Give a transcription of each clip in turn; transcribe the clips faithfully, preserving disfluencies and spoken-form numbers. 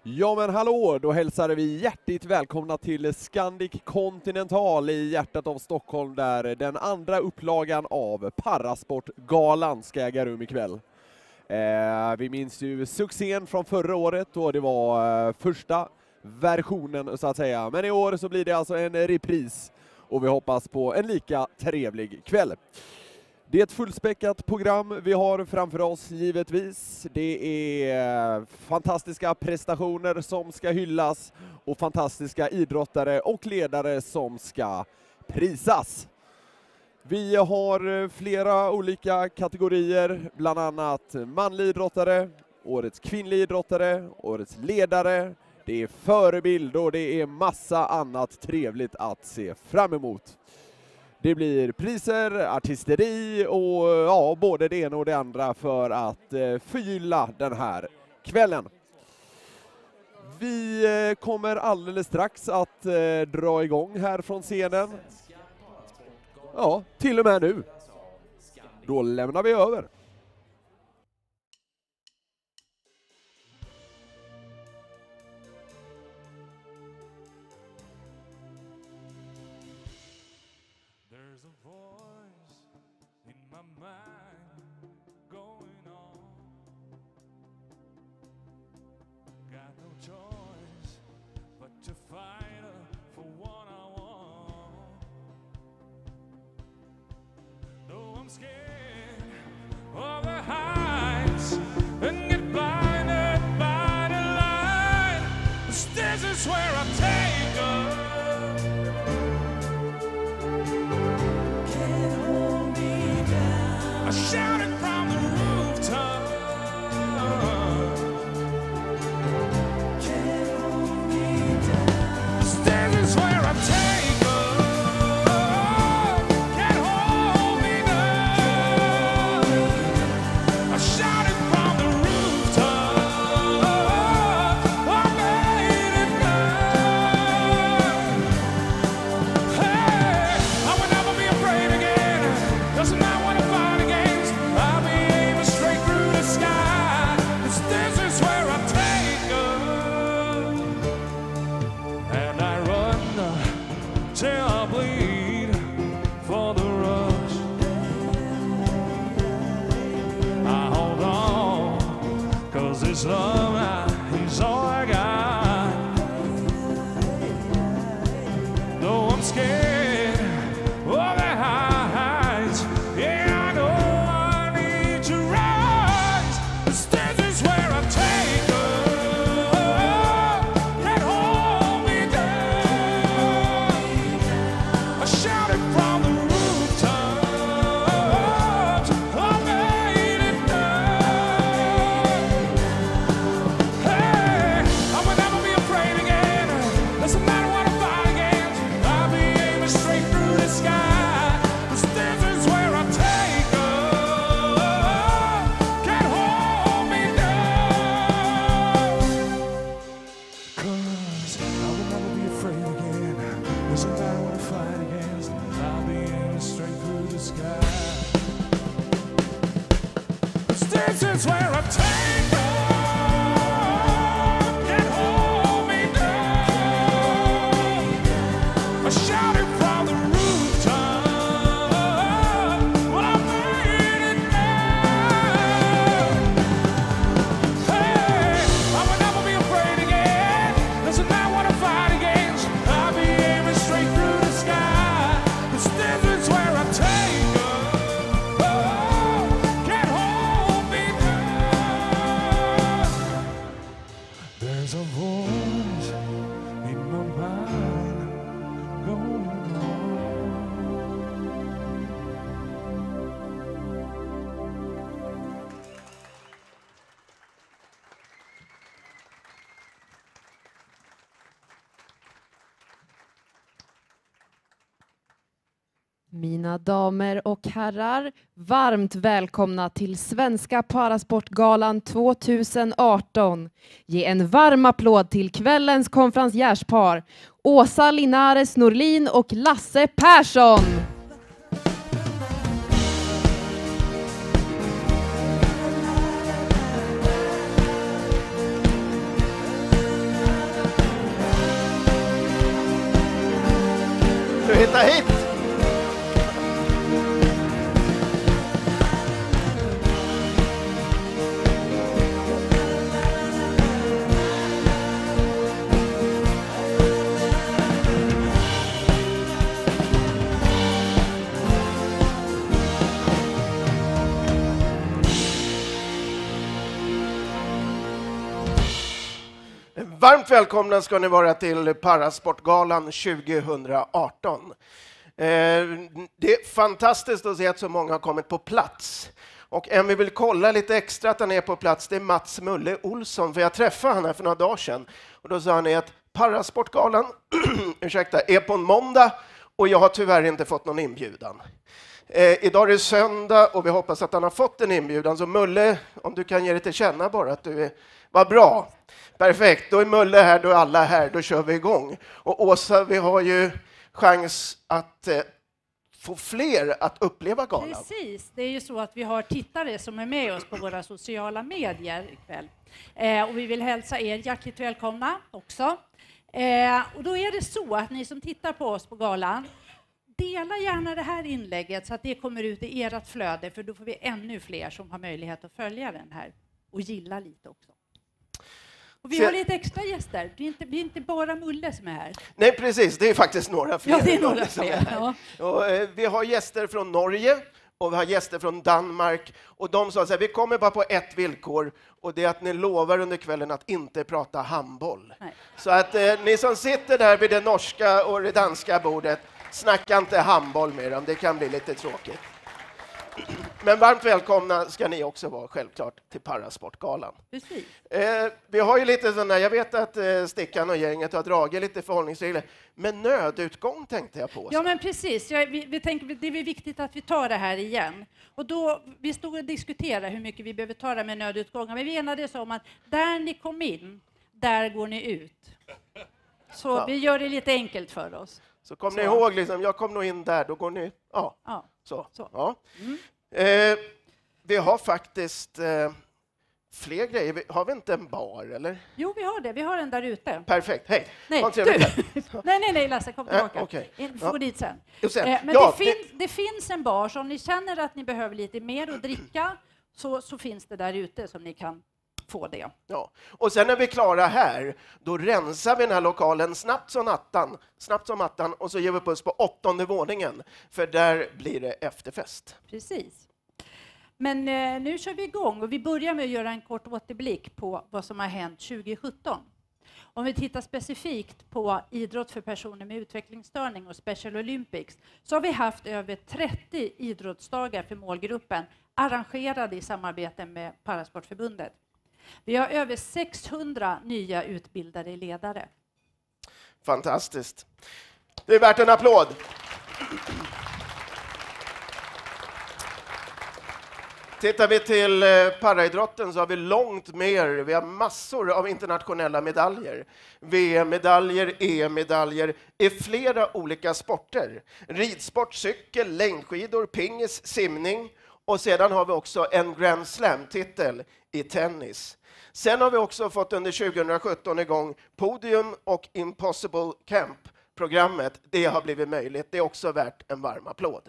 Ja men hallå, då hälsar vi hjärtligt välkomna till Scandic Continental i hjärtat av Stockholm, där den andra upplagan av Parasportgalan ska äga rum ikväll. Eh, vi minns ju succén från förra året då det var eh, första versionen så att säga. Men i år så blir det alltså en repris och vi hoppas på en lika trevlig kväll. Det är ett fullspäckat program vi har framför oss givetvis. Det är fantastiska prestationer som ska hyllas och fantastiska idrottare och ledare som ska prisas. Vi har flera olika kategorier, bland annat manlig idrottare, årets kvinnlig idrottare, årets ledare, det är förebild och det är massa annat trevligt att se fram emot. Det blir priser, artisteri och ja, både det ena och det andra för att eh, förgylla den här kvällen. Vi eh, kommer alldeles strax att eh, dra igång här från scenen. Ja, till och med nu. Då lämnar vi över. Mina damer och herrar, varmt välkomna till Svenska Parasportgalan tjugoarton. Ge en varm applåd till kvällens konferenciärspar Åsa Linares Norlin och Lasse Persson. Vänta hit! Varmt välkomna ska ni vara till Parasportgalan tjugohundraarton. Eh, det är fantastiskt att se att så många har kommit på plats. Och en vi vill kolla lite extra att han är på plats, det är Mats Mulle Olsson. För jag träffade han här för några dagar sedan. Och då sa han att Parasportgalan ursäkta, är på en måndag och jag har tyvärr inte fått någon inbjudan. Eh, idag är det söndag och vi hoppas att han har fått en inbjudan. Så Mulle, om du kan ge dig till känna bara att du är... Vad bra! Perfekt, då är Mulle här, då är alla här, då kör vi igång. Och Åsa, vi har ju chans att eh, få fler att uppleva galan. Precis, det är ju så att vi har tittare som är med oss på våra sociala medier ikväll. Eh, och vi vill hälsa er hjärtligt välkomna också. Eh, och då är det så att ni som tittar på oss på galan, dela gärna det här inlägget så att det kommer ut i ert flöde, för då får vi ännu fler som har möjlighet att följa den här och gilla lite också. Och vi har lite extra gäster. Det är inte, det är inte bara Mulle som är här. Nej, precis. Det är faktiskt några fler. Ja, det är några fler. Ja. Och, eh, vi har gäster från Norge och vi har gäster från Danmark. Och de sa så här, vi kommer bara på ett villkor. Och det är att ni lovar under kvällen att inte prata handboll. Nej. Så att eh, ni som sitter där vid det norska och det danska bordet, snacka inte handboll med dem. Det kan bli lite tråkigt. Men varmt välkomna ska ni också vara, självklart, till Parasportgalan. Precis. Eh, vi har ju lite sådana, jag vet att eh, Stickan och gänget har dragit lite förhållningsregler, men nödutgång tänkte jag på. Så. Ja, men precis. Jag, vi, vi tänker, det är viktigt att vi tar det här igen. Och då, vi stod och diskuterade hur mycket vi behöver ta det med nödutgångar, men vi enades om att där ni kom in, där går ni ut. Så ja. Vi gör det lite enkelt för oss. Så kom så. Ni ihåg, liksom, jag kom nog in där, då går ni... Ja, ja. så. så. Ja. Mm. Eh, vi har faktiskt eh, fler grejer. Har vi inte en bar, eller? Jo, vi har det. Vi har den där ute. Perfekt. Hej. Nej, du. nej, nej, nej, Lasse, kom tillbaka. Äh, okay. In, får ja. dit sen. sen. Eh, men ja, det, fin det... det finns en bar, så om ni känner att ni behöver lite mer att dricka så, så finns det där ute som ni kan få det. Ja. Och sen är vi klara här, då rensar vi den här lokalen snabbt som attan, snabbt som attan och så ger vi puss på åttonde våningen, för där blir det efterfest. Precis. Men eh, nu kör vi igång och vi börjar med att göra en kort återblick på vad som har hänt tjugohundrasjutton. Om vi tittar specifikt på idrott för personer med utvecklingsstörning och Special Olympics så har vi haft över trettio idrottsdagar för målgruppen arrangerade i samarbete med Parasportförbundet. Vi har över sexhundra nya utbildade ledare. Fantastiskt. Det är värt en applåd. Tittar vi till paraidrotten så har vi långt mer. Vi har massor av internationella medaljer. V M-medaljer, E M-medaljer i flera olika sporter. Ridsport, cykel, längdskidor, pingis, simning. Och sedan har vi också en Grand Slam-titel i tennis. Sen har vi också fått under tjugohundrasjutton igång Podium och Impossible Camp-programmet. Det har blivit möjligt. Det är också värt en varm applåd.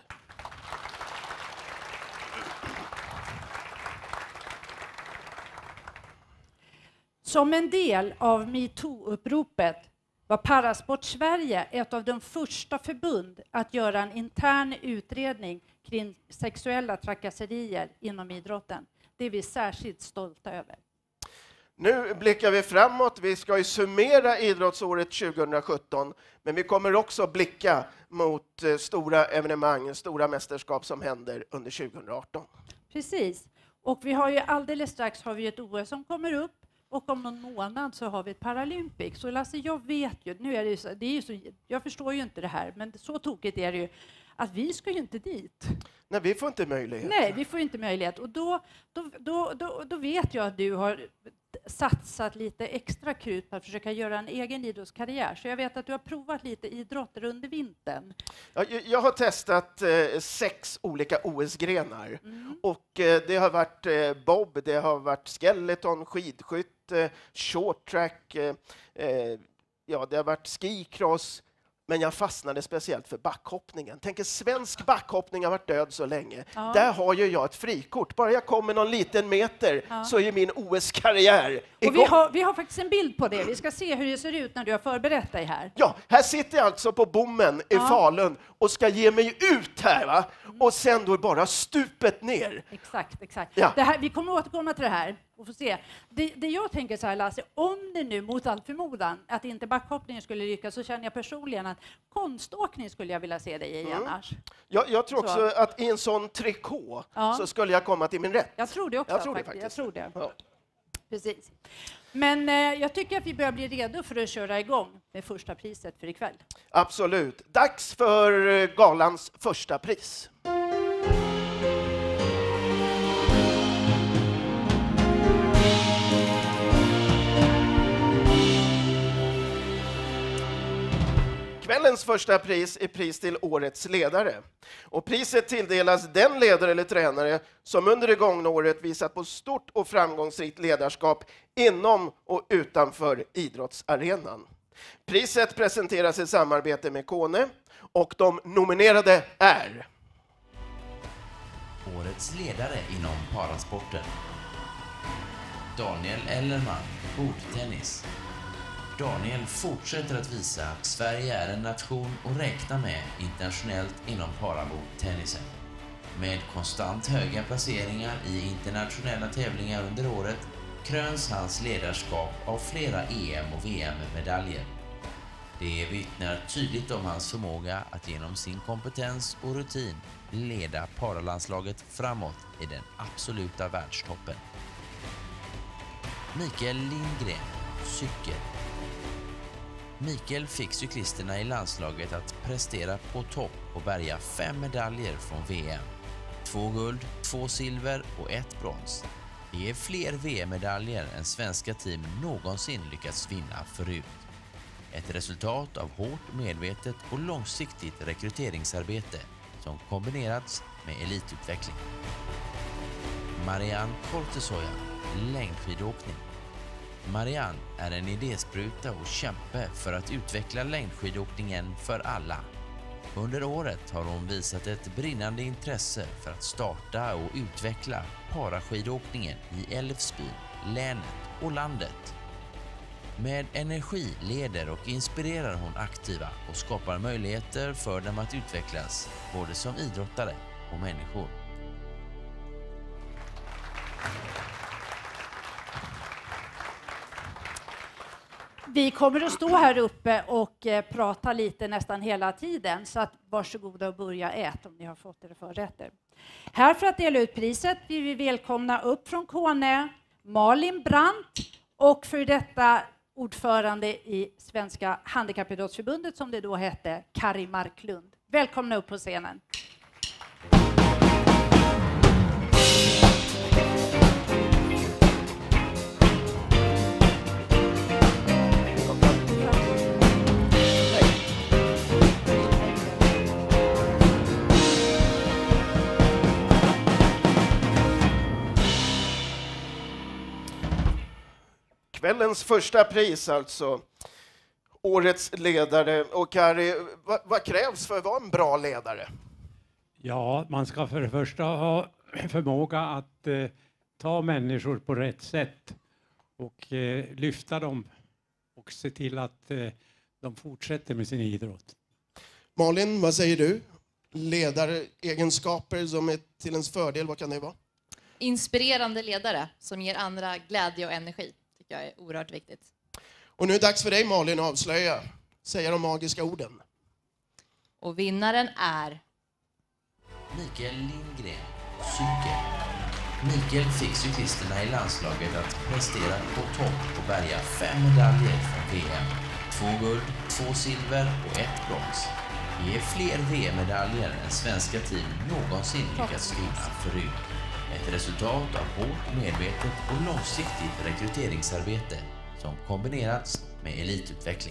Som en del av MeToo-uppropet var Parasport Sverige ett av de första förbund att göra en intern utredning kring sexuella trakasserier inom idrotten. Det är vi särskilt stolta över. Nu blickar vi framåt. Vi ska ju summera idrottsåret tjugohundrasjutton, men vi kommer också blicka mot eh, stora evenemang, stora mästerskap som händer under tjugohundraarton. Precis. Och vi har ju alldeles strax har vi ett O S som kommer upp. Och om någon månad så har vi ett Paralympics. Så Lasse, jag vet ju, nu är det ju så, det är ju så, jag förstår ju inte det här, men så tokigt är det ju att vi ska ju inte dit. Nej, vi får inte möjlighet. Nej, vi får inte möjlighet. Och då, då, då, då, då vet jag att du har satsat lite extra krut på att försöka göra en egen idrottskarriär. Så jag vet att du har provat lite idrotter under vintern. Ja, jag har testat eh, sex olika O S-grenar. Mm. Och eh, det har varit eh, bob, det har varit skeleton, skidskytt, eh, short track, eh, eh, ja, det har varit skicross. Men jag fastnade speciellt för backhoppningen. Tänk, svensk backhoppning har varit död så länge. Ja. Där har ju jag ett frikort. Bara jag kommer någon liten meter Ja. så är min O S-karriär igång. Och vi, har, vi har faktiskt en bild på det. Vi ska se hur det ser ut när du har förberett dig här. Ja, här sitter jag alltså på bommen i Ja. Falun och ska ge mig ut här, va? Och sen då bara stupet ner. Exakt, exakt. Ja. Det här, vi kommer återkomma till det här och få se. Det, det jag tänker så här, Lasse, om det nu mot all förmodan att inte backhoppningen skulle lyckas, så känner jag personligen att konståkning skulle jag vilja se dig i Mm. annars. Jag, jag tror också Så. att i en sån trikå Ja. så skulle jag komma till min rätt. Jag tror det också. Jag tror det faktiskt. faktiskt. Jag tror det. Ja. Precis. Men eh, jag tycker att vi börjar bli redo för att köra igång med första priset för ikväll. Absolut. Dags för eh, galans första pris. Kvällens första pris är pris till årets ledare. Och priset tilldelas den ledare eller tränare som under det gångna året visat på stort och framgångsrikt ledarskap inom och utanför idrottsarenan. Priset presenteras i samarbete med Kone och de nominerade är... Årets ledare inom parasporten. Daniel Ellerman, bordtennis. Daniel fortsätter att visa att Sverige är en nation att räkna med internationellt inom parabordtennisen. Med konstant höga placeringar i internationella tävlingar under året kröns hans ledarskap av flera E M och V M-medaljer. Det vittnar tydligt om hans förmåga att genom sin kompetens och rutin leda paralandslaget framåt i den absoluta världstoppen. Mikael Lindgren, cykel. Mikael fick cyklisterna i landslaget att prestera på topp och bärga fem medaljer från V M. Två guld, två silver och ett brons. Det är fler V M-medaljer än svenska team någonsin lyckats vinna förut. Ett resultat av hårt, medvetet och långsiktigt rekryteringsarbete som kombinerats med elitutveckling. Marianne Kortesoja, längdskidåkning. Marianne är en idéspruta och kämpe för att utveckla längdskidåkningen för alla. Under året har hon visat ett brinnande intresse för att starta och utveckla paraskidåkningen i Älvsbyn, länet och landet. Med energi leder och inspirerar hon aktiva och skapar möjligheter för dem att utvecklas både som idrottare och människor. Vi kommer att stå här uppe och eh, prata lite nästan hela tiden, så att varsågoda och börja äta om ni har fått era förrätter. Här för att dela ut priset vill vi välkomna upp från Kone Malin Brandt och för detta ordförande i Svenska Handikappidrottsförbundet, som det då hette, Kari Marklund. Välkomna upp på scenen. Kvällens första pris alltså. Årets ledare. Och Kari, vad, vad krävs för att vara en bra ledare? Ja, man ska för det första ha förmåga att eh, ta människor på rätt sätt och eh, lyfta dem och se till att eh, de fortsätter med sin idrott. Malin, vad säger du? Ledaregenskaper som är till ens fördel, vad kan det vara? Inspirerande ledare som ger andra glädje och energi tycker jag är oerhört viktigt. Och nu är det dags för dig, Malin, att avslöja. Säga de magiska orden. Och vinnaren är... Mikael Lindgren, cykel. Mikael fick cyklisterna i landslaget att prestera på topp och bärga fem medaljer från V M. Två guld, två silver och ett brons. Det är fler V M-medaljer än svenska team någonsin lyckats vinna förut. Ett resultat av hårt, medvetet och långsiktigt rekryteringsarbete som kombinerats med elitutveckling.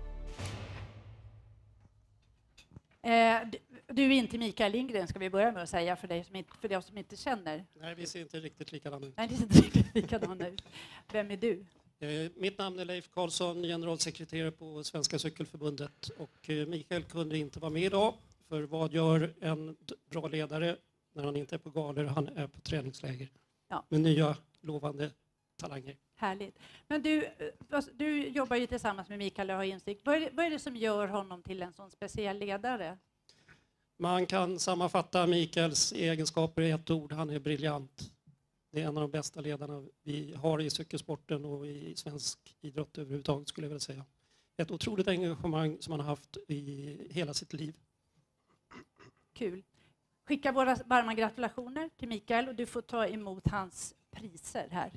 Eh, du, du är inte Mikael Lindgren, ska vi börja med att säga för dig som inte, för dig som inte känner. Nej, vi ser inte riktigt likadana ut. Nej, det ser inte riktigt likadant ut. Vem är du? Eh, mitt namn är Leif Karlsson, generalsekreterare på Svenska cykelförbundet. Och eh, Mikael kunde inte vara med idag. För vad gör en bra ledare när han inte är på galor? Han är på träningsläger Ja. med nya lovande talanger. Härligt. Men du, du jobbar ju tillsammans med Mikael och har insikt. Vad är, det, vad är det som gör honom till en sån speciell ledare? Man kan sammanfatta Mikaels egenskaper i ett ord. Han är briljant. Det är en av de bästa ledarna vi har i cykelsporten och i svensk idrott överhuvudtaget, skulle jag vilja säga. Ett otroligt engagemang som han har haft i hela sitt liv. Kul. Skicka våra varma gratulationer till Mikael och du får ta emot hans priser här.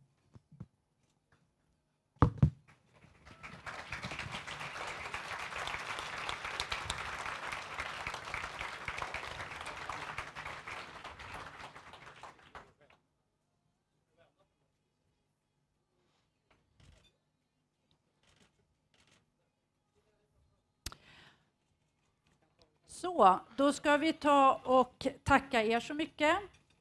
Så, då ska vi ta och tacka er så mycket.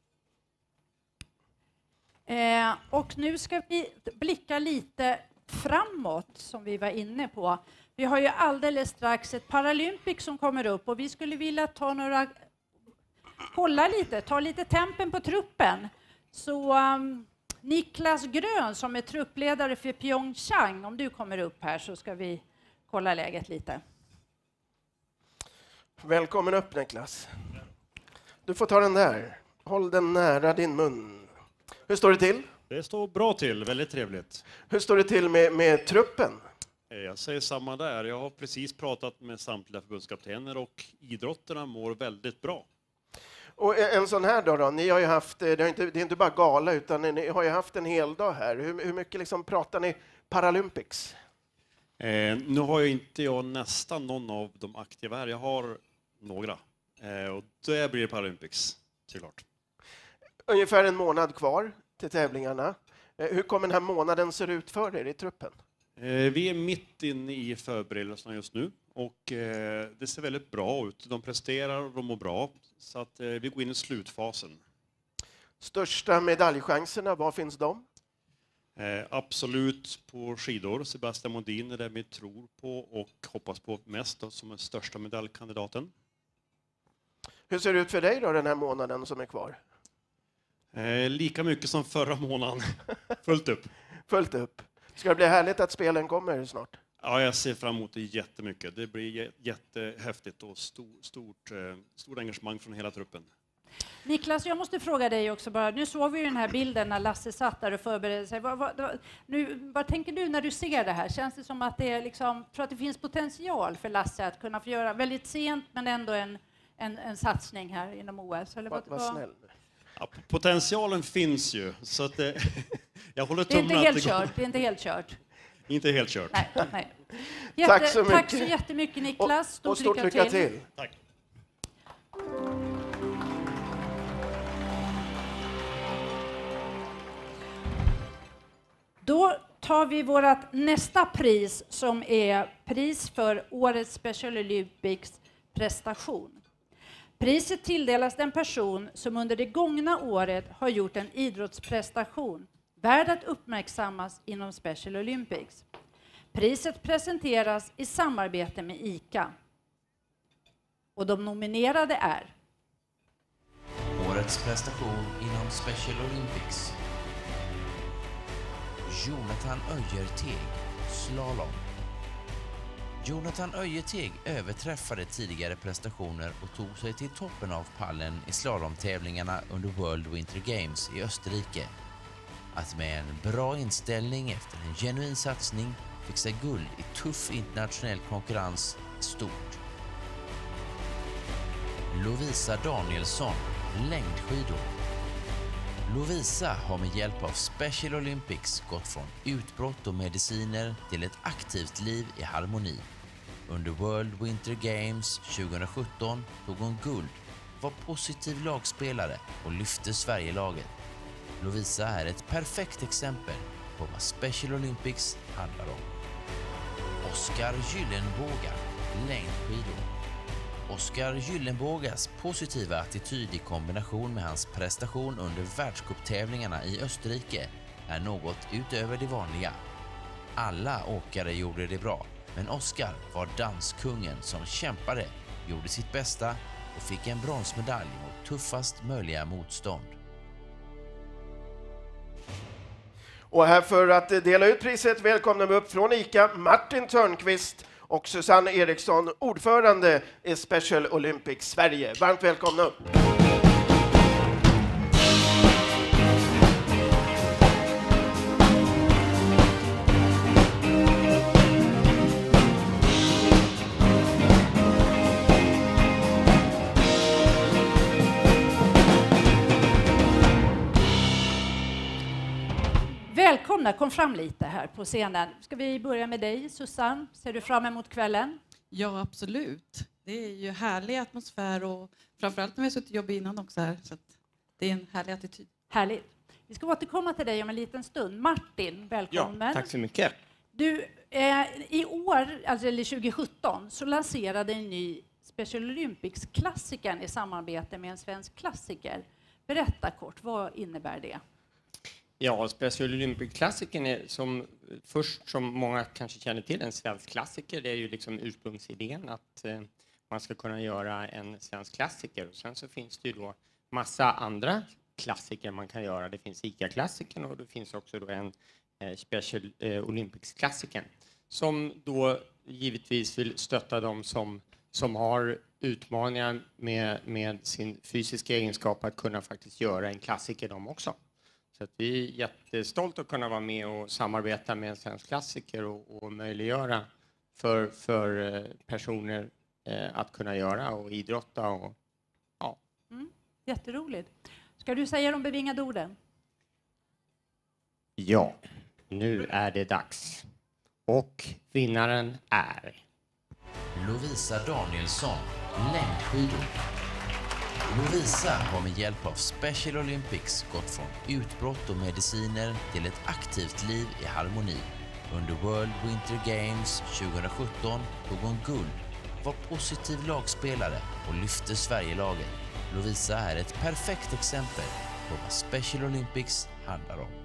Eh, och nu ska vi blicka lite framåt, som vi var inne på. Vi har ju alldeles strax ett Paralympics som kommer upp och vi skulle vilja ta några, kolla lite, ta lite tempen på truppen. Så um, Niklas Grön som är truppledare för Pyeongchang, om du kommer upp här så ska vi kolla läget lite. Välkommen upp, Niklas. Du får ta den där. Håll den nära din mun. Hur står det till? Det står bra till, väldigt trevligt. Hur står det till med, med truppen? Jag säger samma där. Jag har precis pratat med samtliga förbundskaptener och idrotterna mår väldigt bra. Och en sån här dag då, ni har ju haft, det är inte, det är inte bara gala utan ni har ju haft en hel dag här. Hur, hur mycket liksom pratar ni Paralympics? Eh, nu har ju inte jag nästan någon av de aktiva här. Jag har några. Eh, och då blir det Paralympics, såklart. Ungefär en månad kvar till tävlingarna. Eh, hur kommer den här månaden ser ut för er i truppen? Eh, vi är mitt inne i förberedelserna just nu. Och eh, det ser väldigt bra ut. De presterar och de mår bra. Så att eh, vi går in i slutfasen. Största medaljchanserna, var finns de? Eh, absolut på skidor. Sebastian Modin är det vi tror på och hoppas på mest då, som är största medaljkandidaten. Hur ser det ut för dig då den här månaden som är kvar? Eh, lika mycket som förra månaden. Fullt upp. Fullt upp. Ska det bli härligt att spelen kommer snart? Ja, jag ser fram emot det jättemycket. Det blir jättehäftigt och stor, stort, eh, stort engagemang från hela truppen. Niklas, jag måste fråga dig också bara. Nu såg vi ju den här bilden när Lasse satt där och förberedde sig. Vad, vad, nu, vad tänker du när du ser det här? Känns det som att det är liksom, tror att det finns potential för Lasse att kunna få göra väldigt sent men ändå en, en, en satsning här inom O S? Eller vad, vad, vad snäll. Ja, potentialen finns ju, så att eh, jag håller det är tummarna inte helt att det går. kört. Det är inte helt kört. Inte helt kört. Nej, nej. Jätte, tack så mycket. Tack så jättemycket Niklas. Stort, och, och stort lycka, lycka till. till. Tack. Då tar vi vårt nästa pris som är pris för årets Special Olympics prestation. Priset tilldelas den person som under det gångna året har gjort en idrottsprestation värd att uppmärksammas inom Special Olympics. Priset presenteras i samarbete med ICA. Och de nominerade är Årets prestation inom Special Olympics. Jonathan Öjerteg, slalom. Jonathan Öjerteg överträffade tidigare prestationer och tog sig till toppen av pallen i slalomtävlingarna under World Winter Games i Österrike. Att med en bra inställning efter en genuin satsning fixa guld i tuff internationell konkurrens är stort. Lovisa Danielsson, längdskidor. Lovisa har med hjälp av Special Olympics gått från utbrott och mediciner till ett aktivt liv i harmoni. Under World Winter Games tjugohundrasjutton tog hon guld, var positiv lagspelare och lyfte Sverigelaget. Lovisa är ett perfekt exempel på vad Special Olympics handlar om. Oskar Gyllenbåga, längdskidor. Oskar Gyllenbågas positiva attityd i kombination med hans prestation under världscuptävlingarna i Österrike är något utöver det vanliga. Alla åkare gjorde det bra, men Oscar var danskungen som kämpade, gjorde sitt bästa och fick en bronsmedalj mot tuffast möjliga motstånd. Och här för att dela ut priset välkomnar vi upp från ICA Martin Törnqvist och Susanne Eriksson, ordförande i Special Olympics Sverige. Varmt välkomna upp! Välkomna, kom fram lite här på scenen. Ska vi börja med dig, Susanne? Ser du fram emot kvällen? Ja, absolut. Det är ju härlig atmosfär och framförallt när vi har suttit och jobbat innan också här. Så att det är en härlig attityd. Härligt. Vi ska återkomma till dig om en liten stund. Martin, välkommen. Ja, tack så mycket. Du, eh, i år, alltså eller tjugo sjutton, så lanserade en ny Special Olympics-klassikern i samarbete med en svensk klassiker. Berätta kort, vad innebär det? Ja, Special Olympic-klassikern är som först, som många kanske känner till, en svensk klassiker. Det är ju liksom ursprungsidén att eh, man ska kunna göra en svensk klassiker. Och sen så finns det ju då massa andra klassiker man kan göra. Det finns ICA-klassikern och det finns också då en eh, Special eh, Olympics-klassikern som då givetvis vill stötta dem som, som har utmaningar med, med sin fysiska egenskap att kunna faktiskt göra en klassiker de också. Så att vi är jättestolta att kunna vara med och samarbeta med en svensk klassiker och, och möjliggöra för, för personer eh, att kunna göra och idrotta. Och, ja. Mm, jätteroligt. Ska du säga de bevingade orden? Ja, nu är det dags. Och vinnaren är... Lovisa Danielsson, längdskidor. Lovisa har med hjälp av Special Olympics gått från utbrott och mediciner till ett aktivt liv i harmoni. Under World Winter Games tjugo sjutton tog hon guld, var positiv lagspelare och lyfte Sverigelaget. Lovisa är ett perfekt exempel på vad Special Olympics handlar om.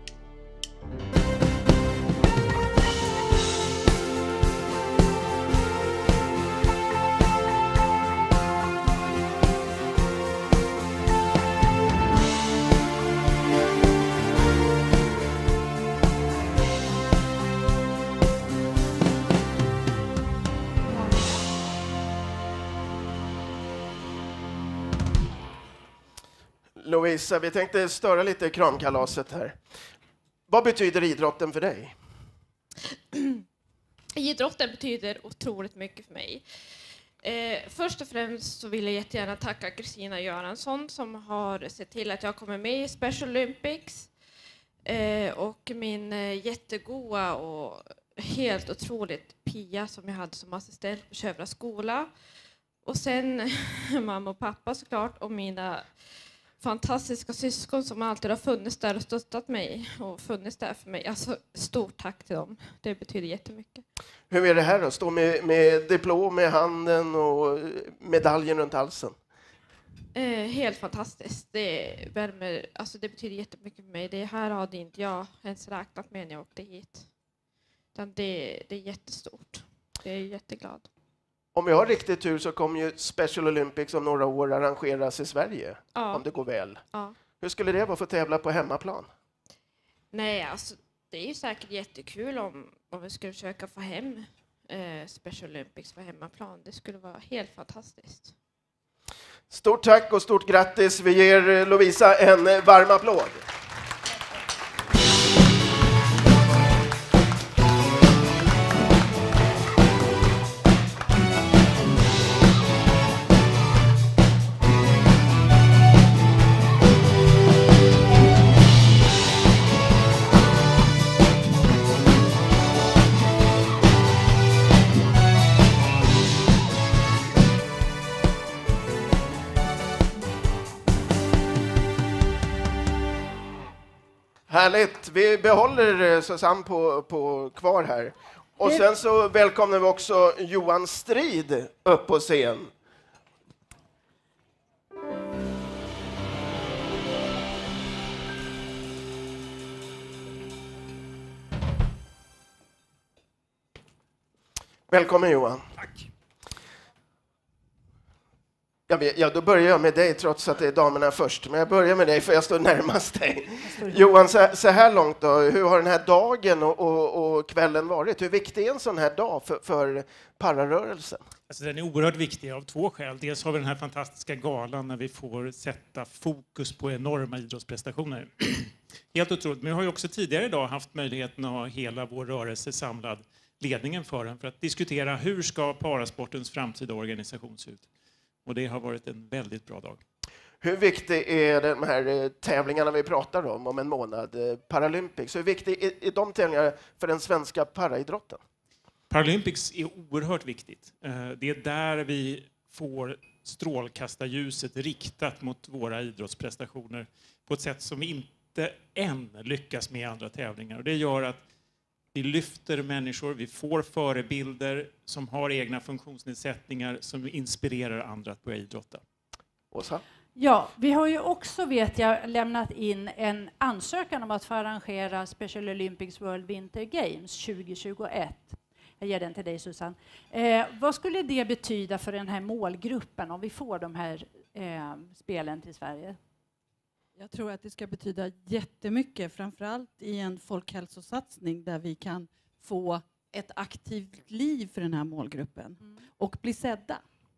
Lovisa, vi tänkte störa lite i kramkalaset här. Vad betyder idrotten för dig? Idrotten betyder otroligt mycket för mig. Eh, först och främst så vill jag jättegärna tacka Kristina Göransson som har sett till att jag kommer med i Special Olympics. Eh, och min eh, jättegoda och helt otroligt Pia som jag hade som assistent på Kövra skola. Och sen mamma och pappa såklart och mina fantastiska syskon som alltid har funnits där och stöttat mig och funnits där för mig. Alltså stort tack till dem. Det betyder jättemycket. Hur är det här då? Stå med, med diplom i handen och medaljen runt halsen? Eh, helt fantastiskt. Det värmer, alltså det betyder jättemycket för mig. Det här hade inte jag ens räknat med när jag åkte hit. Utan det, det är jättestort. Jag är jätteglad. Om vi har riktigt tur så kommer ju Special Olympics om några år arrangeras i Sverige. Ja. Om det går väl. Ja. Hur skulle det vara för att tävla på hemmaplan? Nej, alltså det är ju säkert jättekul om, om vi skulle försöka få hem eh, Special Olympics på hemmaplan. Det skulle vara helt fantastiskt. Stort tack och stort grattis. Vi ger Lovisa en varm applåd. Härligt. Vi behåller Susanne på, på kvar här. Och sen så välkomnar vi också Johan Strid upp på scen. Välkommen Johan. Tack. Ja, vi- ja, då börjar jag med dig trots att det är damerna först. Men jag börjar med dig för jag står närmast dig. Johan, så, så här långt då, hur har den här dagen och, och, och kvällen varit? Hur viktig är en sån här dag för, för pararörelsen? Alltså den är oerhört viktig av två skäl. Dels har vi den här fantastiska galan när vi får sätta fokus på enorma idrottsprestationer. Helt otroligt. Men vi har ju också tidigare idag haft möjligheten att ha hela vår rörelse samlad, ledningen för den, för att diskutera hur ska parasportens framtida organisation se ut. Och det har varit en väldigt bra dag. Hur viktig är de här eh, tävlingarna vi pratar om om en månad, eh, Paralympics? Hur viktig är, är de tävlingarna för den svenska paraidrotten? Paralympics är oerhört viktigt. Eh, Det är där vi får strålkastarljuset riktat mot våra idrottsprestationer på ett sätt som vi inte än lyckas med i andra tävlingar. Och det gör att vi lyfter människor, vi får förebilder som har egna funktionsnedsättningar som inspirerar andra att börja idrotta. Åsa? Ja, vi har ju också, vet jag, lämnat in en ansökan om att få arrangera Special Olympics World Winter Games tjugohundratjugoett. Jag ger den till dig, Susanne. Eh, vad skulle det betyda för den här målgruppen om vi får de här eh, spelen till Sverige? Jag tror att det ska betyda jättemycket, framförallt i en folkhälsosatsning där vi kan få ett aktivt liv för den här målgruppen mm. och bli sedda.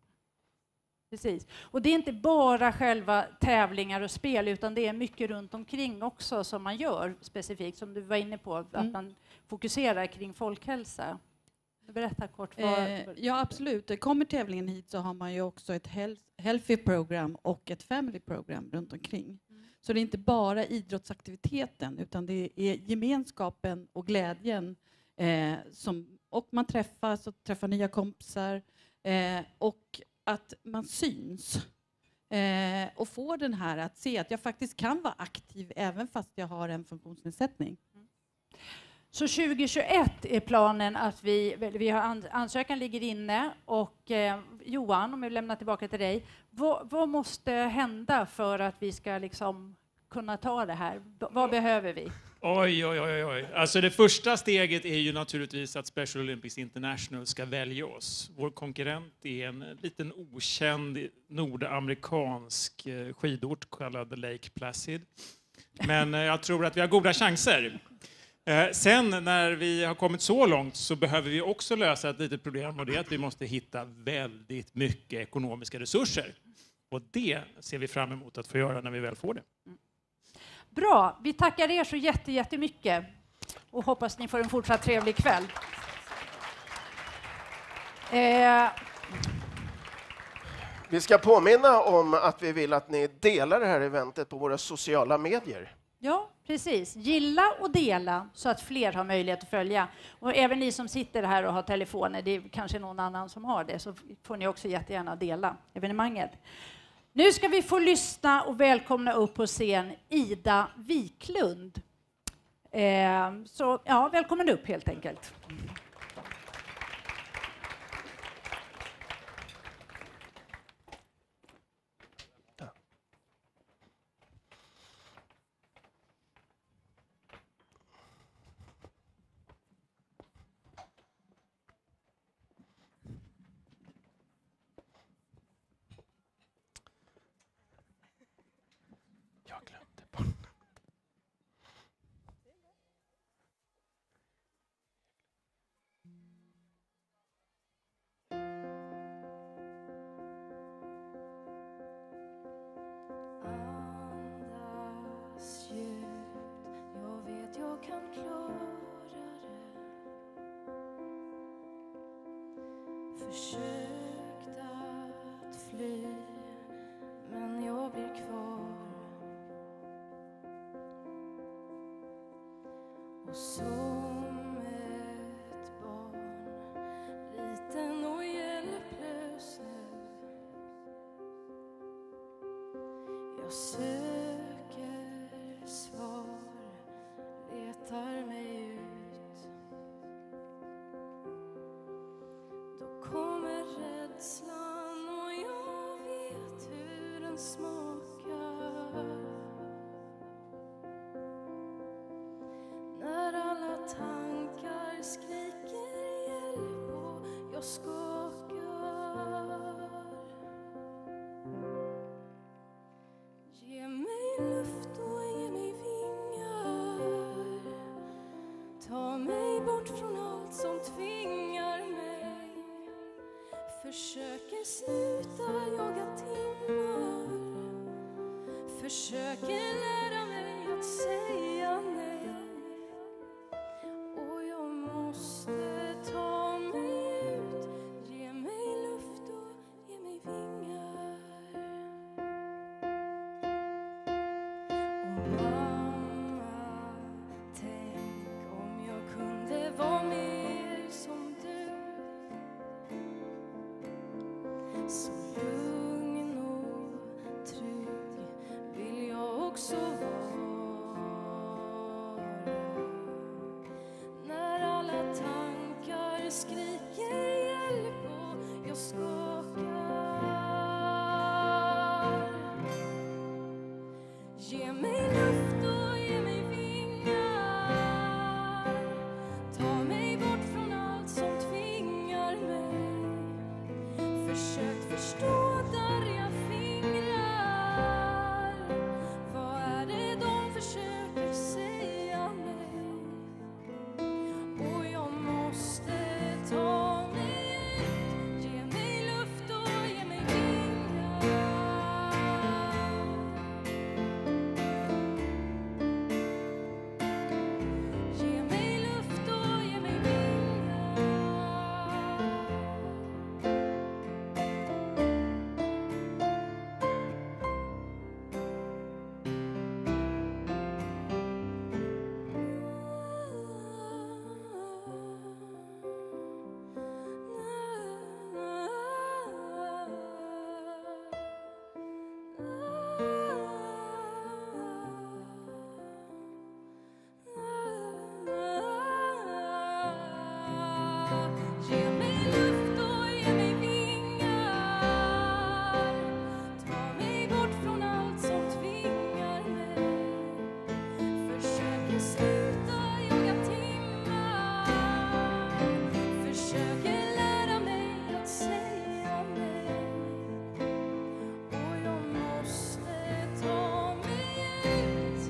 Precis. Och det är inte bara själva tävlingar och spel, utan det är mycket runt omkring också som man gör specifikt, som du var inne på, mm. att man fokuserar kring folkhälsa. Berätta kort. Vad... Eh, ja, absolut. Kommer tävlingen hit så har man ju också ett health, healthy program och ett family program runt omkring. Mm. Så det är inte bara idrottsaktiviteten, utan det är gemenskapen och glädjen eh, som, och man träffas och träffar nya kompisar eh, och att man syns eh, och får den här att se att jag faktiskt kan vara aktiv även fast jag har en funktionsnedsättning. Mm. Så tjugohundratjugoett är planen att vi, vi har ansökan ligger inne och eh, Johan, om jag lämnar tillbaka till dig, vad, vad måste hända för att vi ska liksom kunna ta det här? B- vad behöver vi? Oj, oj, oj, oj. Alltså det första steget är ju naturligtvis att Special Olympics International ska välja oss. Vår konkurrent är en liten okänd nordamerikansk skidort kallad Lake Placid. Men jag tror att vi har goda chanser. Sen när vi har kommit så långt så behöver vi också lösa ett litet problem, och det är att vi måste hitta väldigt mycket ekonomiska resurser. Och det ser vi fram emot att få göra när vi väl får det. Bra, vi tackar er så jätte, jättemycket och hoppas ni får en fortsatt trevlig kväll. Eh. Vi ska påminna om att vi vill att ni delar det här eventet på våra sociala medier. Ja, precis. Gilla och dela så att fler har möjlighet att följa. Och även ni som sitter här och har telefoner, det är kanske någon annan som har det, så får ni också jättegärna dela evenemanget. Nu ska vi få lyssna och välkomna upp på scen Ida Wiklund. Eh, så ja, välkommen upp helt enkelt. Försökt att fly, men jag blir kvar. Och som ett barn, liten och hjälplös nu. Jag söker svar, letar mig ut. Kommer rädslan och jag vet hur den smakar. När alla tankar skriker hjälp och jag skakar. Ge mig luft och ge mig vingar. Ta mig bort från allt som tvingar mig. Försöker sluta jaga timmar. Försöker lära mig att säga nej. Och jag måste ta mig ut. Ge mig luft och ge mig vingar. Och mamma, tänk om jag kunde vara mer som du. Så lugn och trygg vill jag också vara. När alla tankar skriker hjälp och jag skakar. Ge mig luft och ge mig vingar. Ta mig bort från allt som tvingar mig. Försök förstå där jag fingrar. Vad är det de försöker säga mig? Och jag måste ta mig ut. Ge mig luft och ge mig vingar. Ge mig luft och ge mig vingar. Ge mig luft och ge mig vingar. Ta mig bort från allt som tvingar mig. Försöker sluta jaga timmar. Försöker lära mig att säga nej. Och jag måste ta mig ut.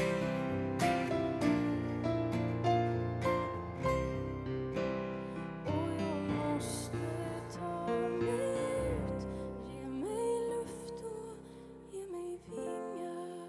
Och jag måste ta mig ut. Ge mig luft och ge mig vingar.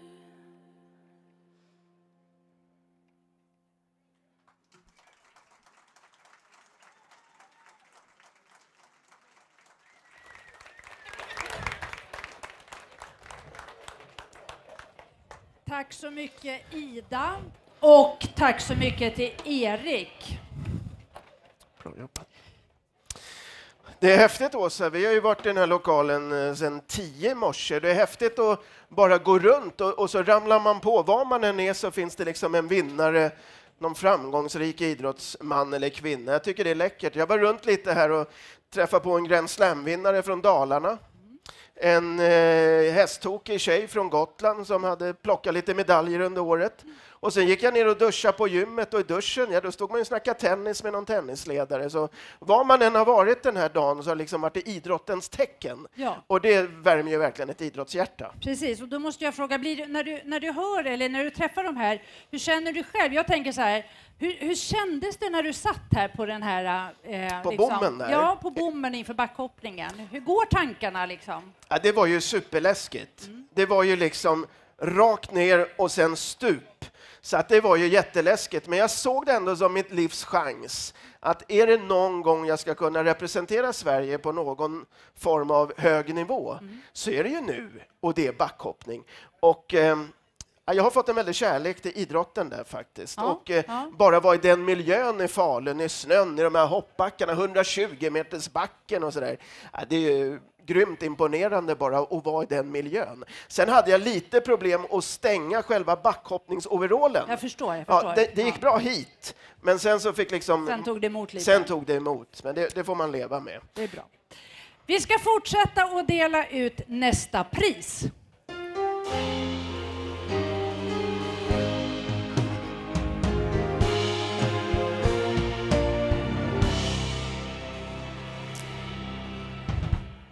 Tack så mycket Ida och tack så mycket till Erik. Bra jobbat. Det är häftigt, Åsa. Vi har ju varit i den här lokalen eh, sedan tio i morse. Det är häftigt att bara gå runt och, och så ramlar man på. Var man än är så finns det liksom en vinnare, någon framgångsrik idrottsman eller kvinna. Jag tycker det är läckert. Jag var runt lite här och träffade på en Grand Slam-vinnare från Dalarna. En eh, hästtokig tjej från Gotland som hade plockat lite medaljer under året. Och sen gick jag ner och duschade på gymmet, och i duschen, ja, då stod man ju och snackade tennis med någon tennisledare. Så var man än har varit den här dagen så har liksom varit i idrottens tecken. Ja. Och det värmer ju verkligen ett idrottshjärta. Precis, och då måste jag fråga, blir du, när, du, när du hör eller när du träffar de här, hur känner du själv? Jag tänker så här, hur, hur kändes det när du satt här på den här... Eh, På liksom, bommen där? Ja, på bommen inför backhopplingen. Hur går tankarna liksom? Ja, det var ju superläskigt. Mm. Det var ju liksom rakt ner och sen stup. Så att det var ju jätteläskigt. Men jag såg det ändå som mitt livs chans. Att är det någon gång jag ska kunna representera Sverige på någon form av hög nivå, mm. så är det ju nu. Och det är backhoppning. Och... Eh, jag har fått en väldigt kärlek till idrotten där faktiskt. Ja, och eh, ja. bara vara i den miljön i Falun, i snön, i de här hoppbackarna, hundratjugo meters backen och sådär. Ja, det är ju grymt imponerande bara att vara i den miljön. Sen hade jag lite problem att stänga själva backhoppningsoverallen. Jag förstår, jag förstår. Ja, det, det gick bra hit, men sen så fick liksom... Sen tog det emot lite. Sen tog det emot, men det, det får man leva med. Det är bra. Vi ska fortsätta att dela ut nästa pris.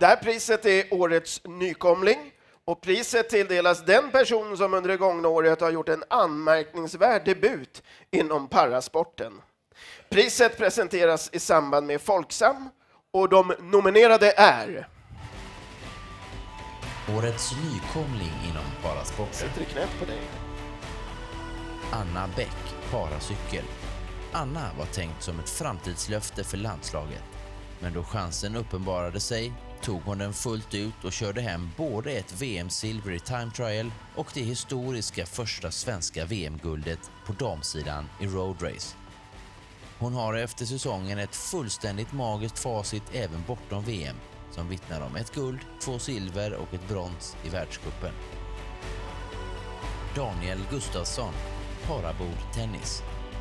Det här priset är årets nykomling och priset tilldelas den person som under det gångna året har gjort en anmärkningsvärd debut inom parasporten. Priset presenteras i samband med Folksam och de nominerade är... Årets nykomling inom parasporten. Sätter i knät på dig. Anna Bäck, paracykel. Anna var tänkt som ett framtidslöfte för landslaget. Men då chansen uppenbarade sig tog hon den fullt ut och körde hem både ett V M-silver i time trial och det historiska första svenska V M-guldet på damsidan i road race. Hon har efter säsongen ett fullständigt magiskt facit även bortom V M som vittnar om ett guld, två silver och ett brons i världscupen. Daniel Gustafsson, parabord tennis.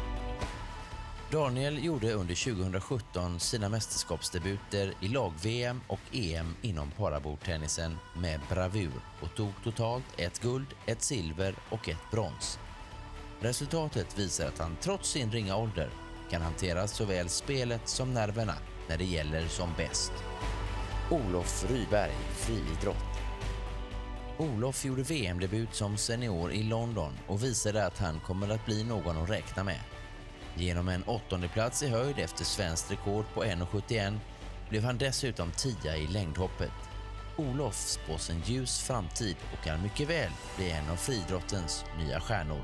Daniel gjorde under tjugohundrasjutton sina mästerskapsdebuter i lag-V M och E M inom parabordtennisen med bravur och tog totalt ett guld, ett silver och ett brons. Resultatet visar att han trots sin ringa ålder kan hantera såväl spelet som nerverna när det gäller som bäst. Olof Ryberg, friidrott. Olof gjorde V M-debut som senior i London och visade att han kommer att bli någon att räkna med. Genom en åttonde plats i höjd efter svenskt rekord på en komma sjuttioett blev han dessutom tia i längdhoppet. Olof spås en ljus framtid och kan mycket väl bli en av friidrottens nya stjärnor.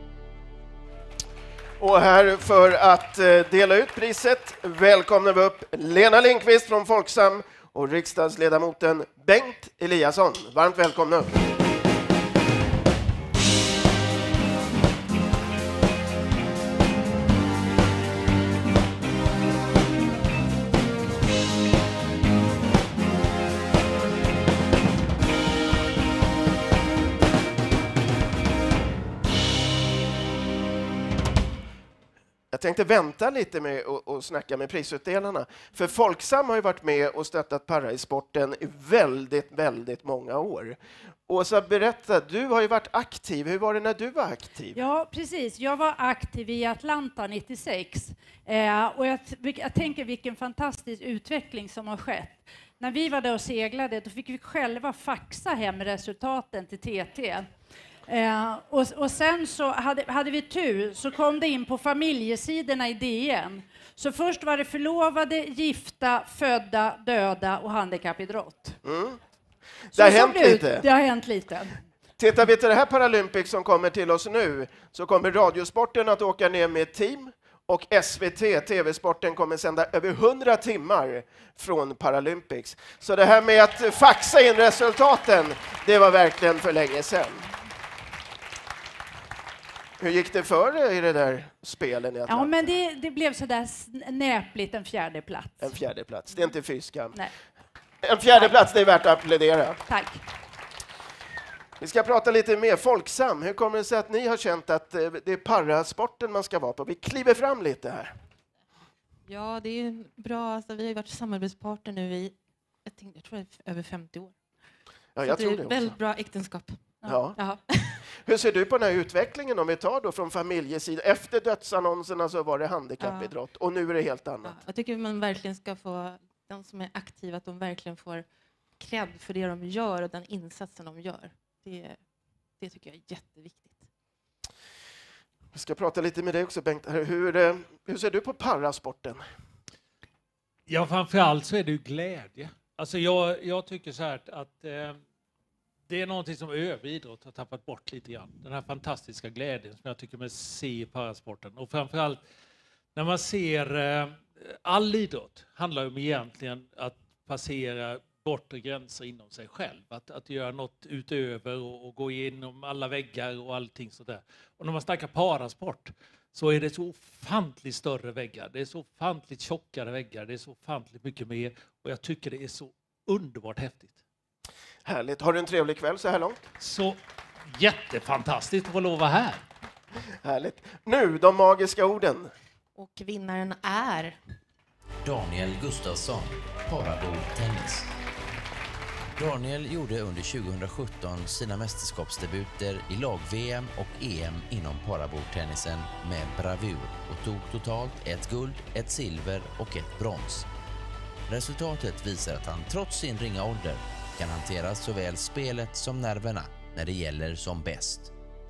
Och här för att dela ut priset välkomnar vi upp Lena Lindqvist från Folksam och riksdagsledamoten Bengt Eliasson. Varmt välkomna upp. Jag tänkte vänta lite med att och snacka med prisutdelarna. För Folksam har ju varit med och stöttat para-sporten i väldigt, väldigt många år. Åsa, berätta, du har ju varit aktiv. Hur var det när du var aktiv? Ja, precis. Jag var aktiv i Atlanta nittiosex. Eh, och jag, jag tänker vilken fantastisk utveckling som har skett. När vi var där och seglade, då fick vi själva faxa hem resultaten till T T. Eh, och, och sen så hade, hade vi tur, så kom det in på familjesidorna i D N. Så först var det förlovade, gifta, födda, döda och handikappidrott. Mm. Det har hänt lite. Det har hänt lite. Tittar vi till det här Paralympics som kommer till oss nu, så kommer Radiosporten att åka ner med ett team och S V T, T V-sporten, kommer sända över hundra timmar från Paralympics. Så det här med att faxa in resultaten, det var verkligen för länge sedan. Hur gick det för dig i det där spelen i Atlanta? Ja, men det, det blev så där näpligt, en fjärde plats. En fjärde plats, det är inte fy skam. Nej. En fjärde plats, det är värt att applådera. Tack. Vi ska prata lite mer Folksam. Hur kommer det sig att ni har känt att det är parasporten man ska vara på? Vi kliver fram lite här. Ja, det är bra. Alltså, vi har ju varit samarbetspartner nu i, jag, tänkte, jag tror det är över femtio år. Ja, jag så tror det är det ett också. väldigt bra äktenskap. Ja. Ja. Hur ser du på den här utvecklingen om vi tar då från familjesidan? Efter dödsannonserna så var det handikappidrott och nu är det helt annat. Ja, jag tycker man verkligen ska få, de som är aktiva, att de verkligen får cred för det de gör och den insatsen de gör. Det, det tycker jag är jätteviktigt. Vi ska prata lite med dig också, Bengt. Hur, hur ser du på parasporten? Ja, framförallt så är det ju glädje. Alltså jag, jag tycker så här att, att eh, det är någonting som övrig idrott har tappat bort lite grann. Den här fantastiska glädjen som jag tycker man ser i parasporten. Och framförallt när man ser eh, all idrott handlar om egentligen att passera bortre gränser inom sig själv. Att, att göra något utöver och, och gå igenom alla väggar och allting sådär. Och när man snackar parasport så är det så ofantligt större väggar. Det är så ofantligt tjockare väggar. Det är så ofantligt mycket mer. Och jag tycker det är så underbart häftigt. Härligt. Har du en trevlig kväll så här långt? Så jättefantastiskt att få lov att vara här. Härligt. Nu, de magiska orden. Och vinnaren är... Daniel Gustafsson, parabordtennis. Daniel gjorde under tjugohundrasjutton sina mästerskapsdebuter i lag-V M och E M inom parabordtennisen med bravur och tog totalt ett guld, ett silver och ett brons. Resultatet visar att han trots sin ringa ålder kan hantera såväl spelet som nerverna när det gäller som bäst.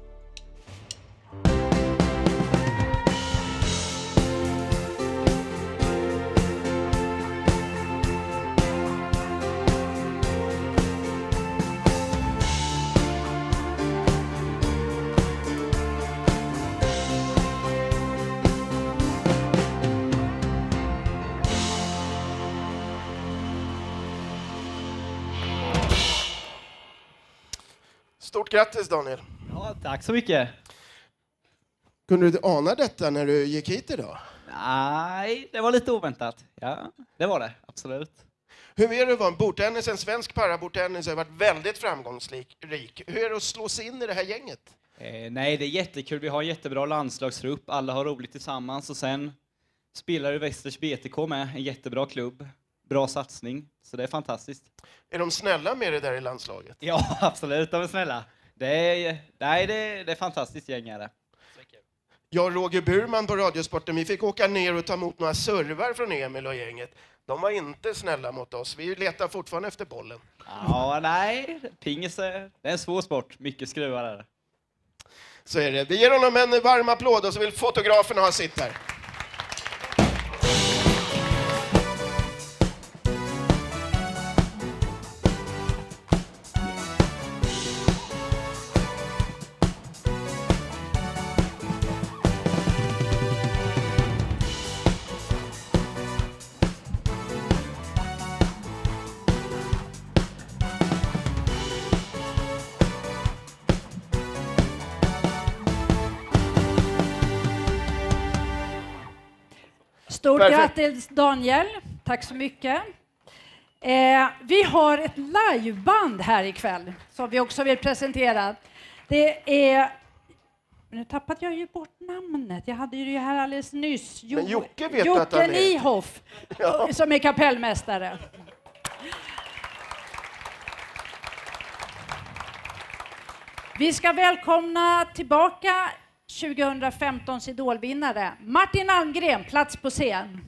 Stort grattis Daniel. Ja, tack så mycket. Kunde du ana detta när du gick hit idag? Nej, det var lite oväntat. Ja, det var det, absolut. Hur är det att vara en bordtennis, en svensk parabordtennis har varit väldigt framgångsrik. Hur är det att slå sig in i det här gänget? Eh, nej, det är jättekul. Vi har en jättebra landslagsgrupp. Alla har roligt tillsammans. Och sen spelar ju Västers B T K med. En jättebra klubb. Bra satsning. Så det är fantastiskt. Är de snälla med det där i landslaget? Ja, absolut. De är snälla. Det är, nej, det är, det är fantastiskt gäng är det. Jag och Roger Burman på Radiosporten, vi fick åka ner och ta emot några servar från Emil och gänget. De var inte snälla mot oss. Vi letar fortfarande efter bollen. Ja, nej. Pingis är, det är en svår sport. Mycket skruvar där. Så är det. Vi ger honom en varm applåd och så vill fotograferna ha sitt här. Stort Perfekt. grattis Daniel, tack så mycket. Eh, vi har ett liveband här ikväll som vi också vill presentera. Det är... Nu tappade jag ju bort namnet, jag hade ju det här alldeles nyss. Jo, Men Jocke vet Jocke att han är... Nyhoff, Ja. som är kapellmästare. Vi ska välkomna tillbaka tjugohundrafemtons idolvinnare Martin Almgren, plats på scen.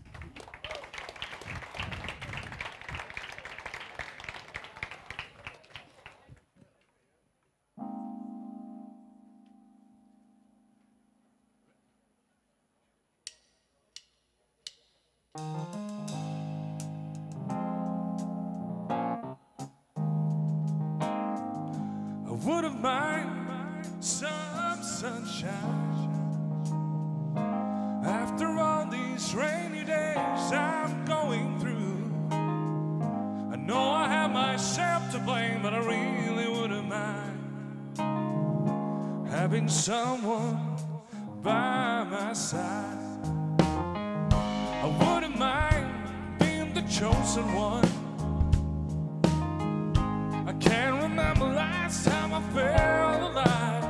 I would have minded some sunshine after all these rainy days I'm going through. I know I have myself to blame, but I really wouldn't mind having someone by my side. I wouldn't mind being the chosen one. I can't remember last time I felt alive.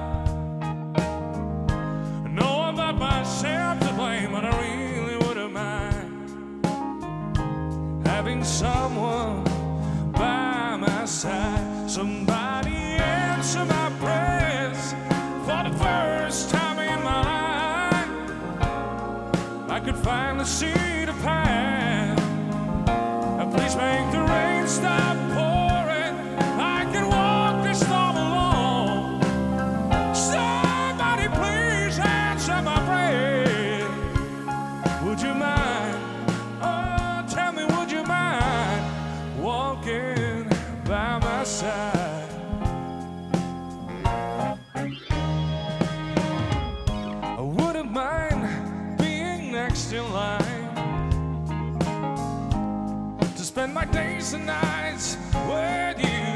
I know I'm not myself to blame, but I really wouldn't mind having someone by my side. Somebody answer my prayers for the first time in my life. I could finally see the path. And please make the rain stop pouring. I can walk this storm alone. Somebody please answer my prayer. Would you mind? Oh, tell me, would you mind walking by my side? I wouldn't mind being next in line to spend my days and nights with you.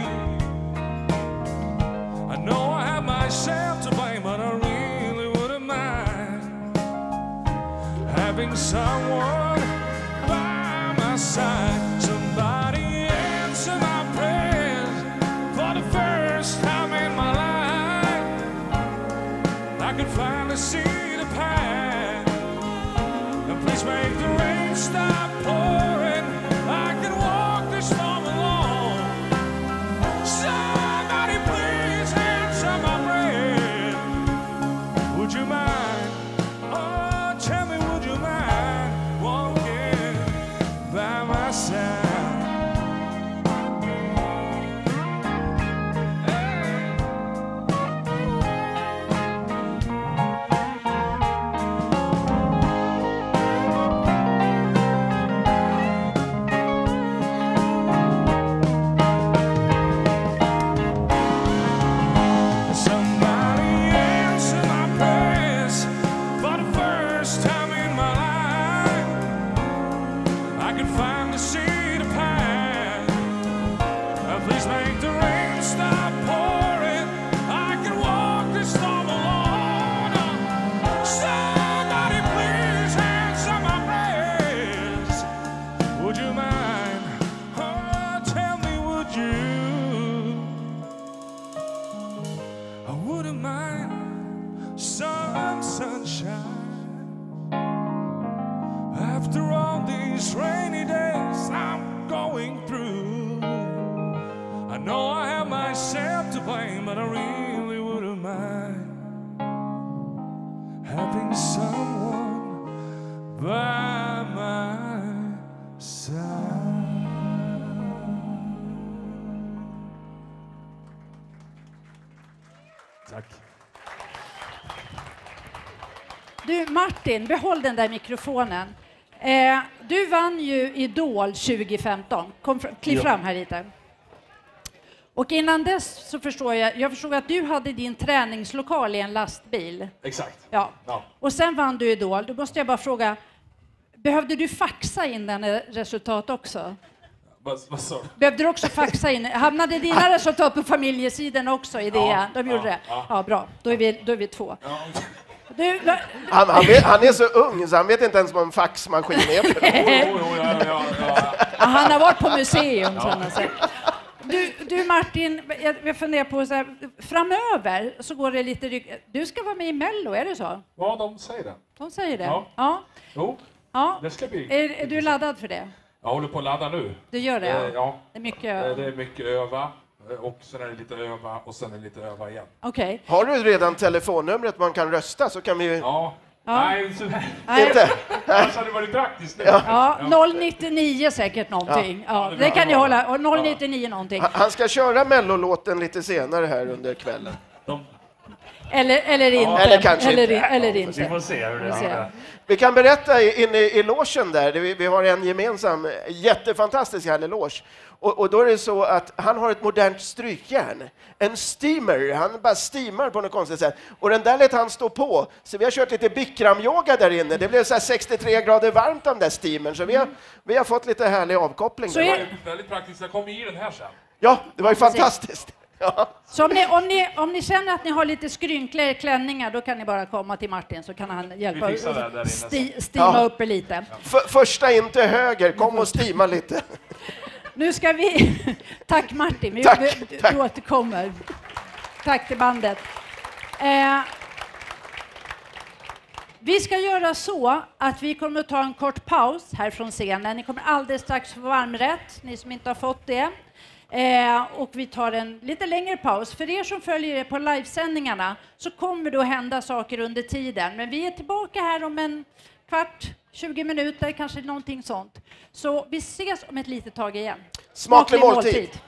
I know I have myself to blame, but I really wouldn't mind having someone by my side. Somebody answer my prayers for the first time in my life. I could finally see the path. And please make the rain stop pouring. I can walk this storm alone. Somebody please answer my prayer. Would you mind? Oh, tell me, would you mind walking by my side? sunshine. After all these rainy days I'm going through, I know I have myself to blame, but I really wouldn't mind having someone by my side. Tack. Du Martin, behåll den där mikrofonen. Eh, du vann ju Idol tjugo femton. Kom fr- kliv Ja. fram här lite. Och innan dess så förstår jag, jag förstod att du hade din träningslokal i en lastbil. Exakt. Ja. Ja. Och sen vann du Idol. Då måste jag bara fråga, behövde du faxa in den resultat också? Vad, vad sa du? Behövde du också faxa in? Hamnade dina resultat på familjesidan också i det? Ja, De gjorde ja, det? ja. Ja, bra. Då är vi, då är vi två. Du, Han, han, vet, han är så ung så han vet inte ens vad en faxmaskin är. Jo, jo, jo, ja, ja, ja. Ja, han har varit på museum. Sådana du, du Martin, jag, jag funderar på så här, framöver så går det lite ryck. Du ska vara med i Mello, är det så? Ja, de säger det. De säger det? Ja. Ja. Jo, Ja. det ska bli. Är, är du laddad för det? Jag håller på att ladda nu. Du gör det? Eh, ja. Det är mycket. Eh, Det är mycket öva. eh, Och sen är det lite öva och sen är det lite öva igen. Okej. Har du redan telefonnumret man kan rösta så kan vi ju... Ja. Ja. Nej, så Nej. Inte? Annars hade det varit praktiskt nu. Ja, noll nittionio säkert någonting. Ja. Ja, Ja, det kan ni bra. hålla. Och noll nittionio någonting. Han- Han ska köra Mellolåten lite senare här under kvällen. Eller, eller inte. Eller kanske eller, inte. in- eller Ja, inte. vi får se hur det Vi får se. är. Vi kan berätta i- inne i logen där, vi, vi har en gemensam jättefantastisk härlig loge. Och, och då är det så att han har ett modernt strykjärn, en steamer, han bara steamar på något konstigt sätt. Och den där lät han stå på, så vi har kört lite bikram-yoga där inne. Det blev så här sextiotre grader varmt av den där steamern, så vi har, vi har fått lite härlig avkoppling. Det där. var ju väldigt praktiskt. Jag kom i den här sen. Ja, det var ju Precis. fantastiskt. Ja. Så om ni, om, ni, om ni känner att ni har lite skrynkligare klänningar, då kan ni bara komma till Martin så kan han hjälpa Vi fixar det där inne sti, sen. stima Ja. upp er lite. F- första in till höger, kom och stima lite. Nu ska vi... Tack Martin, vi, Tack, vi, du, tack. du återkommer. Tack till bandet. Eh, vi ska göra så att vi kommer att ta en kort paus här från scenen. Ni kommer alldeles strax få varmrätt, ni som inte har fått det. Eh, och vi tar en lite längre paus. För er som följer er på livesändningarna så kommer det att hända saker under tiden. Men vi är tillbaka här om en kvart, tjugo minuter, kanske någonting sånt. Så vi ses om ett litet tag igen. Smaklig måltid.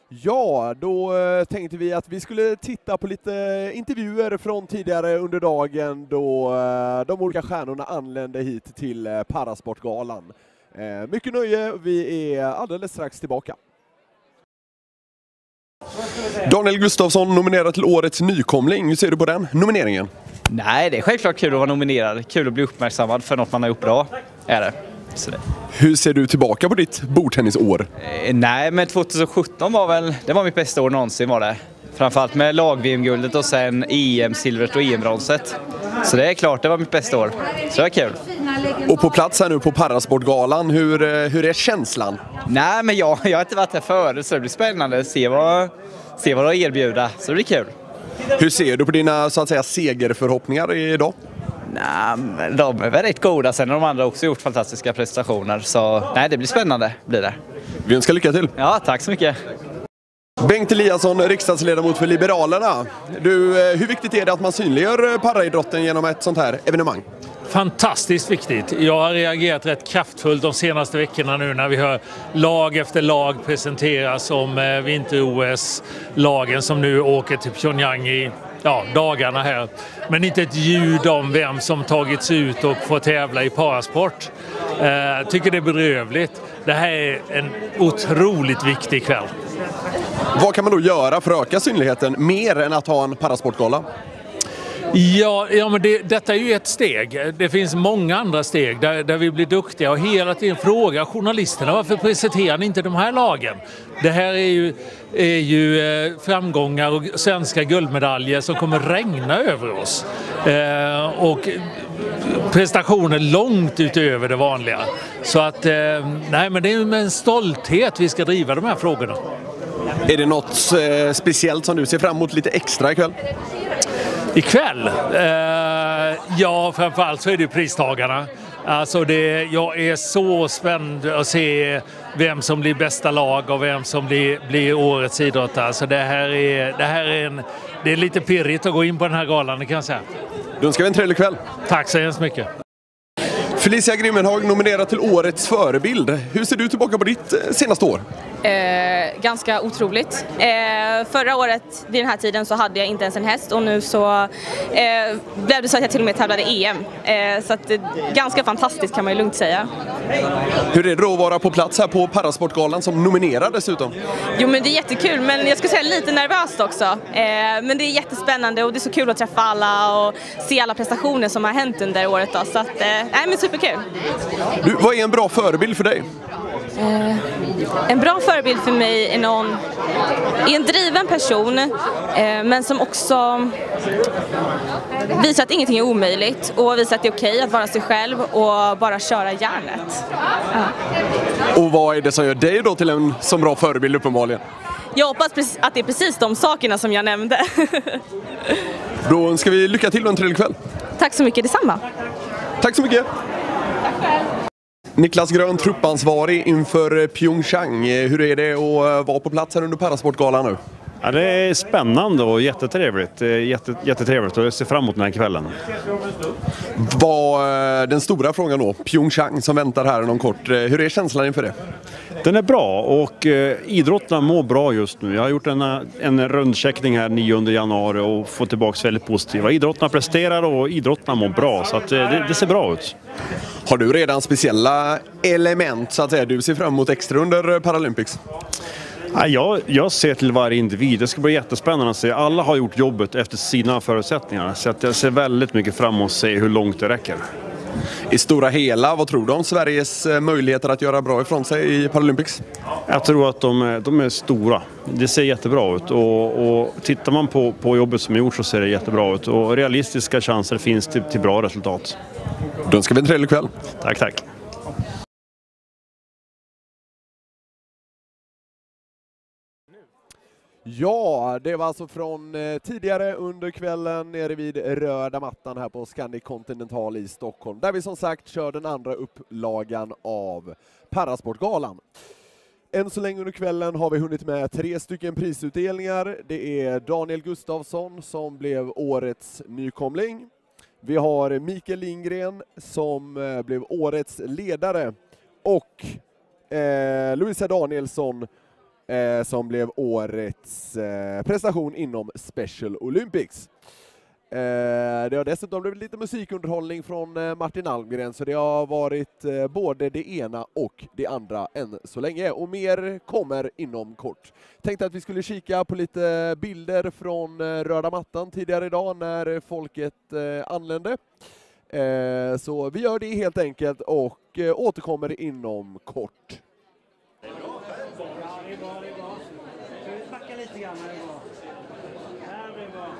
Ja, då eh, tänkte vi att vi skulle titta på lite intervjuer från tidigare under dagen då eh, de olika stjärnorna anlände hit till eh, Parasportgalan. Eh, mycket nöje, vi är alldeles strax tillbaka. Daniel Gustafsson nominerad till årets nykomling. Hur ser du på den nomineringen? Nej, det är självklart kul att vara nominerad. Kul att bli uppmärksammad för något man har gjort bra. Är det. Så det. Hur ser du tillbaka på ditt bordtennisår? Eh, nej, men tjugohundrasjutton var väl, det var mitt bästa år någonsin var det. Framförallt med lag-V M-guldet och sen E M-silvret och E M-bronset. Så det är klart, det var mitt bästa år. Så det var kul. Och på plats här nu på Parasportgalan, hur, hur är känslan? Nej, men jag, jag har inte varit här förut så det blir spännande att se vad, se vad de erbjuder. Så det blir kul. Hur ser du på dina så att säga segerförhoppningar idag? Nej, men de är väl rätt goda. Sen har de andra också gjort fantastiska prestationer. Så nej, det blir spännande blir det. Vi önskar lycka till. Ja, tack så mycket. Bengt Eliasson, riksdagsledamot för Liberalerna. Du, hur viktigt är det att man synliggör paraidrotten genom ett sånt här evenemang? Fantastiskt viktigt. Jag har reagerat rätt kraftfullt de senaste veckorna nu när vi hör lag efter lag presenteras om vinter-O S-lagen som nu åker till Pyongyang i ja, dagarna här. Men inte ett ljud om vem som tagits ut och får tävla i parasport. Jag eh, tycker det är bedrövligt. Det här är en otroligt viktig kväll. Vad kan man då göra för att öka synligheten mer än att ha en parasportgala? Ja, ja men det, detta är ju ett steg. Det finns många andra steg där, där vi blir duktiga och hela tiden frågar journalisterna varför presenterar ni inte de här lagen? Det här är ju, är ju eh, framgångar och svenska guldmedaljer som kommer regna över oss. Eh, och prestationer långt utöver det vanliga. Så att, eh, nej men det är med en stolthet vi ska driva de här frågorna. Är det något eh, speciellt som du ser fram emot lite extra ikväll? Ikväll? Eh, ja, framförallt så är det pristagarna. Alltså det, jag är så spänd att se vem som blir bästa lag och vem som blir, blir årets idrottare. Alltså det här är, det här är en, det är lite pirrigt att gå in på den här galan, det kan jag säga. Då önskar vi en trevlig kväll. Tack så hemskt mycket. Felicia Grimmenhag nominerad till årets förebild. Hur ser du tillbaka på ditt senaste år? Eh, ganska otroligt. Eh, förra året vid den här tiden så hade jag inte ens en häst och nu så eh, blev det så att jag till och med tävlade E M. Eh, så att, eh, ganska fantastiskt kan man ju lugnt säga. Hur är det då att vara på plats här på Parasportgalan som nominerad dessutom? Jo men det är jättekul, men jag skulle säga lite nervöst också. Eh, men det är jättespännande och det är så kul att träffa alla och se alla prestationer som har hänt under året då. Så att, eh, nej men superkul. Du, vad är en bra förebild för dig? Eh, en bra förebild för mig är någon, är en driven person eh, men som också visar att ingenting är omöjligt och visar att det är okej att vara sig själv och bara köra järnet. Ja. Och vad är det som gör dig då till en så bra förebild uppenbarligen? Jag hoppas att det är precis de sakerna som jag nämnde. Då önskar vi lycka till och en trevlig kväll. Tack så mycket, detsamma. Tack så mycket. Niklas Grön, truppansvarig inför Pyeongchang. Hur är det att vara på plats här under Parasportgalan nu? Ja, det är spännande och jättetrevligt. Jätte, jättetrevligt och jag ser fram emot den här kvällen. Vad den stora frågan då, Pyeongchang som väntar här inom kort. Hur är känslan inför det? Den är bra och eh, idrottarna mår bra just nu. Jag har gjort en, en rundcheckning här nionde januari och fått tillbaka väldigt positiva. Idrottarna presterar och idrottarna mår bra så att, eh, det, det ser bra ut. Har du redan speciella element så att säga du ser fram emot extra under Paralympics? Ja, jag, jag ser till varje individ. Det ska bli jättespännande att se. Alla har gjort jobbet efter sina förutsättningar. Så att jag ser väldigt mycket fram emot att se hur långt det räcker. I stora hela, vad tror du om Sveriges möjligheter att göra bra ifrån sig i Paralympics? Jag tror att de, de är stora. Det ser jättebra ut. Och, och tittar man på, på jobbet som är gjort så ser det jättebra ut. Och realistiska chanser finns till, till bra resultat. Då önskar vi en trevlig kväll. Tack, tack. Ja, det var alltså från eh, tidigare under kvällen nere vid röda mattan här på Scandic Continental i Stockholm. Där vi som sagt kör den andra upplagan av Parasportgalan. Än så länge under kvällen har vi hunnit med tre stycken prisutdelningar. Det är Daniel Gustafsson som blev årets nykomling. Vi har Mikael Lindgren som eh, blev årets ledare. Och eh, Louisa Danielsson eh, som blev årets eh, prestation inom Special Olympics. Eh, det har dessutom blivit lite musikunderhållning från eh, Martin Almgren, så det har varit eh, både det ena och det andra än så länge. Och mer kommer inom kort. Tänkte att vi skulle kika på lite bilder från eh, röda mattan tidigare idag när folket eh, anlände. Eh, så vi gör det helt enkelt och eh, återkommer inom kort. Ja, det är bra, det är bra. Ska vi backa lite grann? Det är bra. Det här blir bra.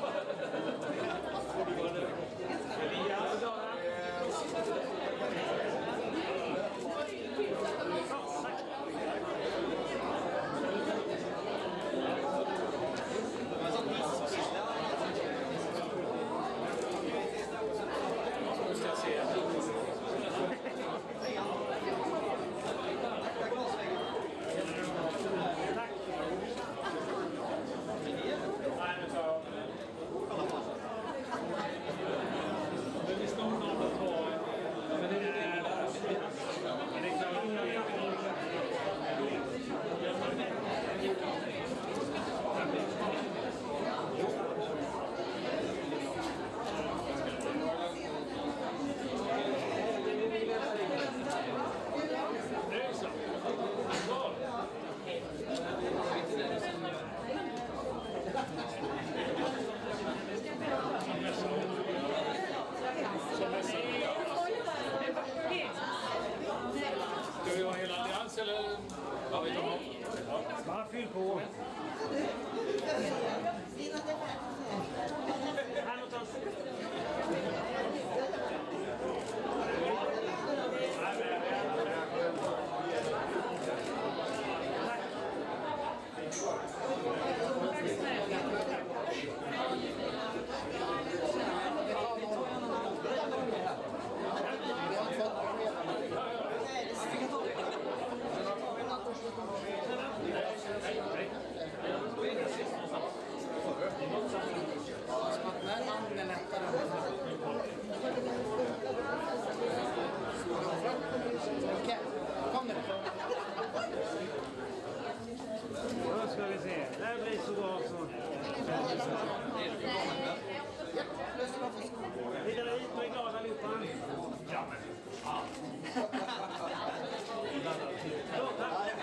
Bara fyll på. Då ska vi se. Det här blir så bra så. Lite dit och är glada allihopa. Ja, men. Då, tack.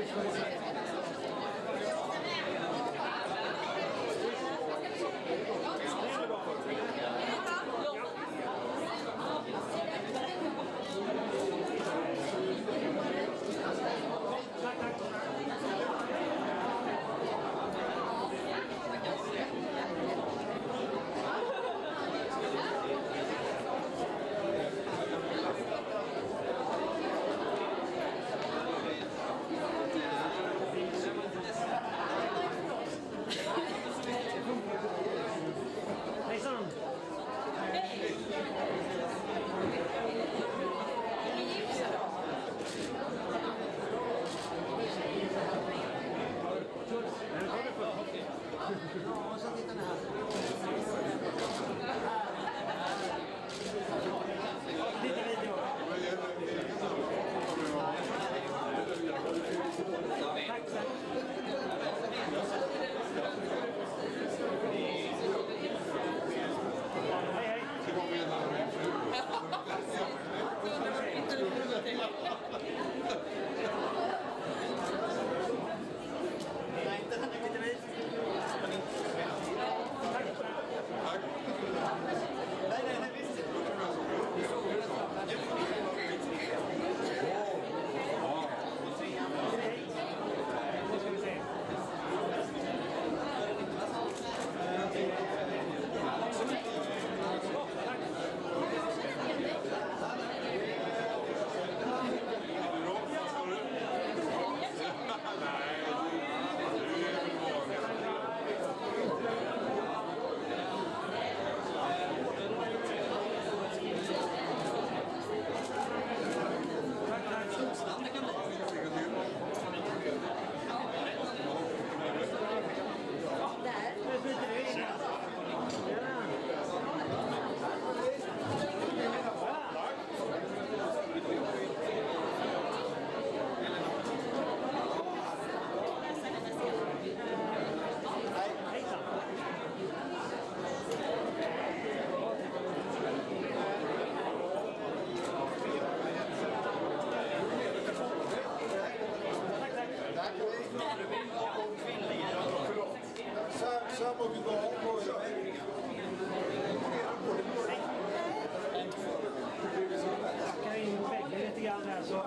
Backa in väggen lite grann här så.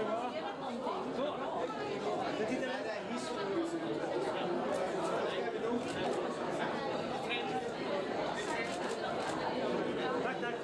Så. Det tittar där. Tack, tack.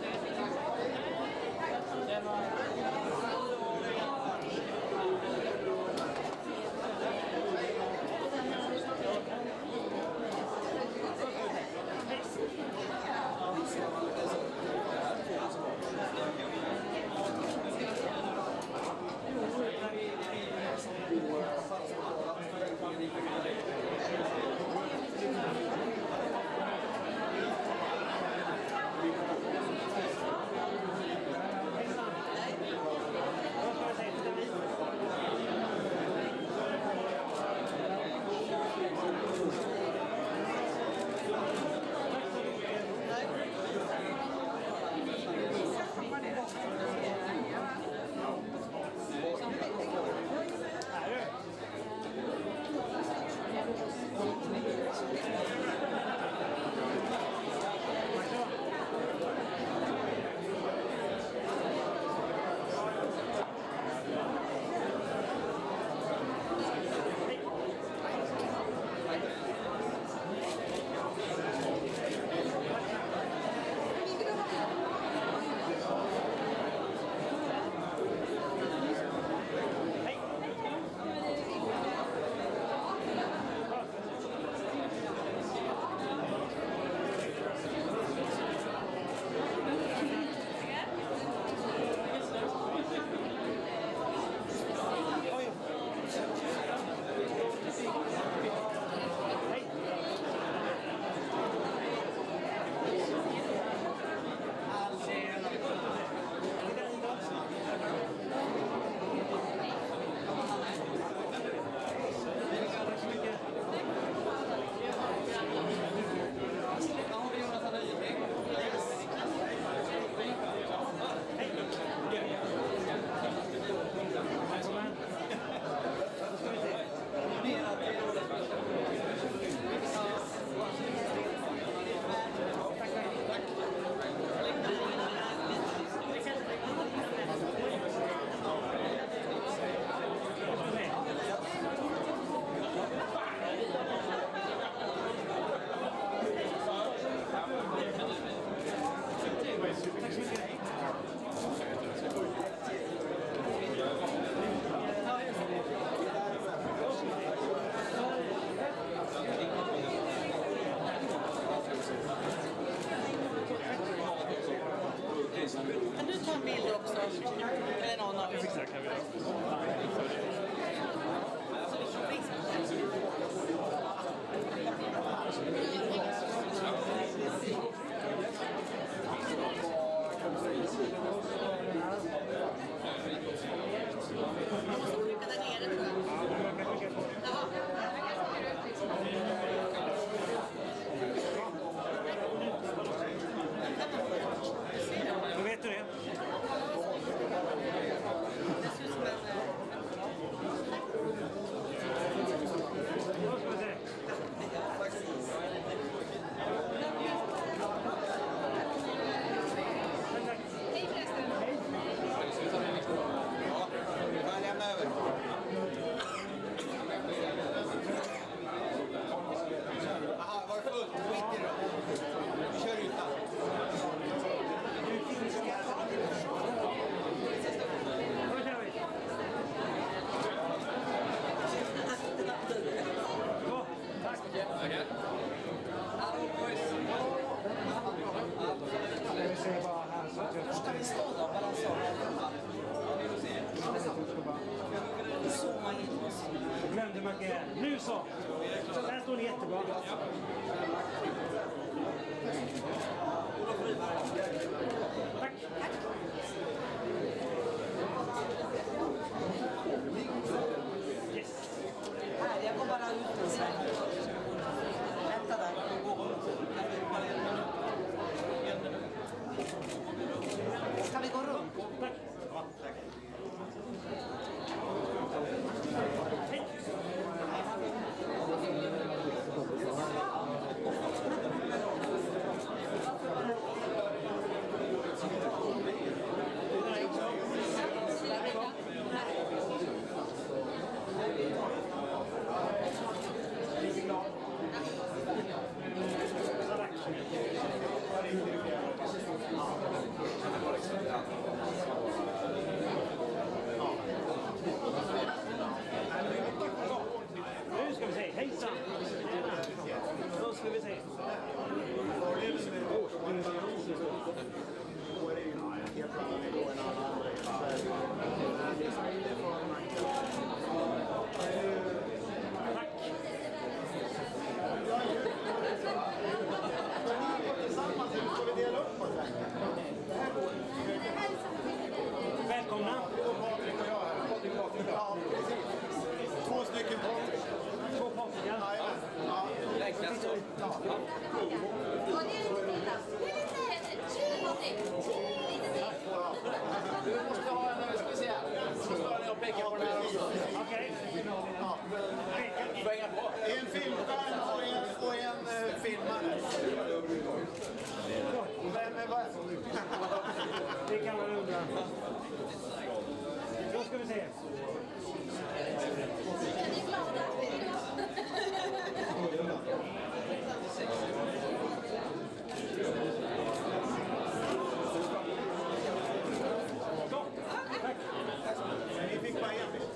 Macke. Nu så! Där står ni jättebra. Tack! Yes! Här, jag går bara ut och så här. Vänta där. Ska vi gå runt? Tack! Nu ska vi se, hejsan! Då ska vi se. Välkomna! Två stycken Patrik. Två Patrik, ja. Länkast då. Du måste ha en speciell. Så står ni och pekar på den här också. Okej. En filmstjärna och en, och en uh, filmare. Vem är vad? Det kan man undra. Då ska vi se. Ni fick bara en bild.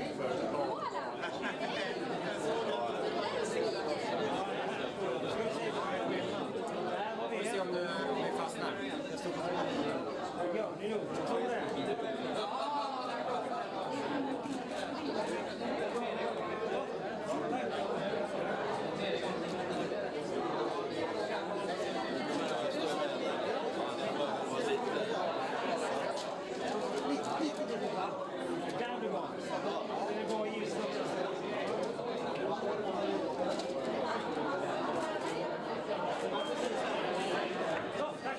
Vi får se om du fastnar. Ja, det är nog. Ta det. Där du var. Det är bra ljus också. Så, tack.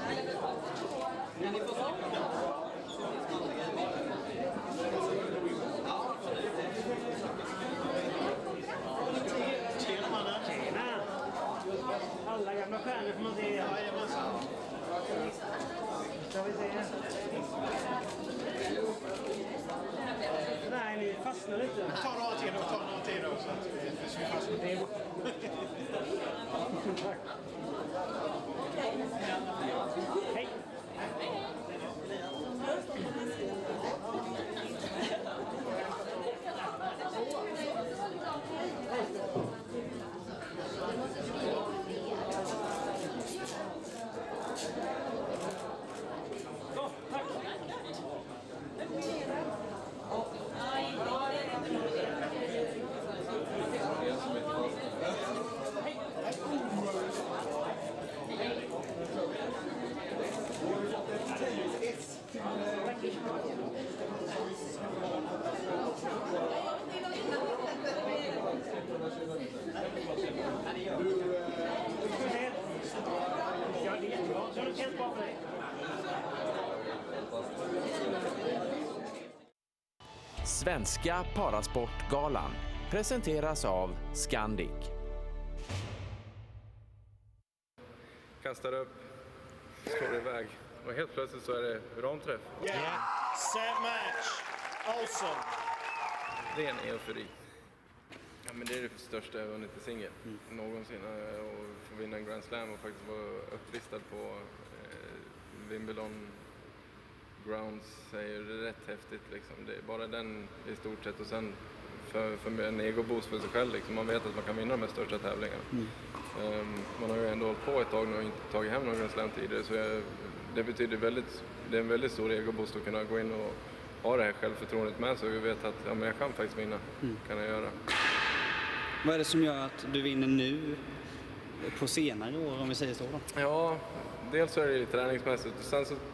Tjena! Alla gamla stjärnor får man se. Jajamensan. Ska vi se. Nej, ni fastnar inte. Ta några till och ta några till också. Så vi fastnar. Det är bra. Tack. Hej. Så, tack. Ja, det är jättebra. Så det känns bra för dig. Svenska Parasportgalan presenteras av Scandic. Kastar upp, slår iväg och helt plötsligt så är det ramträff. Yeah. Set match. Awesome. Ren eufori. Ja, men det är det största jag vunnit i singel mm. någonsin. Och få vinna en Grand Slam och faktiskt vara upplistad på eh, Wimbledon Grounds är ju rätt häftigt. Liksom. Det är bara den i stort sett och sen för, för en egoboost för sig själv. Liksom. Man vet att man kan vinna de här största tävlingarna. Mm. Um, man har ju ändå hållit på ett tag nu och inte tagit hem någon Grand Slam tidigare. Så jag, det betyder väldigt, det är en väldigt stor egoboost att kunna gå in och ha det här självförtroendet med sig och vet att ja, men jag kan faktiskt vinna. Mm. Kan jag göra. Vad är det som gör att du vinner nu på senare år, om vi säger så då? Ja, dels så är det träningsmässigt. Sen så,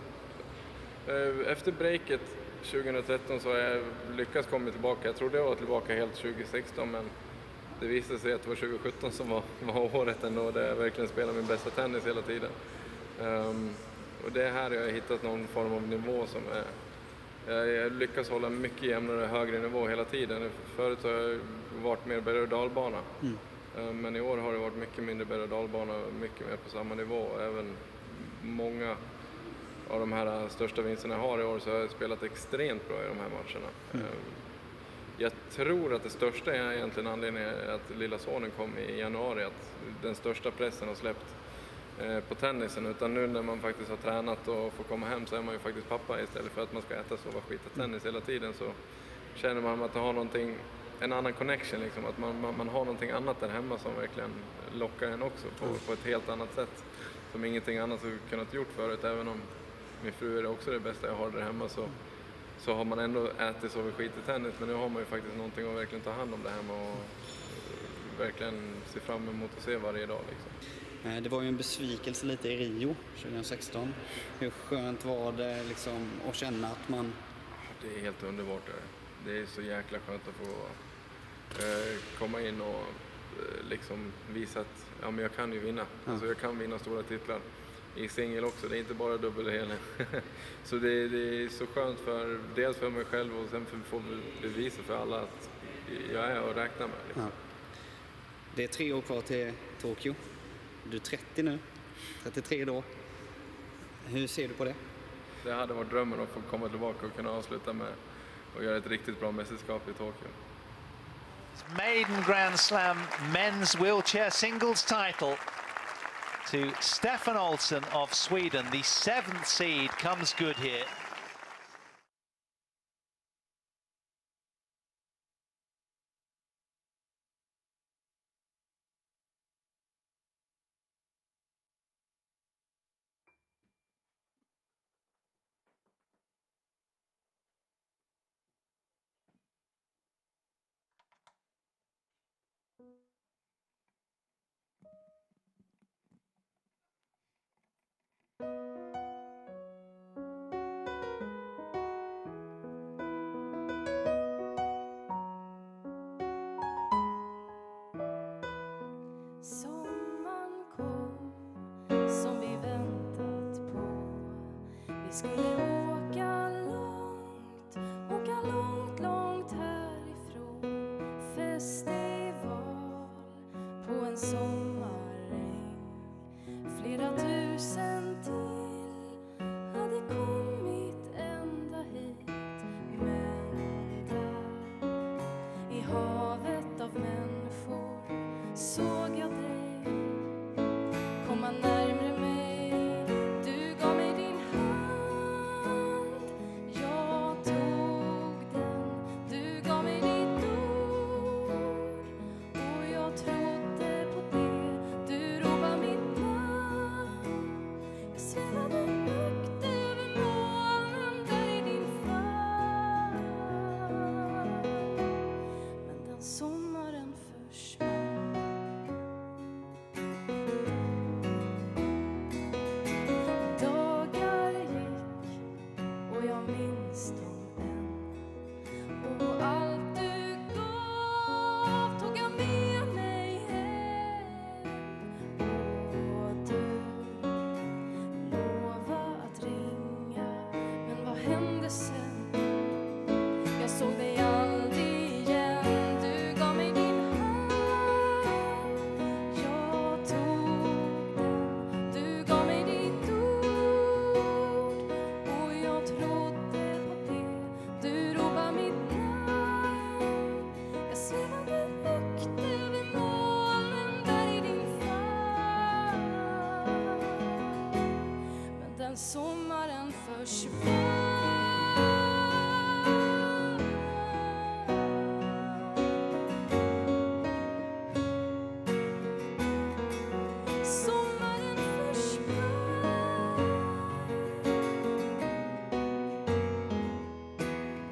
efter breaket tjugohundratretton så har jag lyckats komma tillbaka. Jag trodde jag var tillbaka helt tjugohundrasexton, men det visade sig att det var tjugohundrasjutton som var, var året ändå, där jag verkligen spelade min bästa tennis hela tiden. Um, och det här har jag hittat någon form av nivå som är... Jag, jag lyckas hålla mycket jämnare och högre nivå hela tiden. Förut har jag varit mer berg- och dalbana. Mm. Um, men i år har det varit mycket mindre berg- och dalbana och mycket mer på samma nivå. Även många av de här största vinsterna jag har i år så har jag spelat extremt bra i de här matcherna. Mm. Um, Jag tror att det största är egentligen anledningen att lilla sonen kom i januari, att den största pressen har släppt eh, på tennisen, utan nu när man faktiskt har tränat och får komma hem så är man ju faktiskt pappa istället för att man ska äta, sova, skita tennis hela tiden, så känner man att man har någonting, en annan connection liksom, att man, man, man har någonting annat där hemma som verkligen lockar en också på, på ett helt annat sätt som ingenting annat har kunnat gjort förut. Även om min fru är också det bästa jag har där hemma, så så har man ändå ätit så skit i tennis, men nu har man ju faktiskt någonting att verkligen ta hand om det hemma och verkligen se fram emot att se varje dag liksom. Det var ju en besvikelse lite i Rio tjugohundrasexton. Hur skönt var det liksom att känna att man... Det är helt underbart där. Det är så jäkla skönt att få eh, komma in och eh, liksom visa att ja, men jag kan ju vinna. Ja. Alltså jag kan vinna stora titlar. I singel också, det är inte bara dubbelhelen. Så det, det är så skönt för dels för mig själv och sen för att få bevisa för alla att jag är och räknar med. Liksom. Ja. Det är tre år kvar till Tokyo. Du är trettio nu, trettiotre då. Hur ser du på det? Det hade varit drömmen att få komma tillbaka och kunna avsluta med och göra ett riktigt bra mästerskap i Tokyo. Maiden Grand Slam men's wheelchair singles title to Stefan Olsson of Sweden. The seventh seed comes good here. Sommaren kom som vi väntat på. Vi skulle åka långt, åka långt, långt härifrån. Festival på en sommaräng. Flera tusen till hade kommit ända hit. Men där i havet av människor såg jag dig komma närmare mig. Du gav mig din hand, jag tog den. Du gav mig ditt ord och jag trodde på det. Du ropade mitt namn. Jag svävade högt över molnen där i din famn. Men den sommaren försvann. Dagar gick och jag minns dem än. Och allt du gav tog jag med mig hem. Och du lovade att ringa, men vad hände sen? Jag såg dig aldrig igen. Du gav mig din hand, jag tog den. Du gav mig ditt ord och jag trodde på det. Du ropade mitt namn. Jag svävade högt över molnen där i din famn. Men den sommaren försvann. Sommaren försvann.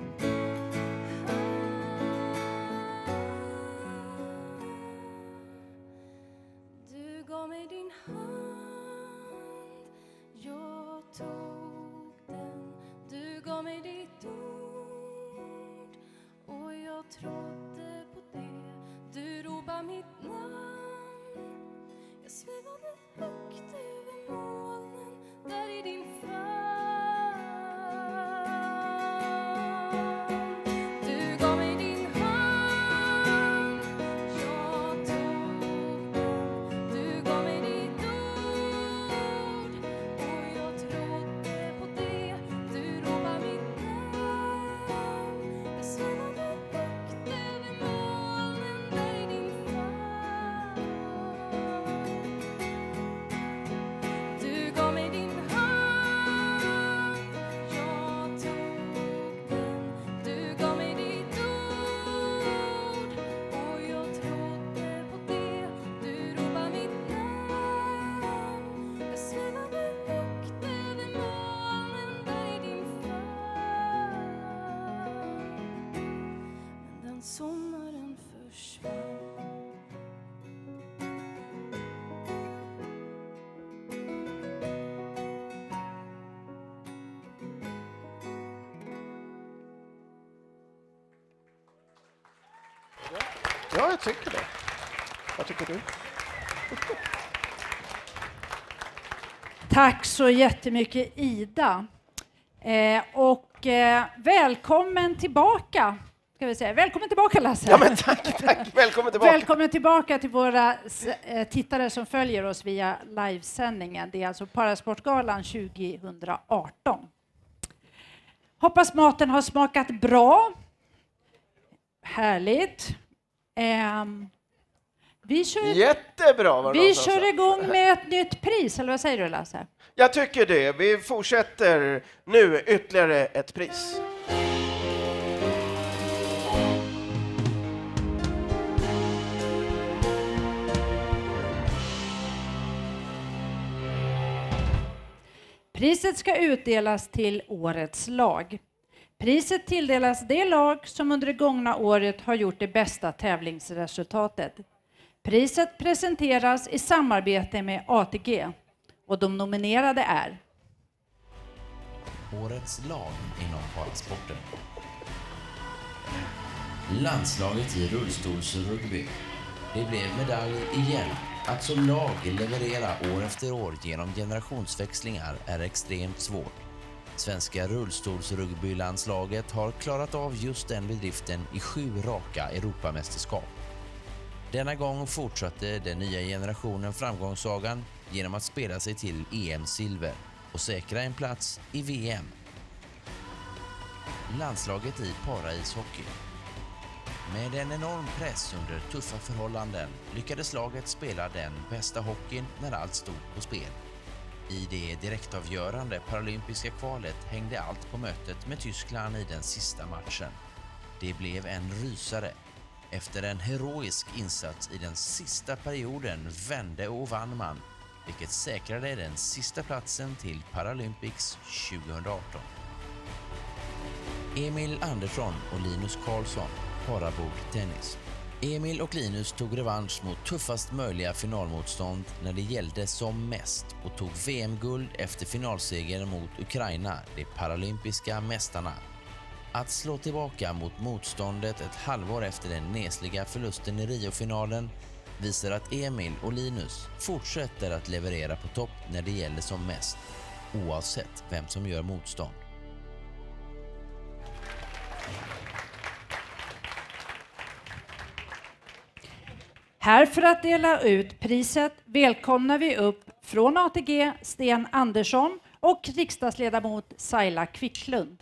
försvann. Ja, jag tycker det. Vad tycker du? Tack så jättemycket, Ida. Eh, och eh, välkommen tillbaka. Ska vi säga. Välkommen tillbaka, Lasse. Ja, men tack, tack. Välkommen tillbaka. Välkommen tillbaka till våra eh, tittare som följer oss via livesändningen. Det är alltså Parasportgalan tjugohundraarton. Hoppas maten har smakat bra. Härligt. Eh, vi kör, Jättebra. Var vi kör igång med ett nytt pris, eller vad säger du, Lasse? Jag tycker det. Vi fortsätter nu ytterligare ett pris. Priset ska utdelas till årets lag. Priset tilldelas det lag som under det gångna året har gjort det bästa tävlingsresultatet. Priset presenteras i samarbete med A T G och de nominerade är Årets lag inom parasporten. Landslaget i rullstolsrugby. Det blev medalj igen. Att som lag leverera år efter år genom generationsväxlingar är extremt svårt. Svenska rullstolsrugbylandslaget har klarat av just den bedriften i sju raka Europamästerskap. Denna gång fortsatte den nya generationen framgångssagan genom att spela sig till E M-silver och säkra en plats i V M. Landslaget i paraishockey. Med en enorm press under tuffa förhållanden lyckades laget spela den bästa hockeyn när allt stod på spel. I det direktavgörande paralympiska kvalet hängde allt på mötet med Tyskland i den sista matchen. Det blev en rysare. Efter en heroisk insats i den sista perioden vände och vann man, vilket säkrade den sista platsen till Paralympics tjugohundraarton. Emil Andersson och Linus Karlsson, parabordtennis. Emil och Linus tog revansch mot tuffast möjliga finalmotstånd när det gällde som mest och tog V M-guld efter finalsegern mot Ukraina, de paralympiska mästarna. Att slå tillbaka mot motståndet ett halvår efter den nesliga förlusten i Rio-finalen visar att Emil och Linus fortsätter att leverera på topp när det gäller som mest, oavsett vem som gör motstånd. Här för att dela ut priset välkomnar vi upp från A T G Sten Andersson och riksdagsledamot Saila Quicklund.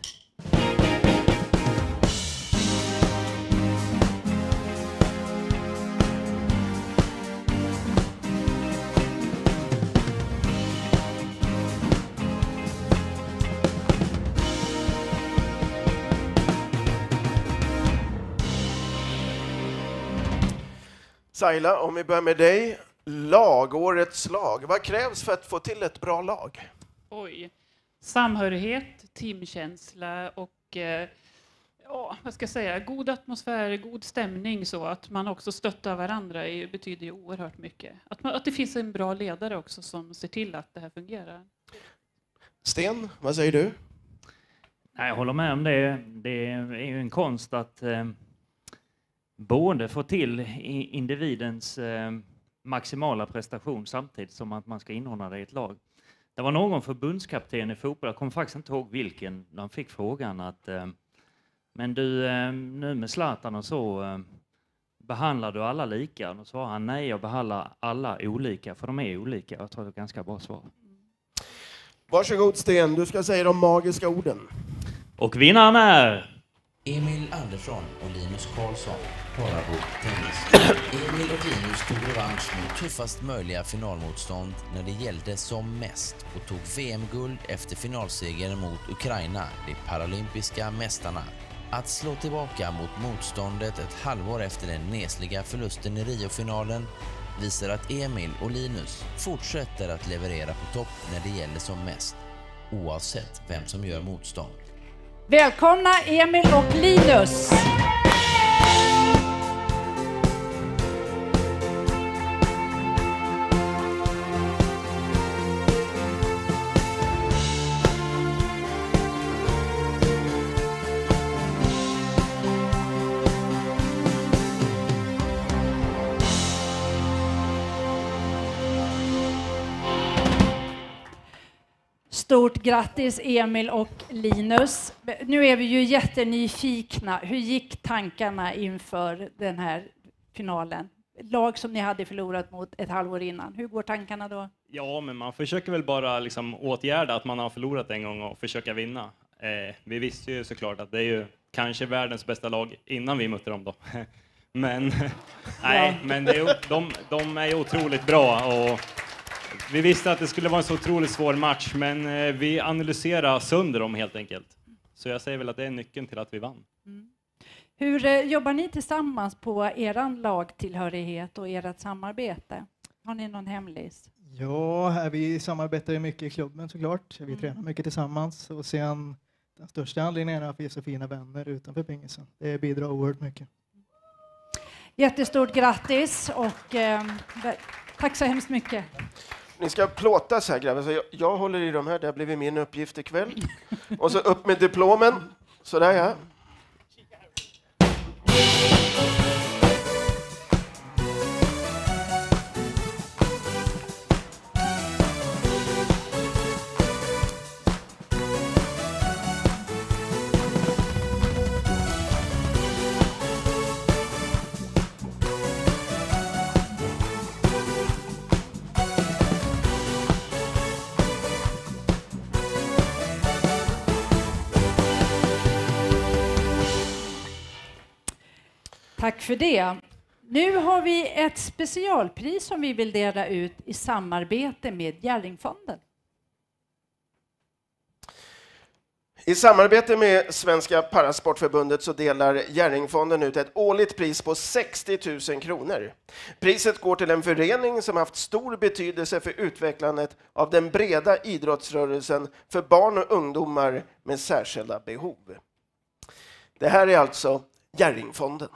Saila, om vi börjar med dig. Lag, årets lag. Vad krävs för att få till ett bra lag? Oj. Samhörighet, teamkänsla och eh, ja, vad ska jag säga, god atmosfär, god stämning så att man också stöttar varandra är, betyder ju oerhört mycket. Att, man, att det finns en bra ledare också som ser till att det här fungerar. Sten, vad säger du? Nej, jag håller med om det. Det är ju en konst att eh, både få till individens eh, maximala prestation samtidigt som att man ska inordna det i ett lag. Det var någon förbundskapten i fotboll, jag kommer faktiskt inte ihåg vilken, när han fick frågan att eh, men du, eh, nu med Zlatan och så, eh, behandlar du alla lika? Och då svarade han, nej, jag behandlar alla olika, för de är olika. Jag tror det är ett ganska bra svar. Varsågod Sten, du ska säga de magiska orden. Och vinnaren är... Emil Andersson och Linus Karlsson, parabordtennis. Emil och Linus tog revansch mot tuffast möjliga finalmotstånd när det gällde som mest och tog V M-guld efter finalsegern mot Ukraina, de paralympiska mästarna. Att slå tillbaka mot motståndet ett halvår efter den nesliga förlusten i Rio-finalen visar att Emil och Linus fortsätter att leverera på topp när det gäller som mest, oavsett vem som gör motstånd. Välkomna Emil och Linus! Stort grattis Emil och Linus. Nu är vi ju jättenyfikna. Hur gick tankarna inför den här finalen? Lag som ni hade förlorat mot ett halvår innan. Hur går tankarna då? Ja, men man försöker väl bara liksom åtgärda att man har förlorat en gång och försöka vinna. Eh, vi visste ju såklart att det är ju kanske världens bästa lag innan vi mötte dem då. Men, nej, men det är, de, de är ju otroligt bra och vi visste att det skulle vara en så otroligt svår match, men eh, vi analyserar sönder dem helt enkelt. Så jag säger väl att det är nyckeln till att vi vann. Mm. Hur eh, jobbar ni tillsammans på er lagtillhörighet och ert samarbete? Har ni någon hemlis? Ja, vi samarbetar ju mycket i klubben såklart. Vi Mm. tränar mycket tillsammans och sen den största anledningen är att vi är så fina vänner utanför pingisen. Det bidrar oerhört mycket. Jättestort grattis och eh, tack så hemskt mycket. Ni ska plåtas här grabbar, så jag, jag håller i de här, det har blivit min uppgift ikväll. Och så upp med diplomen, sådär ja. Tack för det. Nu har vi ett specialpris som vi vill dela ut i samarbete med Jerringfonden. I samarbete med Svenska Parasportförbundet så delar Jerringfonden ut ett årligt pris på sextio tusen kronor. Priset går till en förening som haft stor betydelse för utvecklandet av den breda idrottsrörelsen för barn och ungdomar med särskilda behov. Det här är alltså Jerringfonden.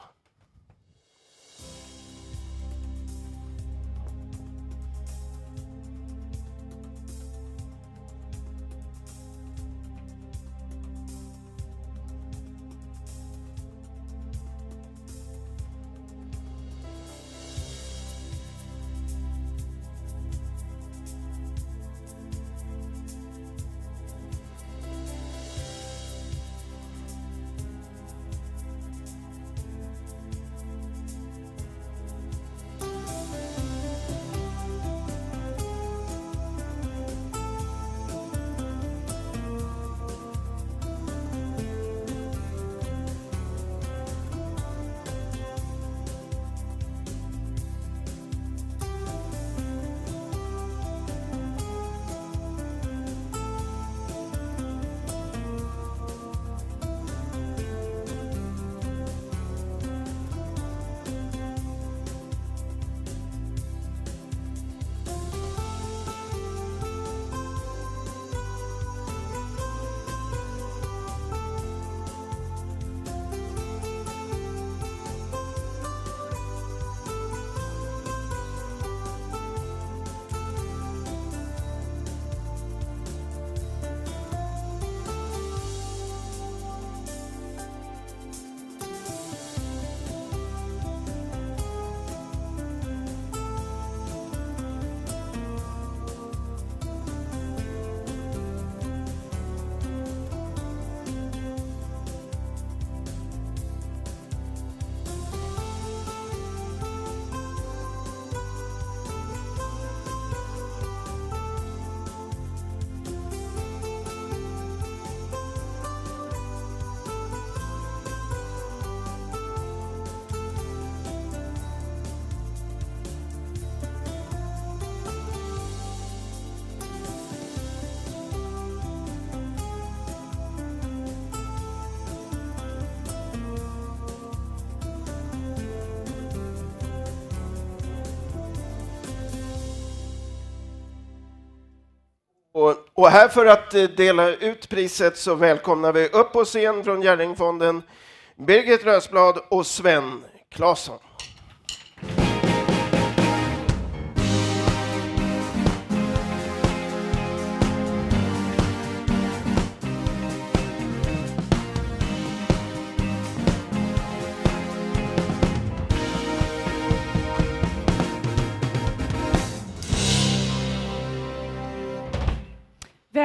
Och, och här för att eh, dela ut priset så välkomnar vi upp på scen från Jerringfonden Birgit Rösblad och Sven Claesson.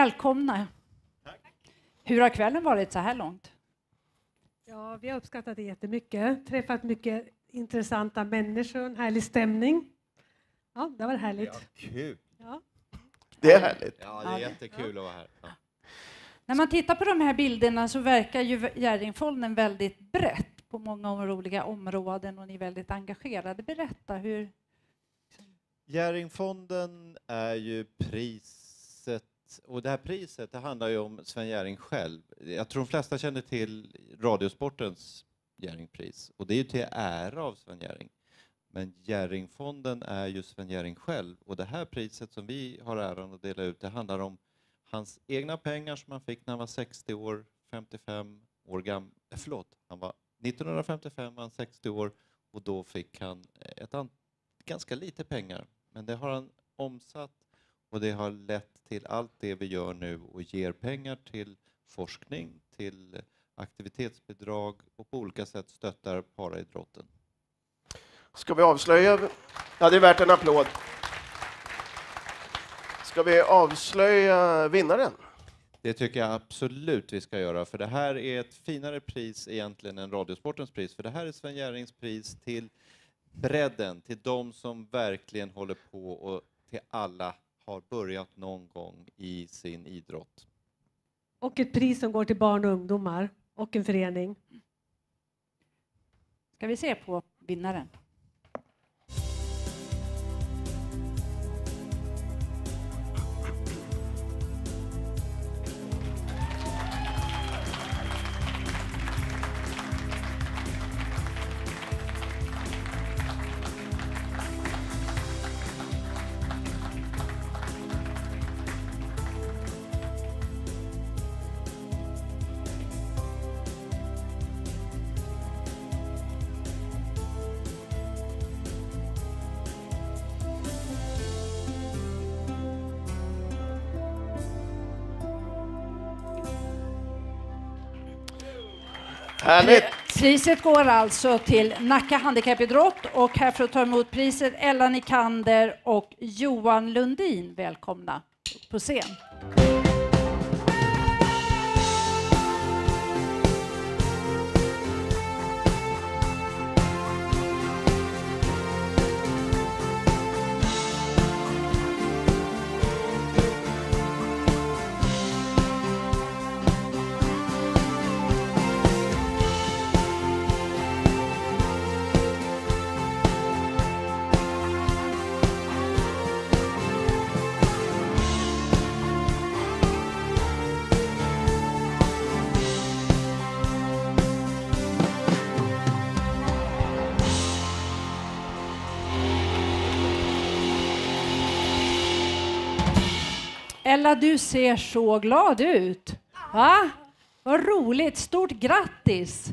Välkomna. Hur har kvällen varit så här långt? Ja, vi har uppskattat det jättemycket. Träffat mycket intressanta människor, en härlig stämning. Ja, det var härligt. Ja, kul. Ja. Det är härligt. Ja, det är jättekul att vara här. Ja. När man tittar på de här bilderna så verkar ju Jerringfonden väldigt brett på många olika områden och ni är väldigt engagerade. Berätta hur... Jerringfonden är ju priset, och det här priset det handlar ju om Sven Jerring själv. Jag tror de flesta känner till Radiosportens Jerringpris och det är ju till ära av Sven Jerring. Men Jerringfonden är ju Sven Jerring själv och det här priset som vi har äran att dela ut det handlar om hans egna pengar som han fick när han var sextio år, femtiofem år gammal. Förlåt, han var nittonhundrafemtiofem, var han sextio år och då fick han ett an- ganska lite pengar. Men det har han omsatt och det har lett till allt det vi gör nu och ger pengar till forskning, till aktivitetsbidrag och på olika sätt stöttar paraidrotten. Ska vi avslöja? Ja, det är värt en applåd. Ska vi avslöja vinnaren? Det tycker jag absolut vi ska göra, för det här är ett finare pris egentligen än Radiosportens pris, för det här är Sven Jerrings pris till bredden, till de som verkligen håller på och till alla har börjat någon gång i sin idrott. Och ett pris som går till barn och ungdomar och en förening. Ska vi se på vinnaren? Härligt. Priset går alltså till Nacka handikappidrott och här för att ta emot priset Ella Nikander och Johan Lundin. Välkomna på scen. Ella, du ser så glad ut. Va? Vad roligt. Stort grattis.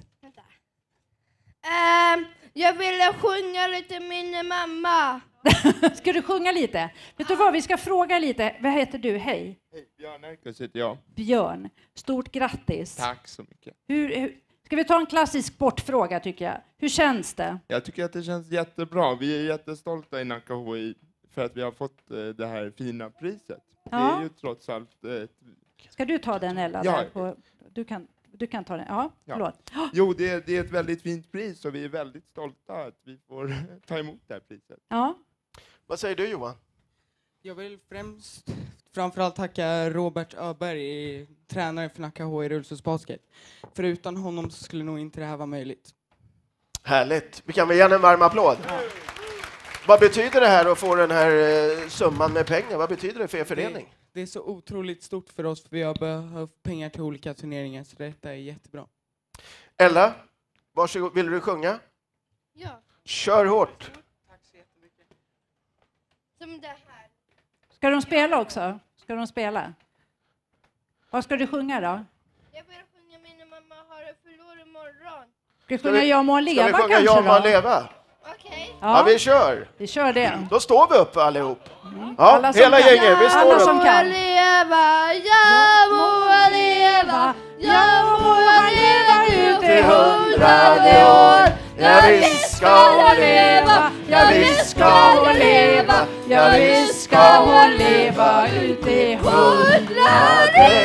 Uh, jag ville sjunga lite min mamma. Ska du sjunga lite? Vet du vad, vi ska fråga lite. Vad heter du? Hej. Hej, Björn Erkus heter jag. Björn. Stort grattis. Tack så mycket. Hur, hur, ska vi ta en klassisk sportfråga tycker jag. Hur känns det? Jag tycker att det känns jättebra. Vi är jättestolta i Nacka H I för att vi har fått uh, det här fina priset. Ja. Det är ju trots allt... Uh, Ska du ta den, Ella? Ja. Där på, du, kan, du kan ta den. Ja, ja. förlåt. Jo, det är, det är ett väldigt fint pris och vi är väldigt stolta att vi får ta emot det här priset. Ja. Vad säger du, Johan? Jag vill främst framförallt tacka Robert Öberg, tränare för Nacka H I rullstolsbasket. För utan honom så skulle nog inte det här vara möjligt. Härligt. Vi kan väl ge en varm applåd. Ja. Vad betyder det här att få den här eh, summan med pengar? Vad betyder det för er förening? Det, det är så otroligt stort för oss, för vi har behövt pengar till olika turneringar, så detta är jättebra. Ella, varsågod. Vill du sjunga? Ja. Kör hårt. Tack så jättemycket. Som det här. Ska de spela också? Ska de spela? Vad ska du sjunga då? Jag vill sjunga min mamma har det förlorat imorgon. Ska vi sjunga Jag må leva kanske då? Ska vi sjunga Jag må leva? Okej. Ja. ja, vi kör. Vi kör det. Då står vi upp allihop. Mm. Ja, alla hela kan. gänget, vi står alla upp. Som kan. Leva, jag må leva, jag må leva ut i hundrade år. Ja, visst ska jag leva, ja, visst ska jag leva, Ja, visst ska hon leva ut i hundrade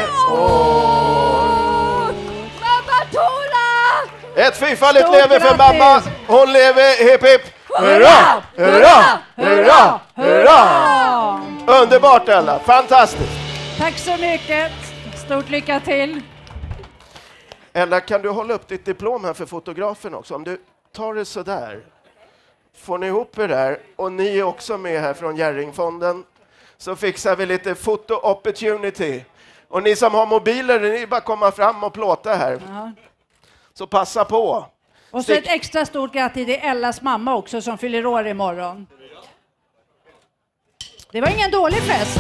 år. Mamma Tora! Ett fyrfaldigt Stort lever för grattis! mamma. Hon lever, hipp hipp. Hurra, hurra, hurra, hurra! Underbart Ella, fantastiskt. Tack så mycket. Stort lycka till. Ella, kan du hålla upp ditt diplom här för fotografen också? Om du tar det så där. Får ni ihop er där? Och ni är också med här från Jerringfonden. Så fixar vi lite foto opportunity. Och ni som har mobiler, ni bara komma fram och plåta här. Ja. Så passa på. Och så ett extra stort grattis till Ellas mamma också som fyller år imorgon. Det var ingen dålig fest.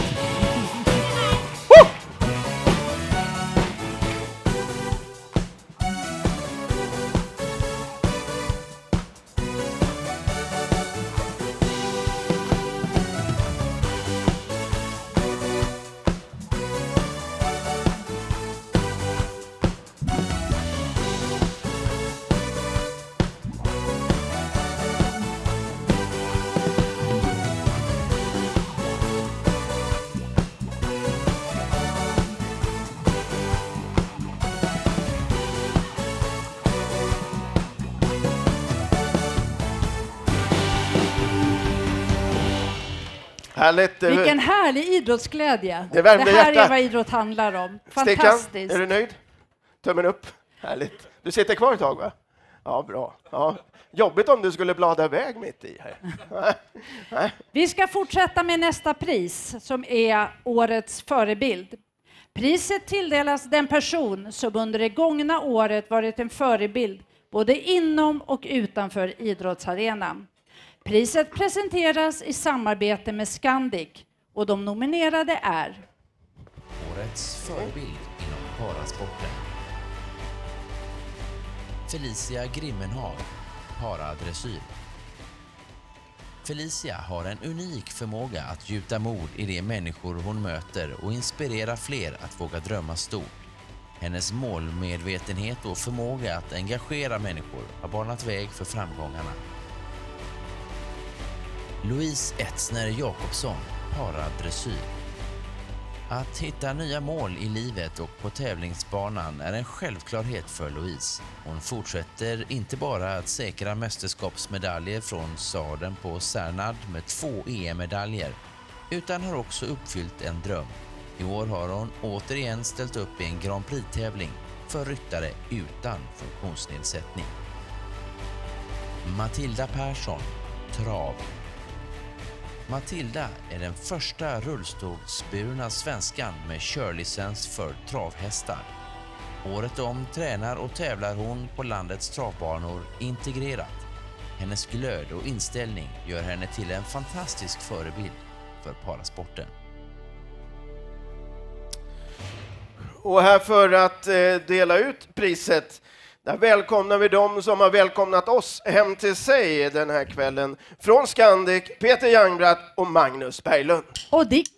Härligt. Vilken härlig idrottsglädje. Det värmde Det här hjärtat. är vad idrott handlar om. Stickan, Fantastiskt. är du nöjd? Tummen upp. Härligt. Du sitter kvar ett tag, va? Ja, bra. Ja. Jobbigt om du skulle blada iväg mitt i här. Vi ska fortsätta med nästa pris som är årets förebild. Priset tilldelas den person som under det gångna året varit en förebild både inom och utanför idrottsarenan. Priset presenteras i samarbete med Scandic och de nominerade är Årets förebild inom parasporten. Felicia Grimmenhag, paradressyr. Felicia har en unik förmåga att gjuta mod i de människor hon möter och inspirera fler att våga drömma stort. Hennes målmedvetenhet och förmåga att engagera människor har banat väg för framgångarna. Louise Etzner Jakobsson, paradressyr. Att hitta nya mål i livet och på tävlingsbanan är en självklarhet för Louise. Hon fortsätter inte bara att säkra mästerskapsmedaljer från sadeln på Cernad med två E M-medaljer, utan har också uppfyllt en dröm. I år har hon återigen ställt upp i en Grand Prix-tävling för ryttare utan funktionsnedsättning. Matilda Persson, trav. Matilda är den första rullstolsburna svenskan med körlicens för travhästar. Året om tränar och tävlar hon på landets travbanor integrerat. Hennes glöd och inställning gör henne till en fantastisk förebild för parasporten. Och här för att eh, dela ut priset, där välkomnar vi dem som har välkomnat oss hem till sig den här kvällen. Från Scandic, Peter Youngbratt och Magnus Berglund. Och Dick.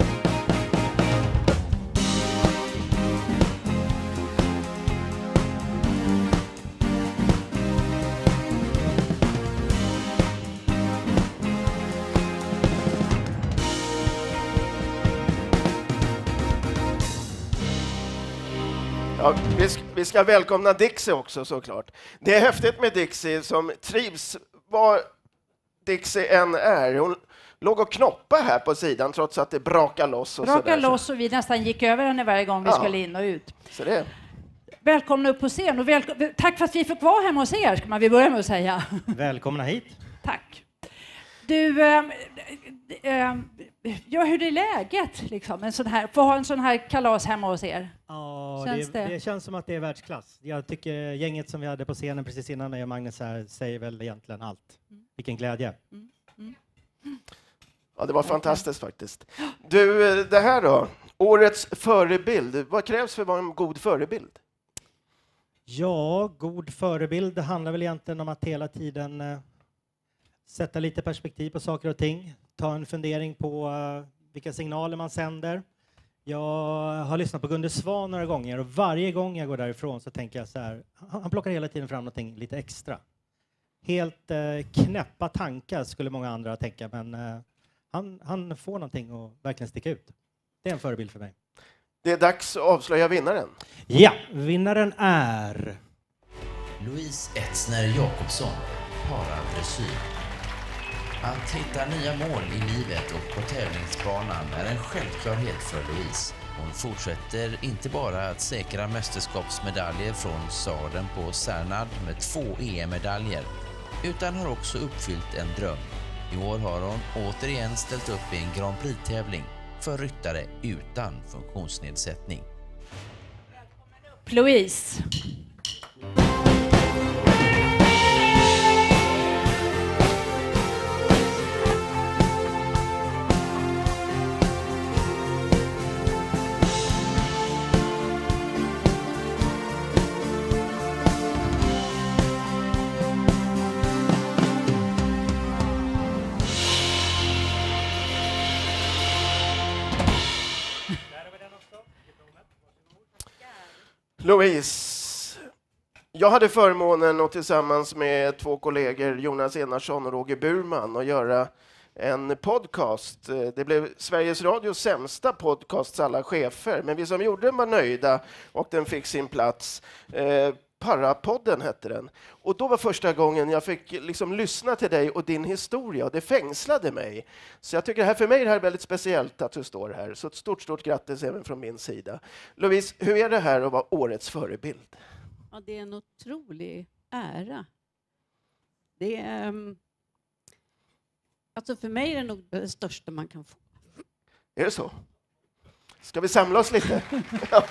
Ja, vi, ska, vi ska välkomna Dixie också såklart. Det är häftigt med Dixie som trivs var Dixie än är. Hon låg och knoppade här på sidan trots att det brakar loss. Och Brakar sådär. loss och vi nästan gick över henne varje gång vi Ja. skulle in och ut. Så det. Välkomna upp på scen och välkom- tack för att vi fick vara hemma hos er, ska man vi börja med att säga. Välkomna hit. Tack. Du, ähm, ähm, ja, hur är läget liksom? En sån här, få ha en sån här kalas hemma hos er? Ja, Känns det, det? det känns som att det är världsklass. Jag tycker gänget som vi hade på scenen precis innan jag och Magnus här säger väl egentligen allt. Vilken glädje. Mm. Mm. Ja, det var fantastiskt faktiskt. Du, det här då? Årets förebild. Vad krävs för att vara en god förebild? Ja, god förebild. Det handlar väl egentligen om att hela tiden eh, sätta lite perspektiv på saker och ting. Ta en fundering på eh, vilka signaler man sänder. Jag har lyssnat på Gunde Svan några gånger och varje gång jag går därifrån så tänker jag så här. Han plockar hela tiden fram någonting lite extra. Helt eh, knäppa tankar skulle många andra tänka, men eh, han, han får någonting att verkligen sticka ut. Det är en förebild för mig. Det är dags att avslöja vinnaren. Ja, vinnaren är... Louise Etzner Jakobsson, paradressyr. Att hitta nya mål i livet och på tävlingsbanan är en självklarhet för Louise. Hon fortsätter inte bara att säkra mästerskapsmedaljer från sadeln på Särnad med två E M-medaljer, utan har också uppfyllt en dröm. I år har hon återigen ställt upp i en Grand Prix-tävling för ryttare utan funktionsnedsättning. Louise. Louise, jag hade förmånen att tillsammans med två kollegor, Jonas Enarsson och Roger Burman, att göra en podcast. Det blev Sveriges Radios sämsta podcast alla chefer, men vi som gjorde den var nöjda och den fick sin plats. Eh, Parapodden hette den. Och då var första gången jag fick liksom lyssna till dig och din historia, och det fängslade mig. Så jag tycker det här, för mig är det här väldigt speciellt att du står här. Så ett stort, stort grattis även från min sida. Louise, hur är det här att vara årets förebild? Ja, det är en otrolig ära. Det är, um, alltså för mig är det nog det största man kan få. Är det så? Ska vi samla oss lite? Ja.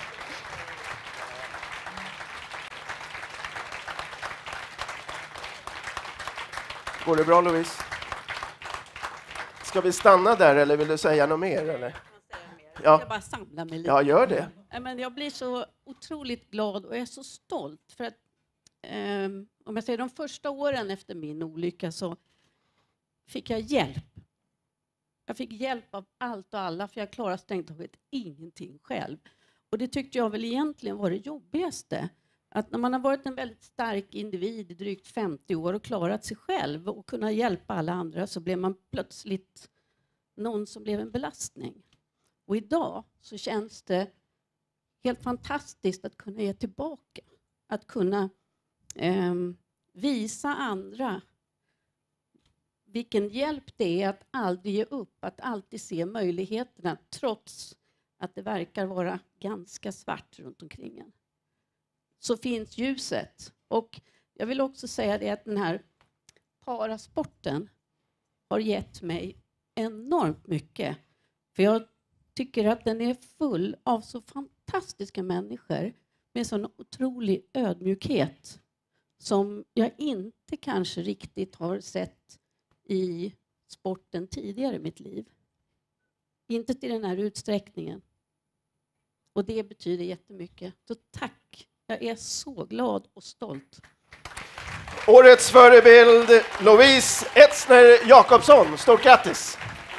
Går det bra, Louise? Ska vi stanna där eller vill du säga något mer? Eller? Jag ska bara samla mig lite. Ja, gör det. Men jag blir så otroligt glad och jag är så stolt. För att, eh, om jag säger de första åren efter min olycka så fick jag hjälp. Jag fick hjälp av allt och alla, för jag klarade strängt taget ingenting själv. Och det tyckte jag väl egentligen var det jobbigaste. Att när man har varit en väldigt stark individ i drygt femtio år och klarat sig själv och kunnat hjälpa alla andra, så blev man plötsligt någon som blev en belastning. Och idag så känns det helt fantastiskt att kunna ge tillbaka. Att kunna eh, visa andra vilken hjälp det är att aldrig ge upp, att alltid se möjligheterna trots att det verkar vara ganska svart runt omkring en. Så finns ljuset. Och jag vill också säga det att den här parasporten har gett mig enormt mycket. För jag tycker att den är full av så fantastiska människor med sån otrolig ödmjukhet som jag inte kanske riktigt har sett i sporten tidigare i mitt liv. Inte till den här utsträckningen. Och det betyder jättemycket. Så tack. Jag är så glad och stolt. Årets förebild Louise Etzner Jakobsson. Stort grattis!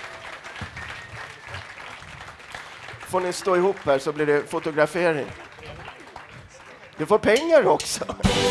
Får ni stå ihop här så blir det fotografering. Du får pengar också.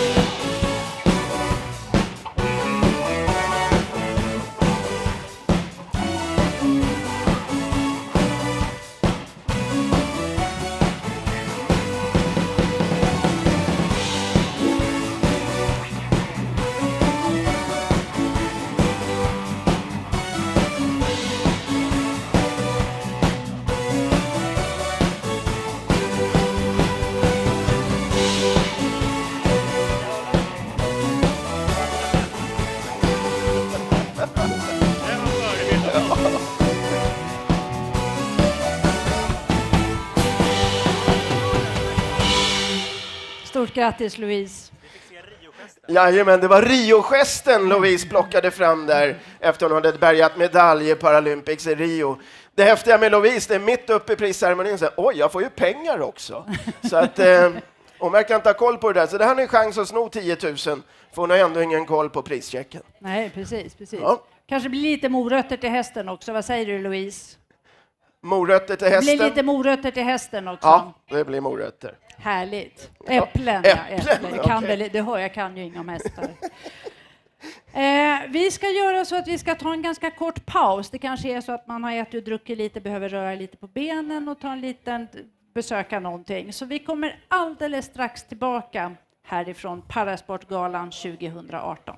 Stort grattis, Louise. Jajamän, det var Rio-gesten Louise plockade fram där efter hon hade bärgat medalj i Paralympics i Rio. Det häftiga med Louise, det är mitt uppe i prisceremonin så oj, jag får ju pengar också. Så att eh, hon verkar inte ha koll på det där. Så det här är en chans att sno tio tusen, för hon har ändå ingen koll på prischecken. Nej, precis, precis. Ja. Kanske blir lite morötter till hästen också. Vad säger du, Louise? Morötter till hästen. Det blir lite morötter till hästen också. Ja, det blir morötter. Härligt. Äpplen, Ja, ja. äpplen, Äpplen. Jag kan okej. väl, det hör jag kan ju inga om hästar. Eh, vi ska göra så att vi ska ta en ganska kort paus. Det kanske är så att man har ätit och druckit lite, behöver röra lite på benen och ta en liten besöka någonting. Så vi kommer alldeles strax tillbaka härifrån Parasportgalan tjugohundraarton.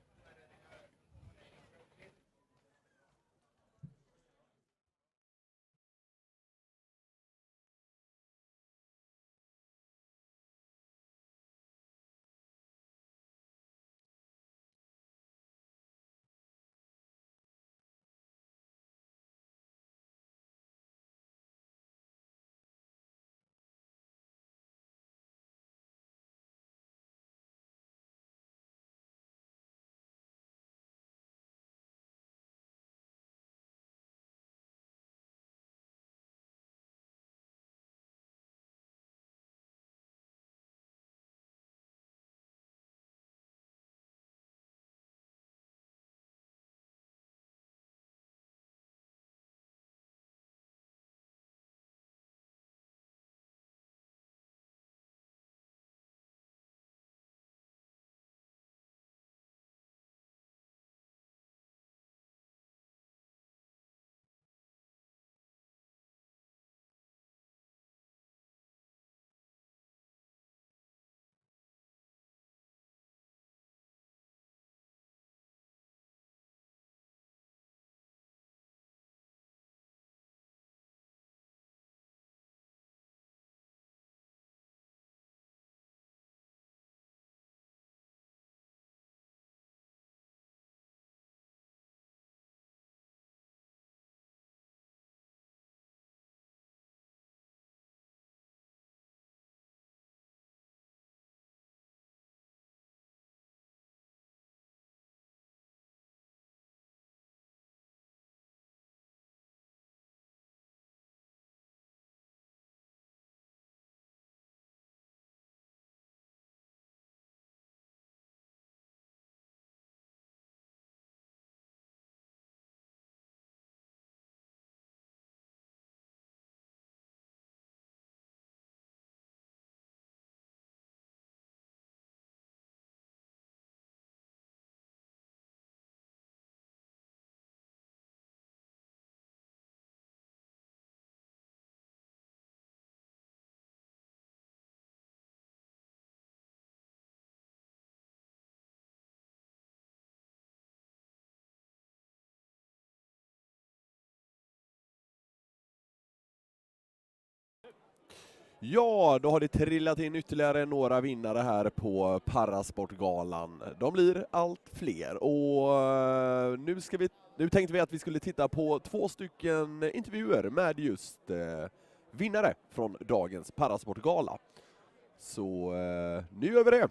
Ja, då har det trillat in ytterligare några vinnare här på Parasportgalan. De blir allt fler och nu, ska vi, nu tänkte vi att vi skulle titta på två stycken intervjuer med just eh, vinnare från dagens Parasportgala. Så eh, nu gör vi det.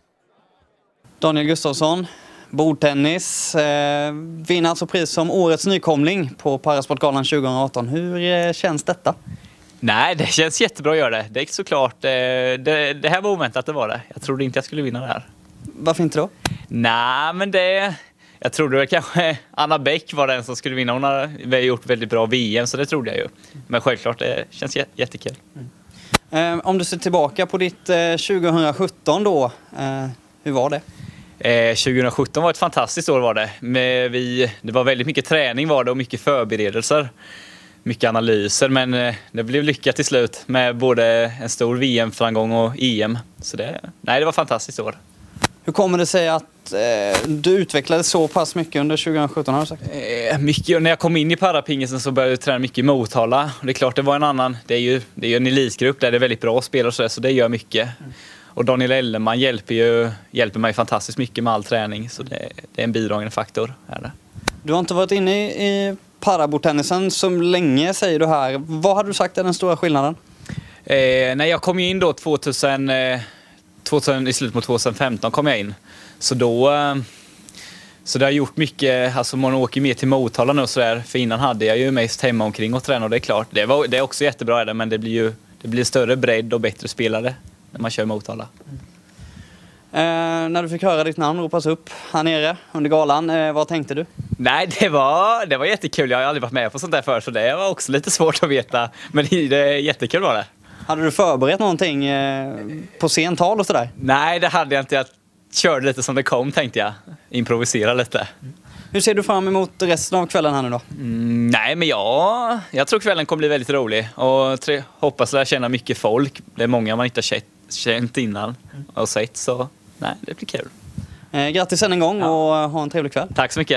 Daniel Gustafsson, bordtennis, eh, vinner alltså pris som årets nykomling på Parasportgalan tjugohundraarton. Hur eh, känns detta? Nej, det känns jättebra att göra det. Det är såklart, det, det, det här var oväntat att det var det. Jag trodde inte jag skulle vinna det här. Varför inte då? Nej, men det... Jag trodde väl kanske Anna Bäck var den som skulle vinna. Hon har gjort väldigt bra V M, så det trodde jag ju. Men självklart, det känns j- jättekul. Mm. Eh, om du ser tillbaka på ditt eh, tjugosjutton då, eh, hur var det? Eh, tjugosjutton var ett fantastiskt år var det. Med vi, det var väldigt mycket träning var det och mycket förberedelser. Mycket analyser, men eh, det blev lyckat till slut med både en stor V M-framgång och E M. Så det, nej, det var ett fantastiskt år. Hur kommer det sig att eh, du utvecklades så pass mycket under tjugosjutton har du sagt? Eh, mycket, när jag kom in i parapingisen så började jag träna mycket i Motala. Det är klart det var en annan, det är ju, det är ju en elitgrupp där det är väldigt bra spelare och så, där, så det gör mycket. Mm. Och Daniel Ellerman hjälper, ju, hjälper mig fantastiskt mycket med all träning, så det, det är en bidragande faktor. Är det. Du har inte varit inne i, i parabordtennisen så länge säger du här. Vad hade du sagt är den stora skillnaden? Eh, när jag kom in då tvåtusen, eh, tvåtusen, i slutet på tjugohundrafemton kom jag in. Så då eh, så det har gjort mycket, alltså man åker mer till Motala nu och sådär. För innan hade jag ju mest hemma omkring och träna och det är klart. Det, var, det är också jättebra är det, men det blir ju det blir större bredd och bättre spelare när man kör Motala. Mm. Eh, när du fick höra ditt namn ropas upp här nere under galan, eh, vad tänkte du? Nej, det var, det var jättekul. Jag har aldrig varit med på sånt där förr, så det var också lite svårt att veta. Men det är jättekul var det. Hade du förberett någonting eh, på scental och sådär? Nej, det hade jag inte. Jag körde lite som det kom, tänkte jag. Improvisera lite. Hur ser du fram emot resten av kvällen här nu då? Mm, nej, men jag, jag tror kvällen kommer bli väldigt rolig. Och tre, hoppas lära känna mycket folk. Det är många man inte har känt, känt innan och sett. Så nej, det blir kul. Eh, grattis än en gång och ha en trevlig kväll. Tack så mycket.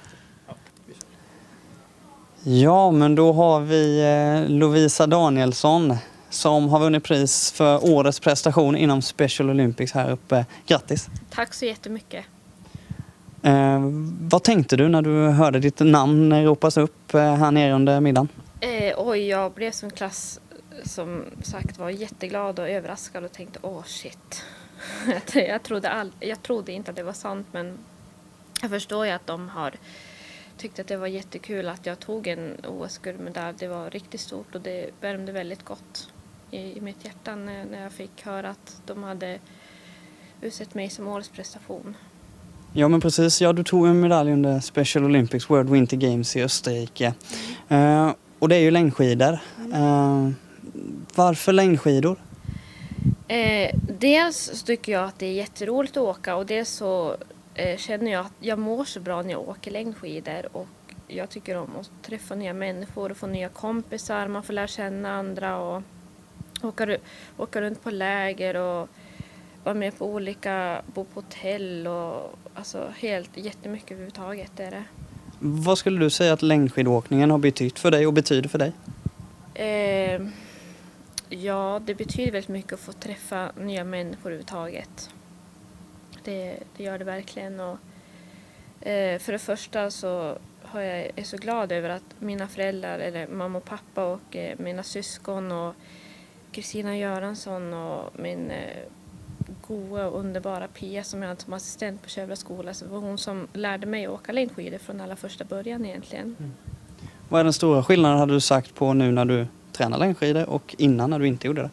Ja, men då har vi eh, Lovisa Danielsson som har vunnit pris för årets prestation inom Special Olympics här uppe. Grattis! Tack så jättemycket. Eh, vad tänkte du när du hörde ditt namn ropas upp eh, här nere under middagen? Eh, oj, jag blev som klass som sagt var jätteglad och överraskad och tänkte åh shit. jag, trodde all, jag trodde inte att det var sant, men jag förstår ju att de har tyckt att det var jättekul att jag tog en O S-guldmedalj. Det var riktigt stort och det värmde väldigt gott i, i mitt hjärta när, när jag fick höra att de hade utsett mig som årets prestation. Ja, men precis. Ja, du tog en medalj under Special Olympics World Winter Games i Österrike. Mm. Uh, och det är ju längdskidor. Uh, varför längdskidor? Eh, dels så tycker jag att det är jätteroligt att åka och dels så eh, känner jag att jag mår så bra när jag åker längdskidor och jag tycker om att träffa nya människor och få nya kompisar. Man får lära känna andra och åka, åka runt på läger och vara med på olika, bo på hotell och alltså helt jättemycket överhuvudtaget är det. Vad skulle du säga att längdskidåkningen har betytt för dig och betyder för dig? Eh, ja, det betyder väldigt mycket att få träffa nya människor överhuvudtaget. Det, det gör det verkligen. Och, eh, för det första så har jag, är så glad över att mina föräldrar, eller mamma och pappa och eh, mina syskon och Kristina Göransson och min eh, goa och underbara Pia som jag hade som assistent på Kövla skola, så var hon som lärde mig att åka längdskidor från allra första början egentligen. Mm. Vad är den stora skillnaden hade du sagt på nu när du tränar längdskidor och innan när du inte gjorde det?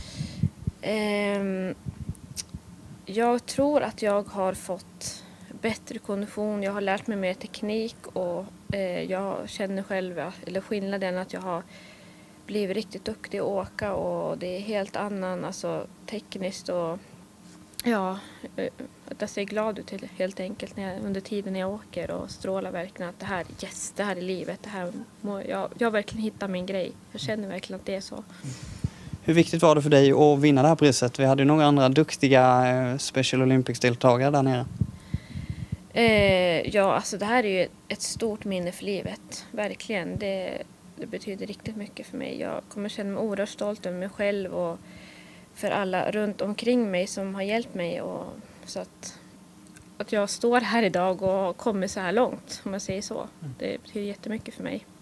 Um, jag tror att jag har fått bättre kondition, jag har lärt mig mer teknik och eh, jag känner själv, eller skillnaden att jag har blivit riktigt duktig att åka och det är helt annan, alltså tekniskt och ja, att jag ser glad ut helt enkelt när jag, under tiden när jag åker och strålar verkligen att det här, yes, det här är livet, det här må, jag, jag har verkligen hittat min grej. Jag känner verkligen att det är så. Hur viktigt var det för dig att vinna det här priset? Vi hade ju några andra duktiga Special Olympics-deltagare där nere. Eh, ja, alltså det här är ju ett stort minne för livet, verkligen. Det, det betyder riktigt mycket för mig. Jag kommer känna mig oerhört stolt över mig själv och för alla runt omkring mig som har hjälpt mig. Och, så att, att jag står här idag och kommer så här långt, om jag säger så. Det betyder jättemycket för mig.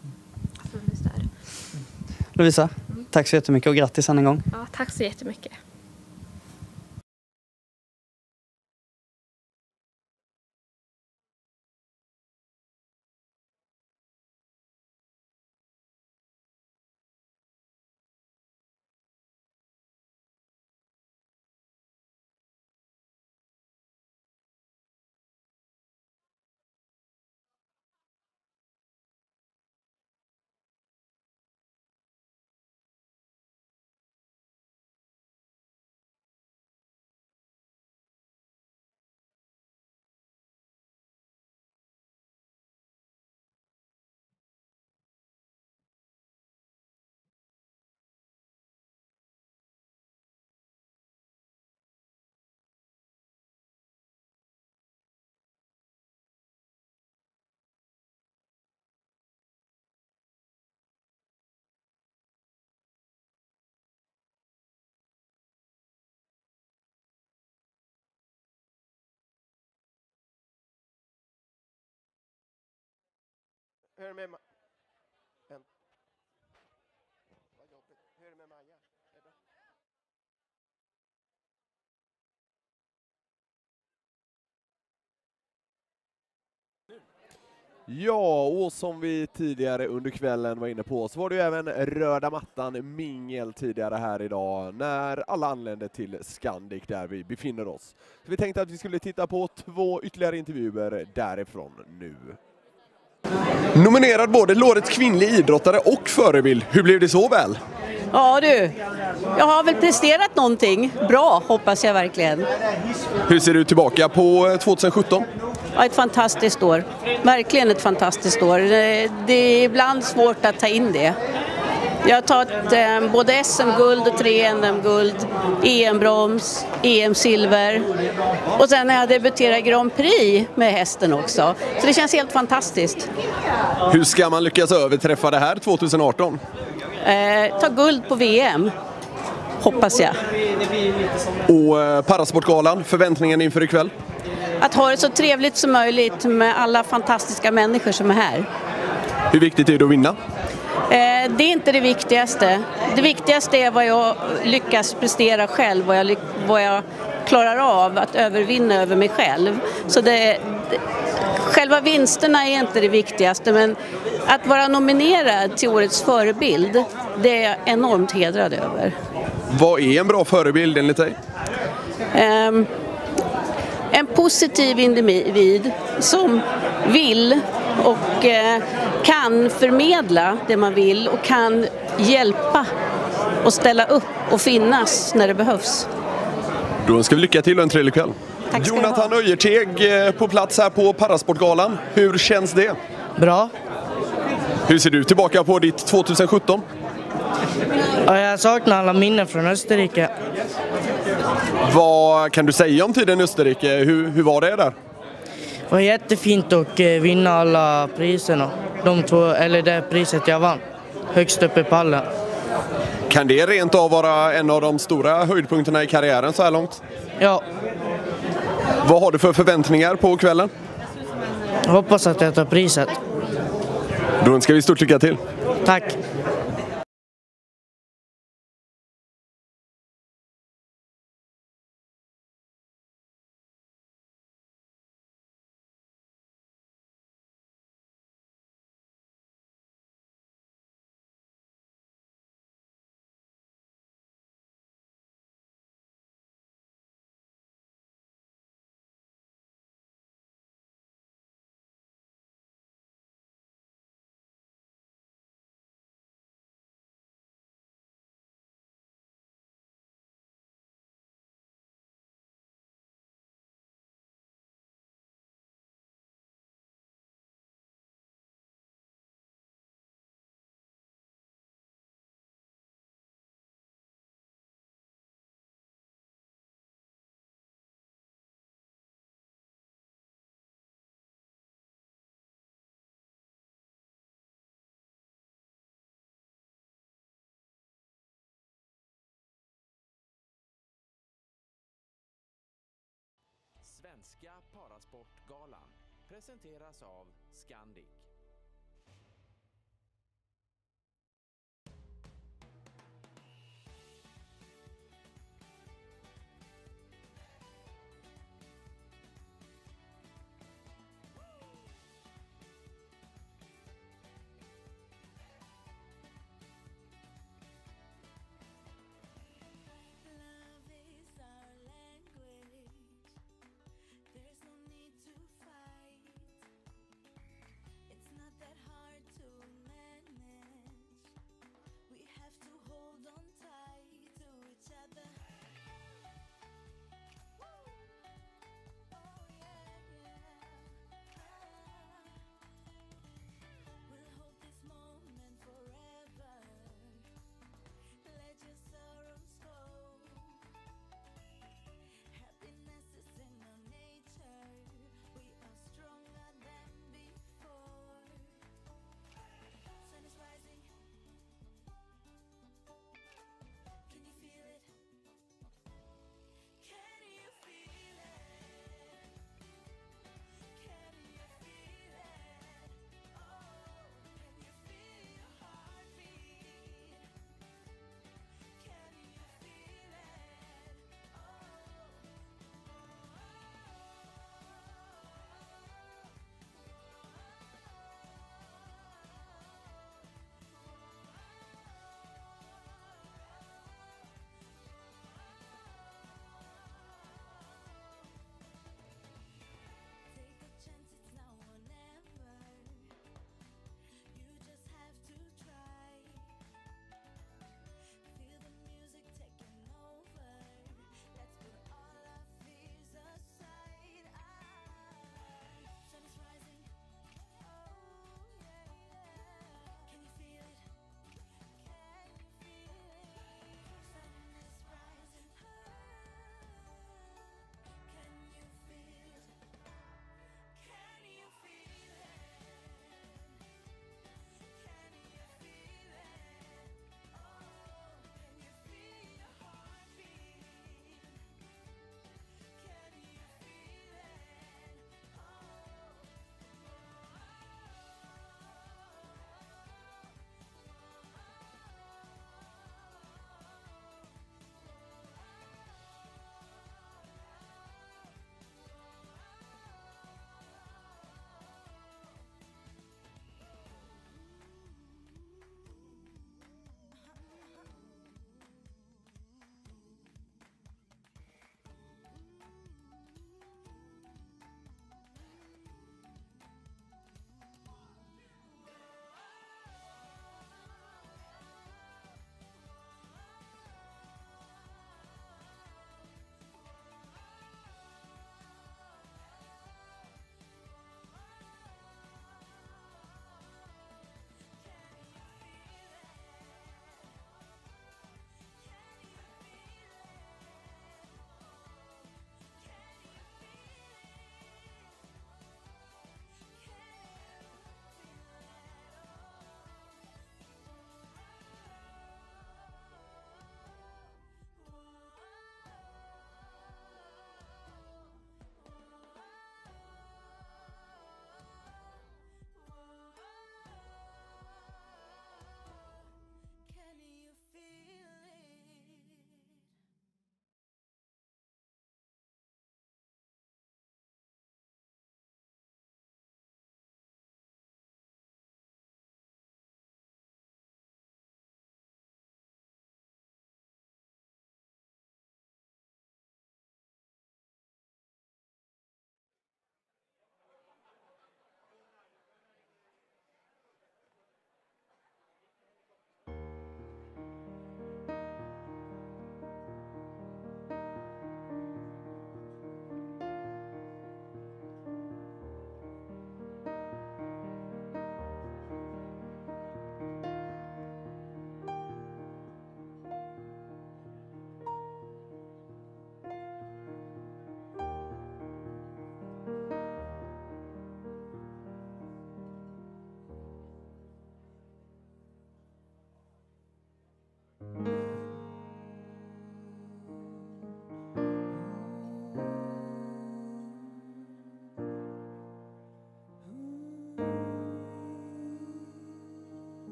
Lovisa, mm. tack så jättemycket och grattis än en gång. Ja, tack så jättemycket. Hur är det med, Ma- en. Hur är det med Maja? Är det? Ja, och som vi tidigare under kvällen var inne på så var det ju även röda mattan mingel tidigare här idag när alla anlände till Scandic där vi befinner oss. Så vi tänkte att vi skulle titta på två ytterligare intervjuer därifrån nu. Nominerad både årets kvinnlig idrottare och förebild. Hur blev det så väl? Ja du, jag har väl presterat någonting bra, hoppas jag verkligen. Hur ser du tillbaka på tjugohundrasjutton? Ja, ett fantastiskt år. Verkligen ett fantastiskt år. Det det är ibland svårt att ta in det. Jag har tagit eh, både S M-guld och tre N M-guld, E M-broms, E M-silver och sen har jag debuterat i Grand Prix med hästen också. Så det känns helt fantastiskt. Hur ska man lyckas överträffa det här tjugoarton? Eh, ta guld på V M, hoppas jag. Och eh, Parasportgalan, förväntningen inför ikväll? Att ha det så trevligt som möjligt med alla fantastiska människor som är här. Hur viktigt är det att vinna? Eh, det är inte det viktigaste. Det viktigaste är vad jag lyckas prestera själv, vad jag, lyck- vad jag klarar av att övervinna över mig själv. Så det, det, själva vinsterna är inte det viktigaste, men att vara nominerad till årets förebild, det är jag enormt hedrad över. Vad är en bra förebild enligt dig? Um, en positiv individ som vill och eh, kan förmedla det man vill och kan hjälpa och ställa upp och finnas när det behövs. Då önskar vi lycka till och en trevlig kväll. Tack ska du Jonathan Öjerteg eh, på plats här på Parasportgalan. Hur känns det? Bra. Hur ser du tillbaka på ditt tjugosjutton? Ja, jag saknar alla minnen från Österrike. Vad kan du säga om tiden i Österrike? Hur, hur var det där? Det var jättefint att eh, vinna alla priserna. De två, eller det priset jag vann. Högst upp i pallen. Kan det rent av vara en av de stora höjdpunkterna i karriären så här långt? Ja. Vad har du för förväntningar på kvällen? Jag hoppas att jag tar priset. Då önskar vi stort lycka till. Tack. Svenska Parasportgalan presenteras av Scandic. There's no need to fight. It's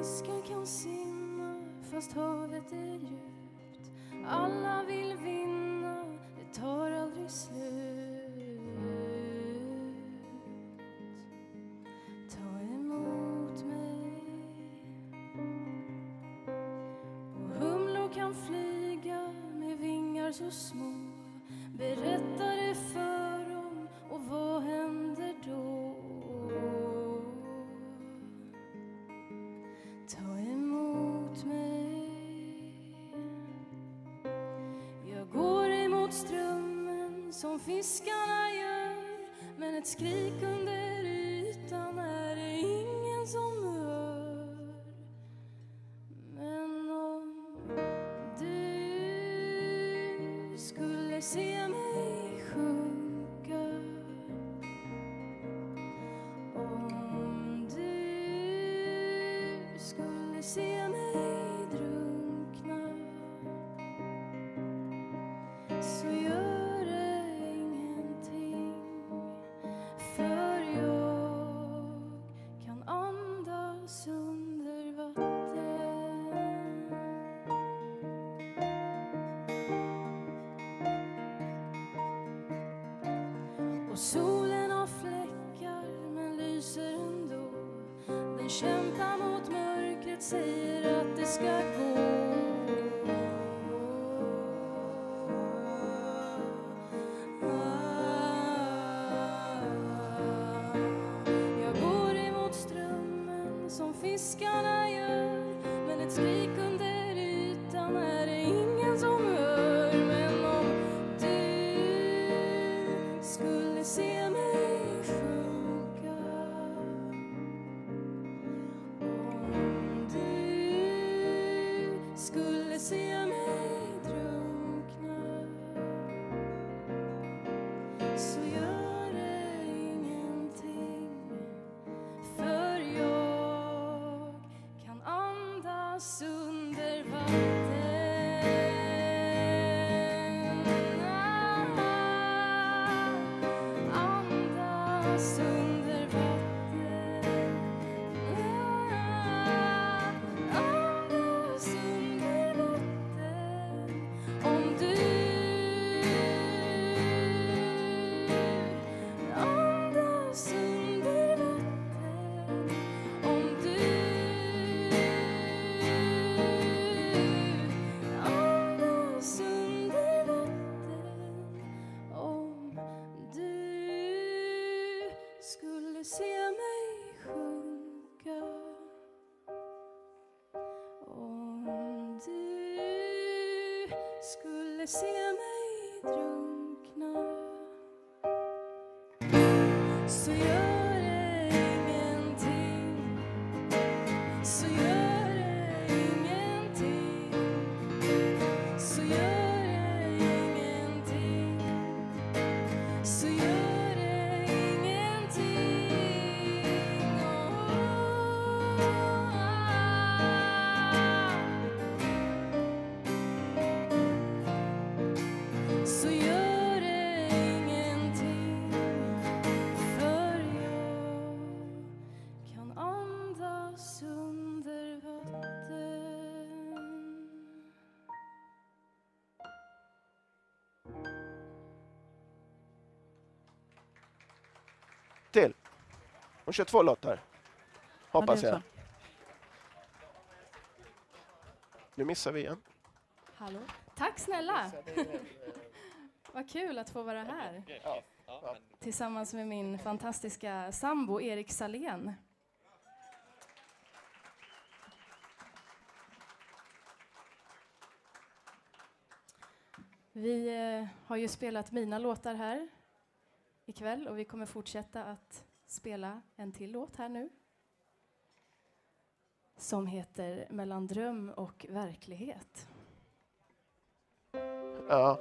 fiskar kan simma fast havet är djupt. Alla vill vinna, det tar aldrig slut. Ta emot mig. Och humlor kan flyga med vingar så små. Berätta det för dem, och vad händer då? Ta emot mig. Jag går emot strömmen som fiskarna gör, men ett skrik under ytan är det ingen som hör. Men om du skulle se mig sjunka, om du skulle se mig drunkna, så gör det ingenting, för jag kan andas under vatten. Och solen har fläckar men lyser ändå. Den kämpar mot mörkret, säger att det ska gå. Jag går emot strömmen som fiskarna gör, men ett skrik under ytan är det ingen som hör. Men om du skulle se mig sjunka, om du skulle se mig drunkna, så gör det ingenting, för jag kan andas under vatten. Andas under vatten. Andas under vatten. Om du andas under vatten. Om du andas under vatten. Om du skulle se mig sjunka, om du skulle se mig drunkna, så gör det ingenting, så gör det ingenting, så gör det ingenting, så gör det ingenting. Så gör det ingenting, för jag kan andas under vatten. Till. Hon kör två låtar. Hoppas Ja, det är jag. Nu missar vi igen. Hallå. Tack snälla. Vad kul att få vara här. Tillsammans med min fantastiska sambo Erik Salén. Vi eh, har ju spelat mina låtar här ikväll och vi kommer fortsätta att spela en till låt här nu. Som heter Mellan dröm och verklighet. Ja.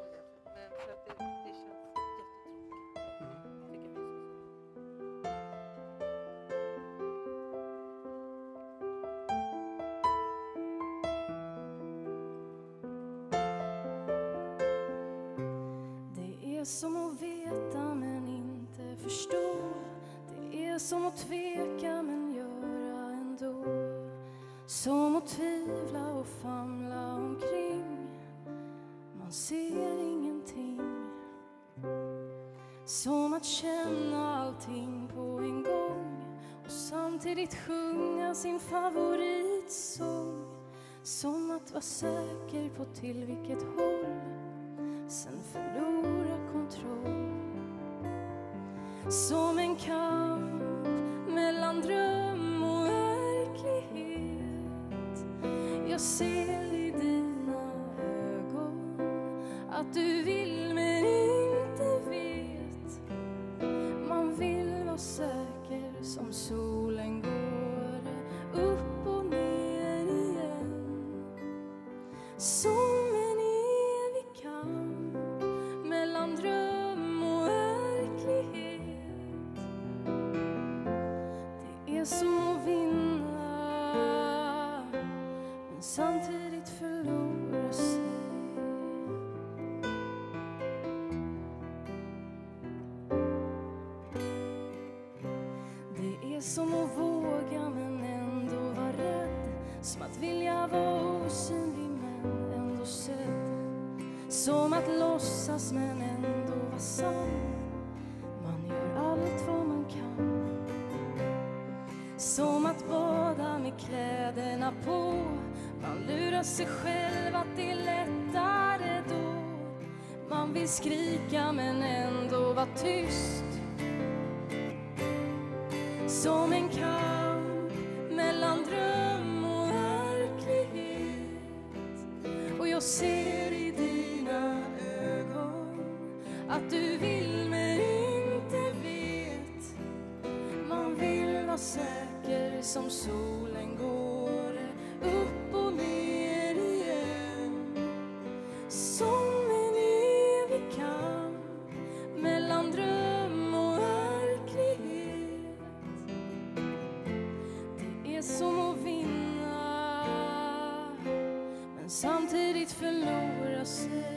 Det är som att veta men inte förstå. Det är som att tveka men göra ändå. Som att tvivla och famla omkring. Man ser ingenting. Som att känna allting på en gång och samtidigt sjunga sin favoritsång. Som att vara säker på till vilket håll, sen förlora kontroll. Som en kamp mellan dröm och verklighet. Jag ser i dina ögon att du vill men inte vet. Man vill vara säker som solen går upp och ner igen. Som en evig kamp mellan dröm och verklighet. Det är som att vinna men samtidigt förlora sig. Det är som att våga men ändå vara rädd. Som att vilja vara osynlig men ändå sedd. Som att låtsas men ändå vara sann. Man gör allt vad man kan. Som att bada med kläderna på. Man lurar sig själv att det är lättare då. Man vill skrika men ändå vara tyst. Som en kamp mellan dröm och verklighet. Och jag ser i dina ögon att du vill men inte vet. Man vill vara säker som solen går upp och ner igen. Som en evig kamp mellan dröm och verklighet. Det är som att vinna men samtidigt förlora sig.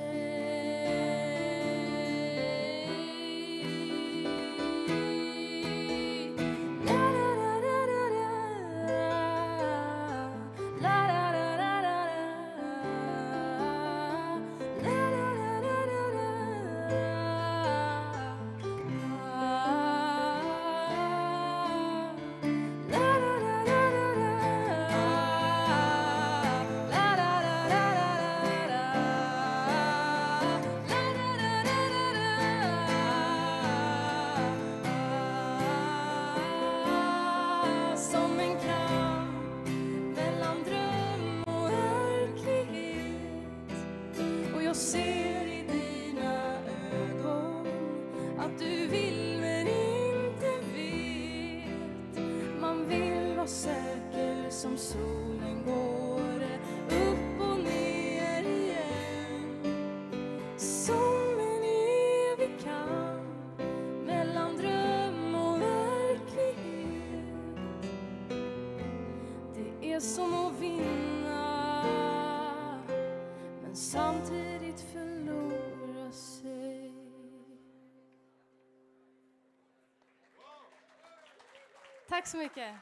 Som en kamp mellan dröm och verklighet. Och jag ser i dina ögon att du vill men inte vet. Man vill vara säker som solen går upp och ner igen. Som en evig kamp mellan dröm och verklighet. Det är som att vinna men samtidigt förlora sig. Tack så mycket.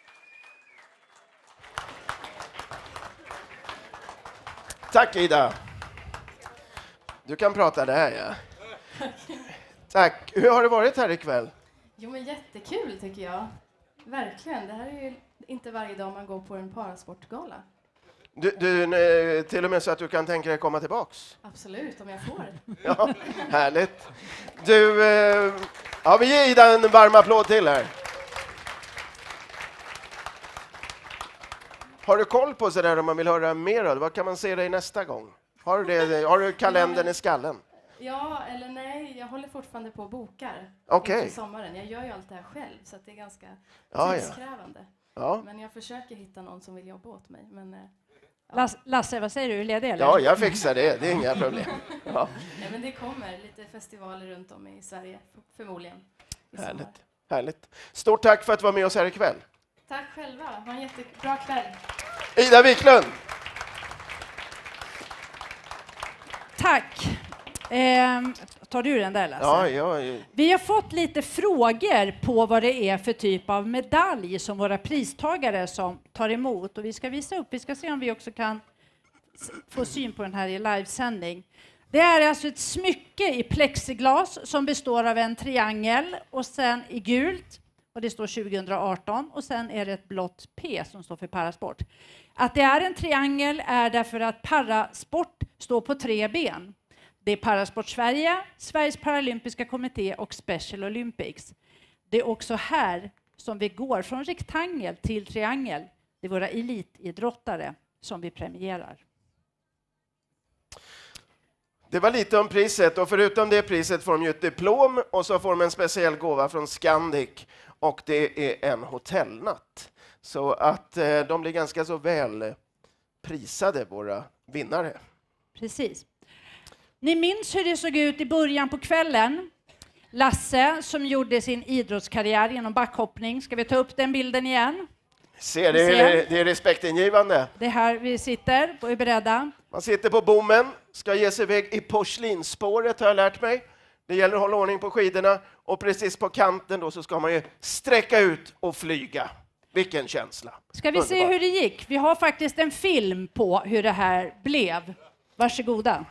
Tack Ida. Du kan prata där, ja. Tack. Hur har det varit här ikväll? Jo men jättekul tycker jag. Verkligen. Det här är ju inte varje dag man går på en parasportgala. Du, du, till och med så att du kan tänka dig komma tillbaks. Absolut, om jag får. Ja, härligt. Du, eh, ja, vi ger Ida en varm applåd till här. Har du koll på så där om man vill höra mer av det? Vad kan man se dig nästa gång? Har du, det, har du kalendern i skallen? Ja, eller nej, jag håller fortfarande på och bokar Okej. inför sommaren. Jag gör ju allt det här själv så att det är ganska Ja, ja. tidskrävande. Ja. Men jag försöker hitta någon som vill jobba åt mig. Men, eh, Lasse, Lasse, vad säger du? Är du ledig eller? Ja, jag fixar det. Det är inga problem. Ja. ja, men det kommer lite festivaler runt om i Sverige, förmodligen. I sommar. Härligt. Härligt. Stort tack för att du var med oss här ikväll. Tack själva. Ha en jättebra kväll. Ida Wiklund. Tack. Eh, tar du den där, Lasse? Ja, ja, ja. Vi har fått lite frågor på vad det är för typ av medalj som våra pristagare som tar emot. Och vi ska visa upp, vi ska se om vi också kan få syn på den här i livesändning. Det är alltså ett smycke i plexiglas som består av en triangel och sen i gult. Och det står tjugo arton och sen är det ett blått P som står för parasport. Att det är en triangel är därför att parasport står på tre ben. Det är Parasport Sverige, Sveriges Paralympiska kommitté och Special Olympics. Det är också här som vi går från rektangel till triangel. Det är våra elitidrottare som vi premierar. Det var lite om priset, och förutom det priset får de ju ett diplom och så får de en speciell gåva från Scandic, och det är en hotellnatt. Så att eh, de blir ganska så väl prisade, våra vinnare. Precis. Ni minns hur det såg ut i början på kvällen. Lasse som gjorde sin idrottskarriär genom backhoppning. Ska vi ta upp den bilden igen? Se, det är, det är respektingivande. Det är här vi sitter och är beredda. Man sitter på bommen, ska ge sig iväg i porslinsspåret, har jag lärt mig. Det gäller att hålla ordning på skidorna, och precis på kanten då så ska man ju sträcka ut och flyga. Vilken känsla. Ska vi se hur det gick? Vi har faktiskt en film på hur det här blev. Varsågoda.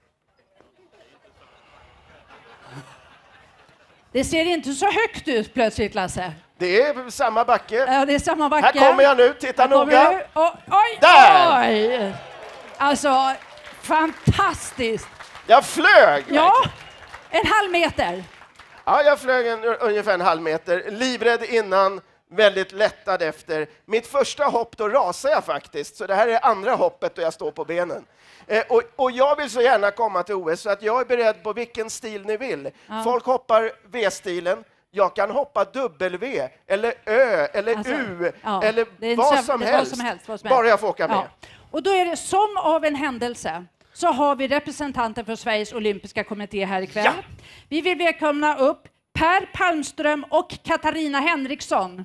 Det ser inte så högt ut plötsligt, Lasse. Det är samma backe. Ja, det är samma backe. Här kommer jag nu, titta Här noga. du. Oh, oj, Där! Oj. Alltså, fantastiskt. Jag flög! Ja, en halv meter. Ja, jag flög en, ungefär en halv meter. Livrädd innan, väldigt lättad efter. Mitt första hopp, då rasade jag faktiskt. Så det här är andra hoppet och jag står på benen. Eh, och, och jag vill så gärna komma till O S, så att jag är beredd på vilken stil ni vill. Ja. Folk hoppar V-stilen. Jag kan hoppa W, eller Ö, eller Alltså, U, ja, eller det är vad, så- som det- helst. vad som helst, vad som Bara helst. jag får åka med. Ja. Och då är det som av en händelse så har vi representanter för Sveriges olympiska kommitté här ikväll. Ja. Vi vill välkomna upp Per Palmström och Katarina Henriksson.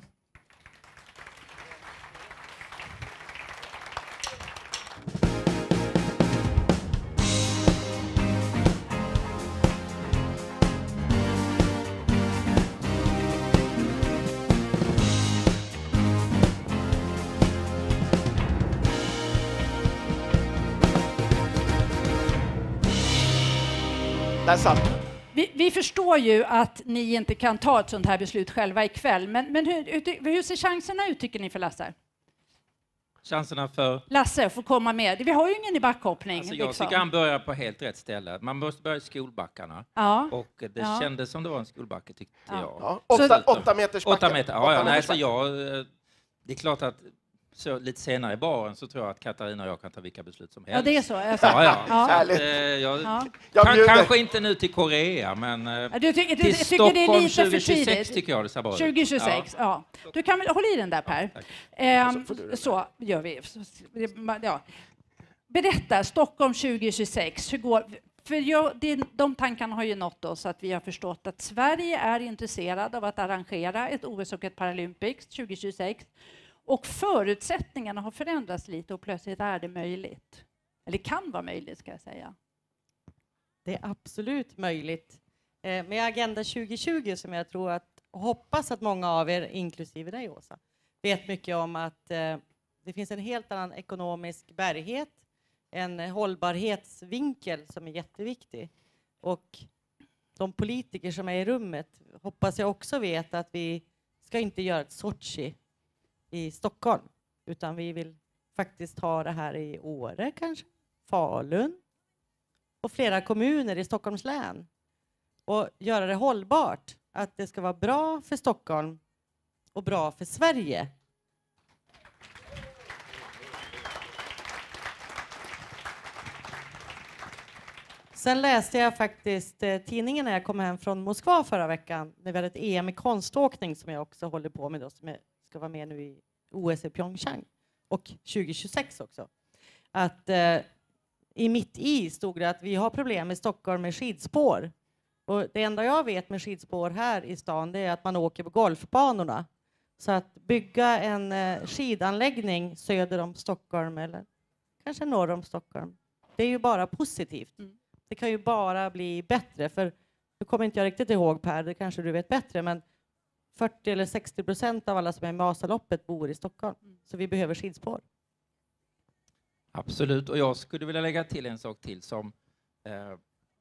Där satt. Vi, vi förstår ju att ni inte kan ta ett sånt här beslut själva ikväll, men, men hur, hur, hur ser chanserna ut tycker ni för Lasse? Chanserna för... Lasse får komma med. Vi har ju ingen i backhoppning. Alltså jag liksom. tycker han börjar på helt rätt ställe. Man måste börja i skolbackarna. Ja. Och det Ja. kändes som det var en skolbacke tyckte Ja. jag. Ja, åtta- Så- åtta meters backe. Åtta meter, ja. Åtta ja nej, meters så backe. jag, eh, det är klart att så lite senare i baren så tror jag att Katarina och jag kan ta vilka beslut som Ja, helst. det är så, alltså. Ja, ja. Ja. Så att, Härligt. eh, jag, Ja. Jag kan, bjuder. kanske inte nu till Korea, men eh, Ja, du tycker, du, till jag tycker det är Stockholm lite för tjugo tjugosex tidigt. tycker jag det ser bra ut. tjugo tjugosex, ja. Du kan väl hålla i den där Per. Ehm, så gör vi. Ja. Berätta, Stockholm tjugo tjugosex, hur går... För jag, det, de tankarna har ju nått oss att vi har förstått att Sverige är intresserad av att arrangera ett O S och ett Paralympics tjugo tjugosex. Och förutsättningarna har förändrats lite och plötsligt är det möjligt. Eller kan vara möjligt ska jag säga. Det är absolut möjligt. Eh, med Agenda tjugo tjugo som jag tror att, och hoppas att många av er, inklusive dig Åsa, vet mycket om att eh, det finns en helt annan ekonomisk bärighet, en hållbarhetsvinkel som är jätteviktig. Och de politiker som är i rummet hoppas jag också vet att vi ska inte göra ett Sochi i Stockholm, utan vi vill faktiskt ha det här i Åre kanske, Falun och flera kommuner i Stockholms län och göra det hållbart, att det ska vara bra för Stockholm och bra för Sverige. Sen läste jag faktiskt eh, tidningen när jag kom hem från Moskva förra veckan, när vi hade ett E M i konståkning som jag också håller på med då, som jag ska vara med nu i O S i Pyeongchang och tjugo tjugosex också. Att eh, i mitt i stod det att vi har problem i Stockholm med skidspår. Och det enda jag vet med skidspår här i stan, det är att man åker på golfbanorna. Så att bygga en eh, skidanläggning söder om Stockholm eller kanske norr om Stockholm, det är ju bara positivt. Det kan ju bara bli bättre, för nu kommer inte jag riktigt ihåg Per, det kanske du vet bättre, men fyrtio eller sextio procent av alla som är med i Vasaloppet bor i Stockholm. Mm. Så vi behöver skidspår. Absolut, och jag skulle vilja lägga till en sak till som eh,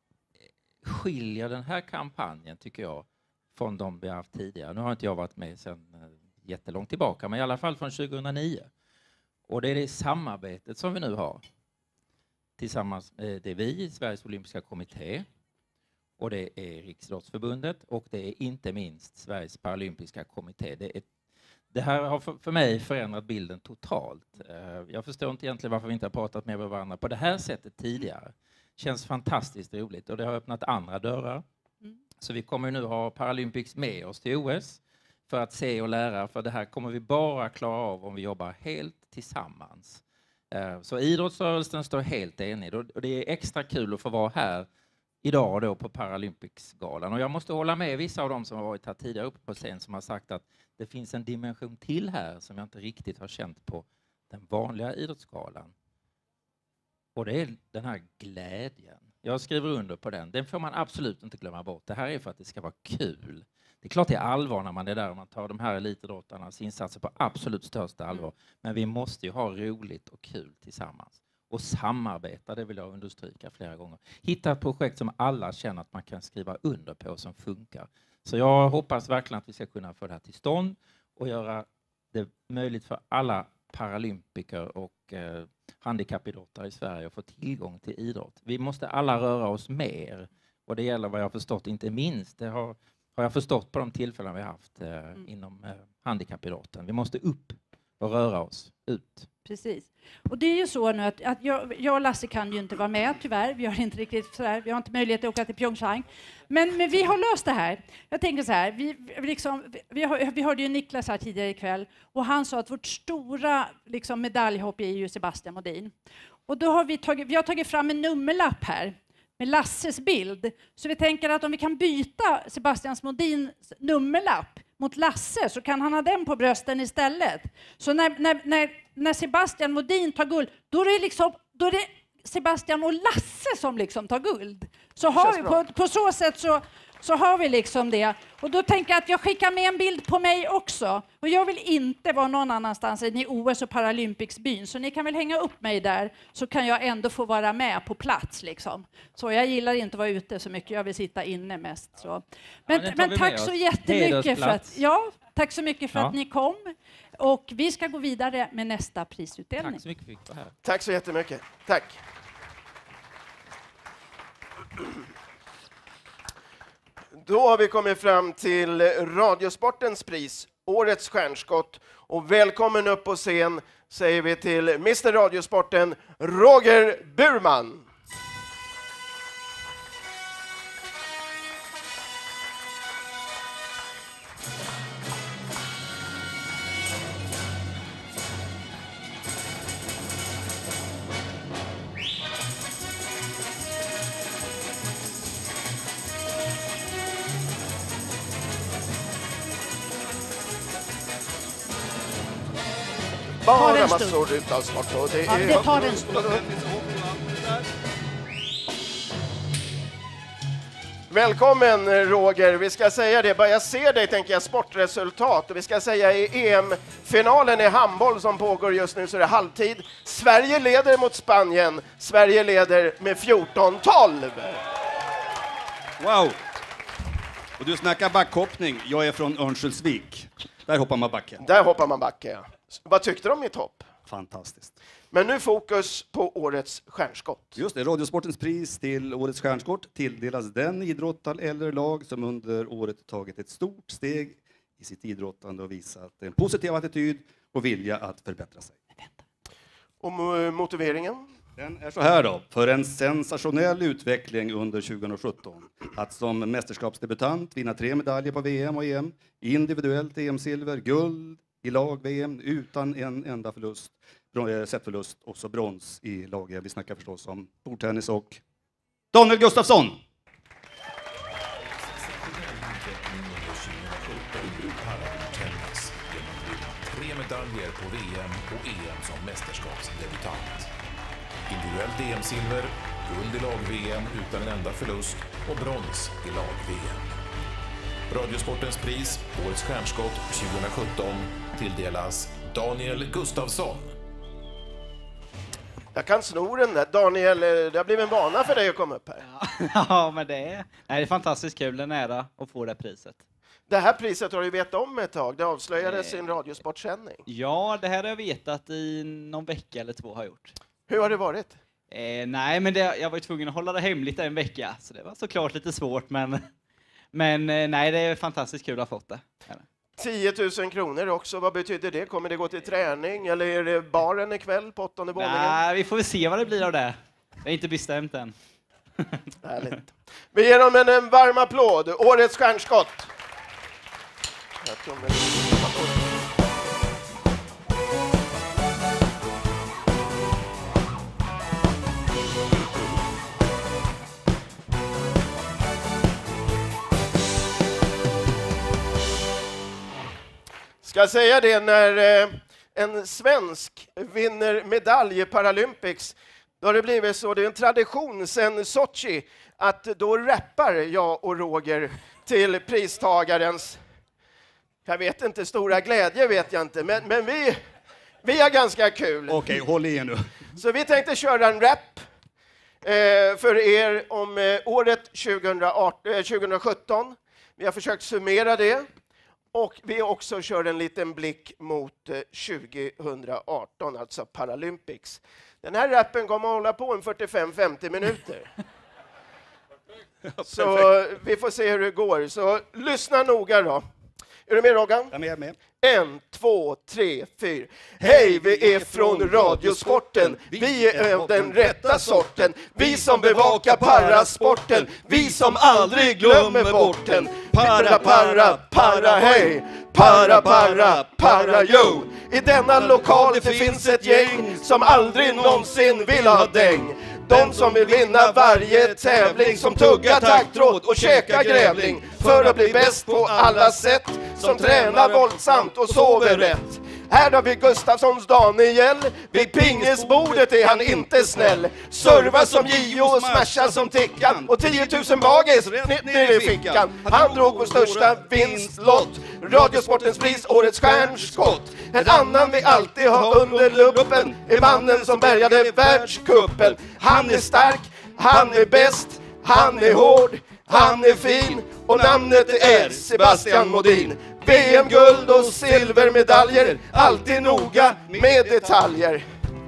skiljer den här kampanjen, tycker jag, från de vi har haft tidigare. Nu har inte jag varit med sedan eh, jättelångt tillbaka, men i alla fall från tjugohundranio. Och det är det samarbetet som vi nu har. Tillsammans, eh, det är vi, Sveriges olympiska kommitté, och det är Riksidrottsförbundet, och det är inte minst Sveriges paralympiska kommitté. Det, är, det här har för, för mig förändrat bilden totalt. Eh, jag förstår inte egentligen varför vi inte har pratat med varandra på det här sättet tidigare. Känns fantastiskt roligt, och det har öppnat andra dörrar. Mm. Så vi kommer nu ha Paralympics med oss till O S för att se och lära, för det här kommer vi bara klara av om vi jobbar helt tillsammans. Uh, så idrottsrörelsen står helt enig, och det är extra kul att få vara här idag då på Paralympics-galan. Och jag måste hålla med vissa av dem som har varit här tidigare uppe på scen som har sagt att det finns en dimension till här som jag inte riktigt har känt på den vanliga idrottsgalan. Och det är den här glädjen. Jag skriver under på den. Den får man absolut inte glömma bort. Det här är för att det ska vara kul. Det är klart det är allvar när man är där och man tar de här elitidrottarnas insatser på absolut största allvar. Mm. Men vi måste ju ha roligt och kul tillsammans. Och samarbeta, det vill jag understryka flera gånger. Hitta ett projekt som alla känner att man kan skriva under på som funkar. Så jag hoppas verkligen att vi ska kunna få det här till stånd och göra det möjligt för alla paralympiker och eh, handikappidrottare i Sverige att få tillgång till idrott. Vi måste alla röra oss mer, och det gäller vad jag har förstått inte minst. Det har, har jag förstått på de tillfällen vi har haft eh, mm. inom eh, handikappidrotten. Vi måste upp och röra oss ut. Precis. Och det är ju så nu att, att jag, jag och Lasse kan ju inte vara med tyvärr. Vi har inte riktigt sådär, vi har inte möjlighet att åka till Pyeongchang. Men, men vi har löst det här. Jag tänker så här, vi, liksom, vi, har, vi hörde ju Niklas här tidigare ikväll, och han sa att vårt stora liksom, medaljhopp är ju Sebastian Modin. Och då har vi tagit, vi har tagit fram en nummerlapp här med Lasses bild. Så vi tänker att om vi kan byta Sebastian Modins nummerlapp mot Lasse, så kan han ha den på brösten istället. Så när, när, när, när Sebastian Modin tar guld, då är det, liksom, då är det Sebastian och Lasse som liksom tar guld. Så har vi, på, på så sätt så, så har vi liksom det. Och då tänker jag att jag skickar med en bild på mig också. Och jag vill inte vara någon annanstans än i O S och Paralympics-byn. Så ni kan väl hänga upp mig där, så kan jag ändå få vara med på plats. Liksom. Så jag gillar inte att vara ute så mycket, jag vill sitta inne mest. Så. Men, ja, men tack så jättemycket för att, ja, tack så mycket för ja. att ni kom. Och vi ska gå vidare med nästa prisutdelning. Tack så mycket för att du var här. Tack så jättemycket. Tack. Då har vi kommit fram till Radiosportens pris, Årets stjärnskott. Och välkommen upp på scen säger vi till mister Radiosporten, Roger Burman. Bara massor utav sport. Och det, ja, är... det tar en stund. Välkommen Roger, vi ska säga det, bara jag ser dig tänker jag sportresultat, och vi ska säga i E M-finalen i handboll som pågår just nu så är det halvtid. Sverige leder mot Spanien, Sverige leder med fjorton tolv. Wow! Och du snackar backhoppning, jag är från Örnsköldsvik, där hoppar man backe. Där hoppar man backe, ja. Vad tyckte de i topp? Fantastiskt. Men nu fokus på Årets stjärnskott. Just det, Radiosportens pris till Årets stjärnskott tilldelas den idrottare eller lag som under året tagit ett stort steg i sitt idrottande och visat en positiv attityd och vilja att förbättra sig. Och motiveringen? Den är så här då, för en sensationell utveckling under tjugohundrasjutton. Att som mästerskapsdebutant vinna tre medaljer på V M och E M, individuellt E M-silver, guld i lag-V M utan en enda förlust, setförlust och så brons i lag-E M. Vi snackar förstås om bordtennis och Daniel Gustafsson. Tre medaljer på V M och E M som mästerskapsdebutant. Individuellt E M-silver, guld i lag-V M utan en enda förlust och brons i lag-V M. Radiosportens pris, Årets stjärnskott tjugohundrasjutton, tilldelas Daniel Gustafsson. Jag kan sno den där. Daniel, det har blivit en vana för dig att komma upp här. Ja, ja men det är, nej, det är fantastiskt kul. Det är nära att få det priset. Det här priset har du vetat om ett tag. Det avslöjades i en radiosportsändning. Ja, det här har jag vetat i någon vecka eller två har jag gjort. Hur har det varit? Eh, nej, men det, jag var ju tvungen att hålla det hemligt en vecka. Så det var såklart lite svårt, men, men eh, nej, det är fantastiskt kul att ha fått det. tio tusen kronor också. Vad betyder det? Kommer det gå till träning eller är det baren ikväll på åttonde våningen? Nej, vi får väl se vad det blir av det. Det är inte bestämt än. Härligt. Vi ger dem en, en varm applåd. Årets stjärnskott. Jag tror med... Ska jag säga det, när eh, en svensk vinner medalj i Paralympics, då har det blivit så, det är en tradition sedan Sochi, att då rappar jag och Roger till pristagarens, jag vet inte, stora glädje vet jag inte, men, men vi, vi har ganska kul. Okej, håll i er nu. Så vi tänkte köra en rap eh, för er om eh, året tjugohundraarton, eh, tjugohundrasjutton. Vi har försökt summera det. Och vi också kör en liten blick mot eh, tjugohundraarton, alltså Paralympics. Den här rappen kommer att hålla på en fyrtiofem till femtio minuter. Så vi får se hur det går. Så lyssna noga då. Är du med, Roggan? Jag är med, med. En, två, tre, fyra. Hej, vi är från Radiosporten. Vi är av den rätta sorten. Vi som bevakar parasporten. Vi som aldrig glömmer bort den. Para, para, para, hej. Para, para, para, yo. I denna lokal det finns ett gäng som aldrig någonsin vill ha däng. De som vill vinna varje tävling, som tuggar taggtråd och käkar grävling för att bli bäst på alla sätt, som tränar våldsamt och sover rätt. Här har vi Gustafssons Daniel, vid pingisbordet är han inte snäll. Serva som Gio och smasha som Tickan, och tio tusen bagis ner i fickan. Han drog vår största vinstlott, Radiosportens pris, Årets stjärnskott. En annan vi alltid har under luppen är mannen som bärgade världskuppen. Han är stark, han är bäst, han är hård, han är fin, och namnet är Sebastian Modin. V M-guld och silvermedaljer, alltid noga med detaljer.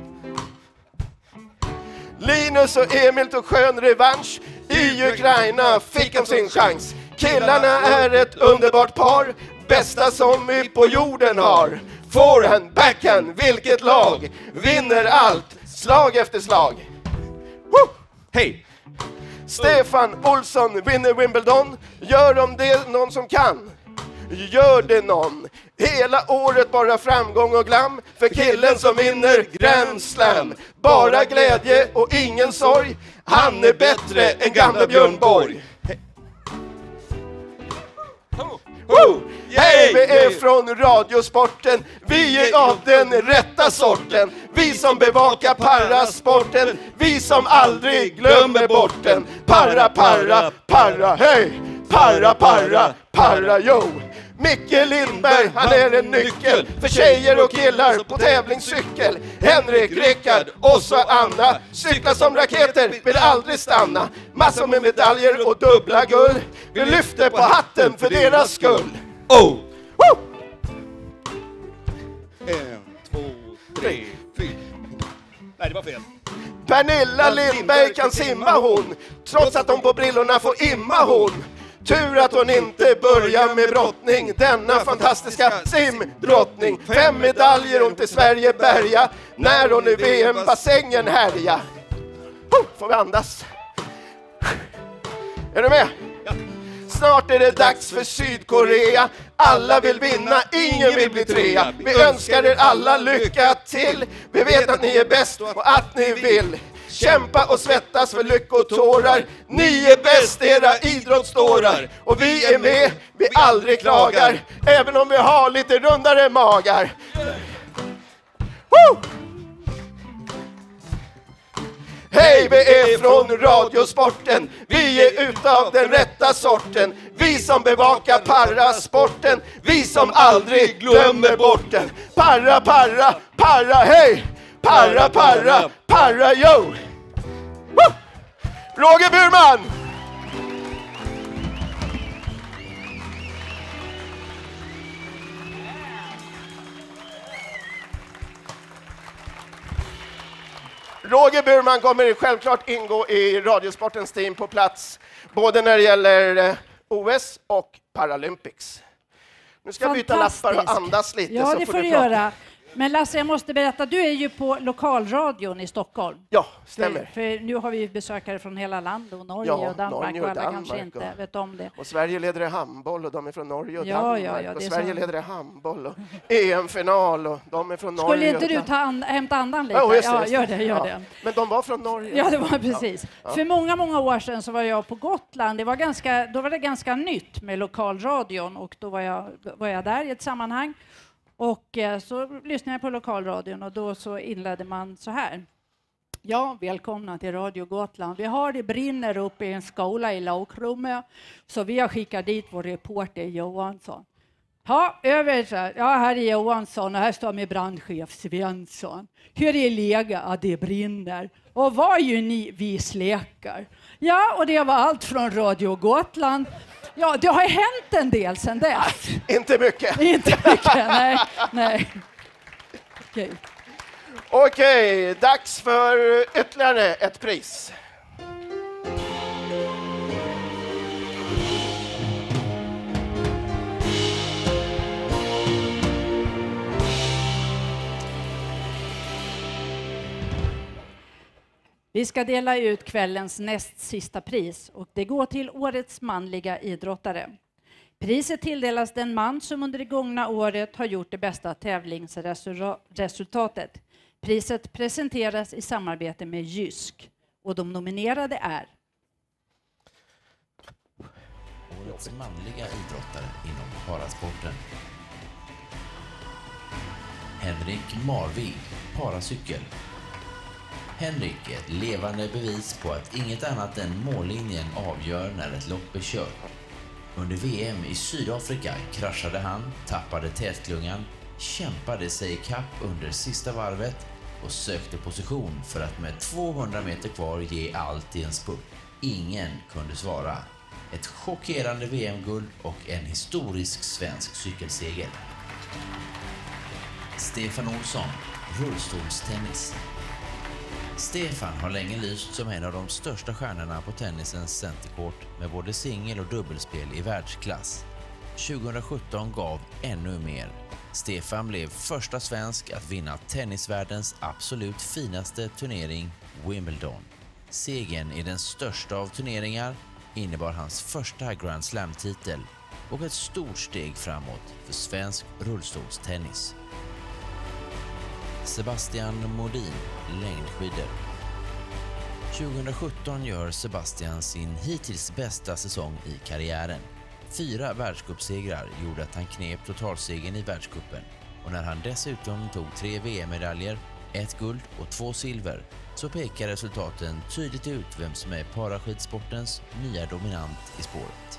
Linus och Emil tog skön revansch, i Ukraina fick de sin chans. Killarna är ett underbart par, bästa som vi på jorden har. Forehand, backhand, vilket lag vinner allt, slag efter slag. Woo! Hej! Stefan Olsson vinner Wimbledon, gör om det någon som kan. Gör det någon. Hela året bara framgång och glam för killen som vinner Grand Slam. Bara glädje och ingen sorg. Han är bättre än gamla Björn Borg. Oh! Hej, vi är från Radiosporten. Vi är av den rätta sorten. Vi som bevakar parasporten. Vi som aldrig glömmer bort den. Para, para, para, hej! Para, para, para, yo! Micke Lindberg, han är en nyckel för tjejer och killar på tävlingscykel. Henrik, Rickard och så Anna cyklar som raketer, vill aldrig stanna. Massor med medaljer och dubbla guld. Vi lyfter på hatten för deras skull. Oh! Woo! En, två, tre, fyra. Nej, det var fel. Pernilla Lindberg kan simma hon, trots att hon på brillorna får imma hon. Tur att hon inte börjar med brottning, denna fantastiska simdrottning. Fem medaljer hon till Sverige bärga, när hon i V M-bassängen härja. Får vi andas? Är du med? Ja. Snart är det dags för Sydkorea. Alla vill vinna, ingen vill bli trea. Vi önskar er alla lycka till. Vi vet att ni är bäst och att ni vill kämpa och svettas för lyckotårar. Ni är bäst, era idrottsdårar. Och vi är med, vi aldrig klagar, även om vi har lite rundare magar. Woo! Hej! Hej, vi är från Radiosporten. Vi är utav den rätta sorten. Vi som bevakar parasporten. Vi som aldrig glömmer bort den. Parra, parra, parra, hej! Parra, parra, parra, yo! Woo! Roger Burman! Roger Burman kommer självklart ingå i Radiosportens team på plats, både när det gäller O S och Paralympics. Nu ska jag byta lappar och andas lite. Ja, så det får får du du prata. göra. Men Lasse, jag måste berätta, du är ju på lokalradion i Stockholm. Ja, stämmer. För, för nu har vi ju besökare från hela landet, och Norge Ja, och Danmark, Norge och och alla Danmark kanske inte och- vet om det. Och Sverige leder i handboll och de är från Norge och Ja, Danmark. ja, ja, och det är Sverige så. leder i handboll och E M-final och de är från Norge. Skulle inte och du Dan- ta an, hämta andan lite? Ja, just det, ja, just gör det, gör Ja. det. Men de var från Norge. Ja, det var precis. Ja. För många, många år sedan så var jag på Gotland. Det var ganska, då var det ganska nytt med lokalradion, och då var jag, var jag där i ett sammanhang. Och eh, så lyssnade jag på lokalradion, och då så inledde man så här. Ja, välkomna till Radio Gotland. Vi har det brinner uppe i en skola i Laukrummet, så vi har skickat dit vår reporter Johansson. Ja, över så här. Ja, här är Johansson och här står med brandchef Svensson. Hur är läget? Ja, det brinner. Och vad gör ni? Vi släckar. Ja, och det var allt från Radio Gotland. Ja, det har hänt en del sedan dess. Inte mycket. Inte mycket, nej. nej. Okej. Okej, dags för ytterligare ett pris. Vi ska dela ut kvällens näst sista pris, och det går till årets manliga idrottare. Priset tilldelas den man som under det gångna året har gjort det bästa tävlingsresultatet. Priset presenteras i samarbete med Jysk, och de nominerade är Årets manliga idrottare inom parasporten. Henrik Marvig, paracykel. Henrik är ett levande bevis på att inget annat än mållinjen avgör när ett lopp är kört. Under V M i Sydafrika kraschade han, tappade tätklungan, kämpade sig i kapp under sista varvet och sökte position för att med tvåhundra meter kvar ge allt i en spurt. Ingen kunde svara. Ett chockerande V M-guld och en historisk svensk cykelseger. Stefan Olsson, rullstolstennis. Stefan har länge lyst som en av de största stjärnorna på tennisens centercourt med både singel- och dubbelspel i världsklass. tjugohundrasjutton gav ännu mer. Stefan blev första svensk att vinna tennisvärldens absolut finaste turnering, Wimbledon. Segern i den största av turneringar innebar hans första Grand Slam-titel och ett stort steg framåt för svensk rullstolstennis. Sebastian Modin, längdskidor. tjugohundrasjutton gör Sebastian sin hittills bästa säsong i karriären. Fyra världscupsegrar gjorde att han knep totalsegern i världscupen, och när han dessutom tog tre V M-medaljer, ett guld och två silver, så pekar resultaten tydligt ut vem som är paraskidsportens nya dominant i spåret.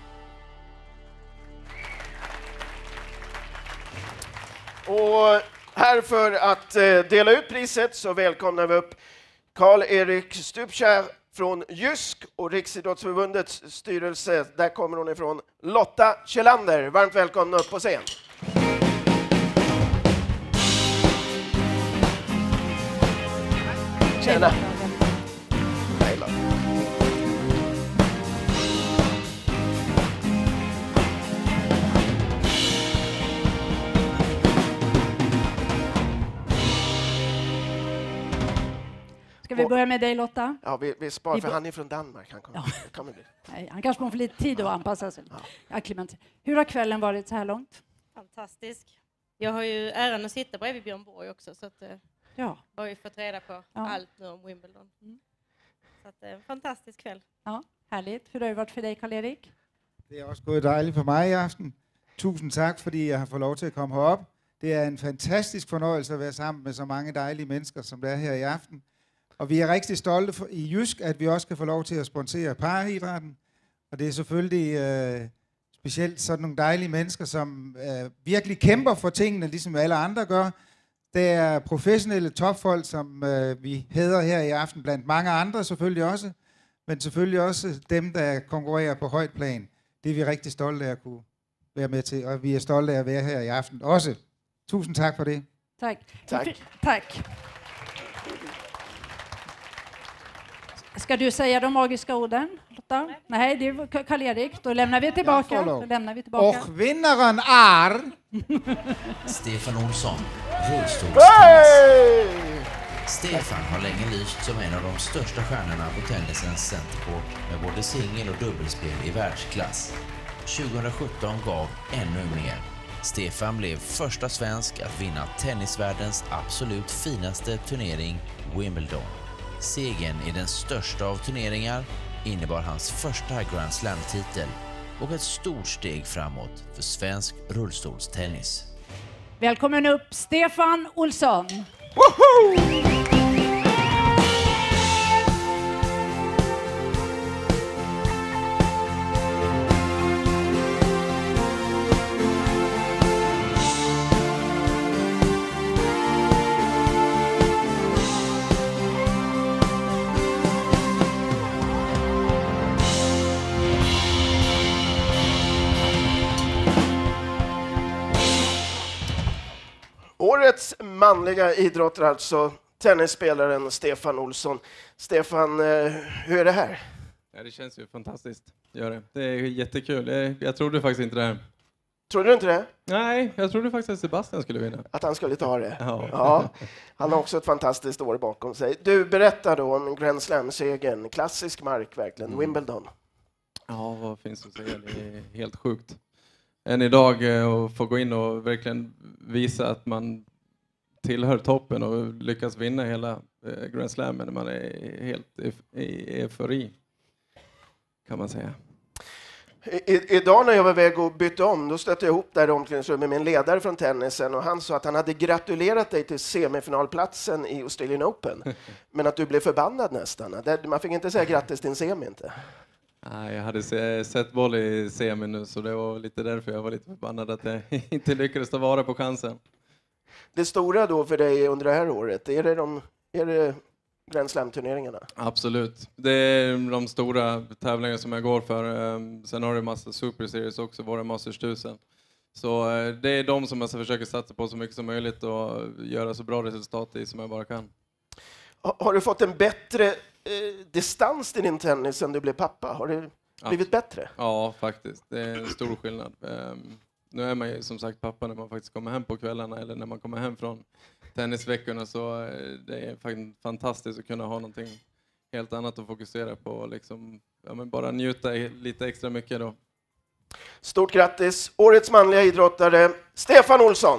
Och här för att eh, dela ut priset så välkomnar vi upp Karl-Erik Stupkär från Jysk och Riksidrottsförbundets styrelse. Där kommer hon ifrån. Lotta Kjellander, varmt välkomna upp på scen. Tjena. Hej Lotta. Ska vi börja med dig, Lotta? Ja, vi, vi sparar Vi för bo- han är från Danmark. Han kommer, kommer bli. Nej, han kanske får för lite tid att anpassa sig. Akklimatisera. Hur har kvällen varit så här långt? Fantastisk. Jag har ju äran att sitta bredvid Björn Borg också, så att, eh, Ja. har ju fått reda på Ja. allt nu om Wimbledon. Så att, eh, fantastisk kväll. Ja, härligt. Hur har det varit för dig, Karl-Erik? Det er også gået dejligt for mig i aften. Tusind tak, fordi jeg har fået lov til at komme herop. Det er en fantastisk fornøjelse at være sammen med så mange dejlige mennesker, som der er her i aften. Og vi er rigtig stolte for, i Jysk, at vi også kan få lov til at sponsere paraidrætten. Og det er selvfølgelig øh, specielt sådan nogle dejlige mennesker, som øh, virkelig kæmper for tingene, ligesom alle andre gør. Det er professionelle topfolk, som øh, vi hæder her i aften, blandt mange andre selvfølgelig også. Men selvfølgelig også dem, der konkurrerer på højt plan. Det er vi rigtig stolte af at kunne være med til, og vi er stolte af at være her i aften også. Tusind tak for det. Tak. Tak. Tack. Ska du säga de magiska orden, Lotta? Nej, det är Karl-Erik. Då lämnar vi tillbaka. Då lämnar vi tillbaka. Och vinnaren är... Stefan Olsson, rullstolstennis. Stefan har länge lyst som en av de största stjärnorna på tennisens centercourt med både singel- och dubbelspel i världsklass. tjugohundrasjutton gav ännu mer. Stefan blev första svensk att vinna tennisvärldens absolut finaste turnering, Wimbledon. Segern i den största av turneringar innebar hans första Grand Slam-titel och ett stort steg framåt för svensk rullstolstennis. Välkommen upp Stefan Olsson. Årets manliga idrottare, alltså tennisspelaren Stefan Olsson. Stefan, eh, hur är det här? Ja, det känns ju fantastiskt. Gör det. Det är jättekul. Jag, jag trodde faktiskt inte det här. Trodde du inte det? Nej, jag trodde faktiskt att Sebastian skulle vinna. Att han skulle ta det? Ja. Ja. Han har också ett fantastiskt år bakom sig. Du, berättar då om Grand Slam-segern. Klassisk mark, verkligen. Mm. Wimbledon. Ja, vad finns det att säga? Det är helt sjukt. Än idag eh, och få gå in och verkligen visa att man tillhör toppen och lyckas vinna hela eh, Grand Slam när man är helt i, i eufori, kan man säga. I, idag när jag var väg och bytte om, då stötte jag ihop där i omklädningsrummet med min ledare från tennisen och han sa att han hade gratulerat dig till semifinalplatsen i Australian Open, men att du blev förbannad nästan. Man fick inte säga grattis till en semi, inte. Nej, jag hade se, sett boll i semin nu, så det var lite därför jag var lite förbannad att jag inte lyckades ta vara på chansen. Det stora då för dig under det här året, är det, de, är det Grand Slam-turneringarna? Absolut. Det är de stora tävlingarna som jag går för. Sen har det en massa Super Series också, våra Masters tusen. Så det är de som jag försöker satsa på så mycket som möjligt och göra så bra resultat i som jag bara kan. Har du fått en bättre eh, distans till din tennis sen du blev pappa? Har det blivit ja. bättre? Ja, faktiskt. Det är en stor skillnad. Um, nu är man ju som sagt pappa när man faktiskt kommer hem på kvällarna eller när man kommer hem från tennisveckorna, så uh, det är faktiskt fantastiskt att kunna ha någonting helt annat att fokusera på och liksom, ja, men bara njuta lite extra mycket då. Stort grattis! Årets manliga idrottare Stefan Olsson!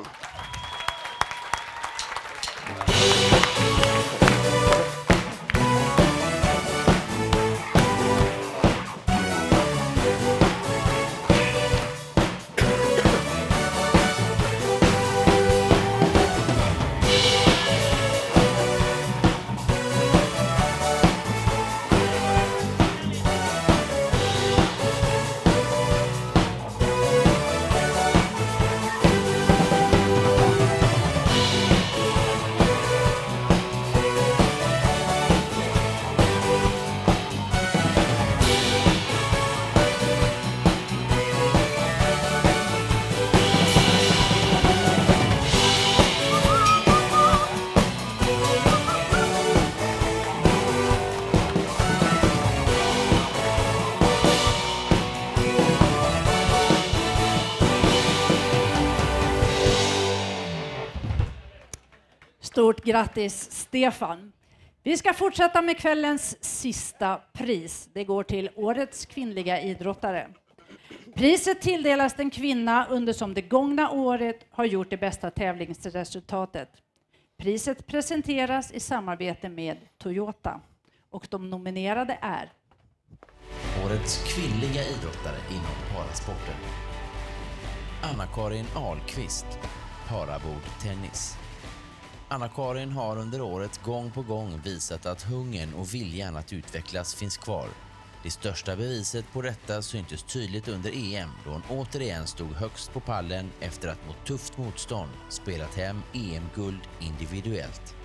Stort grattis Stefan. Vi ska fortsätta med kvällens sista pris. Det går till årets kvinnliga idrottare. Priset tilldelas den kvinna under som det gångna året har gjort det bästa tävlingsresultatet. Priset presenteras i samarbete med Toyota och de nominerade är Årets kvinnliga idrottare inom parasporten. Anna-Karin Ahlqvist, parabord tennis. Anna-Karin har under året gång på gång visat att hungern och viljan att utvecklas finns kvar. Det största beviset på detta syntes tydligt under E M då hon återigen stod högst på pallen efter att mot tufft motstånd spelat hem E M-guld individuellt.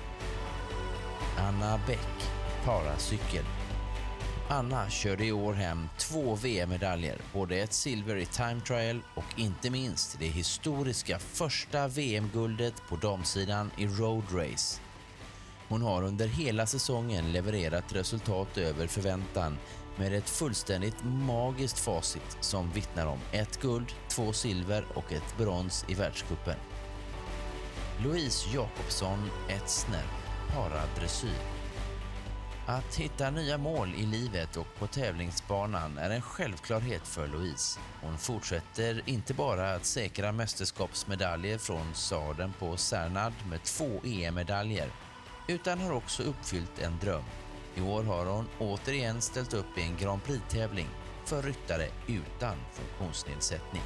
Anna Bäck, paracykel. Anna körde i år hem två V M-medaljer, både ett silver i time trial och inte minst det historiska första V M-guldet på damsidan i road race. Hon har under hela säsongen levererat resultat över förväntan med ett fullständigt magiskt facit som vittnar om ett guld, två silver och ett brons i världscupen. Louise Jakobsson Etzner, paradressyr. Att hitta nya mål i livet och på tävlingsbanan är en självklarhet för Louise. Hon fortsätter inte bara att säkra mästerskapsmedaljer från sadeln på Cernad med två E M-medaljer, utan har också uppfyllt en dröm. I år har hon återigen ställt upp i en Grand Prix-tävling för ryttare utan funktionsnedsättning.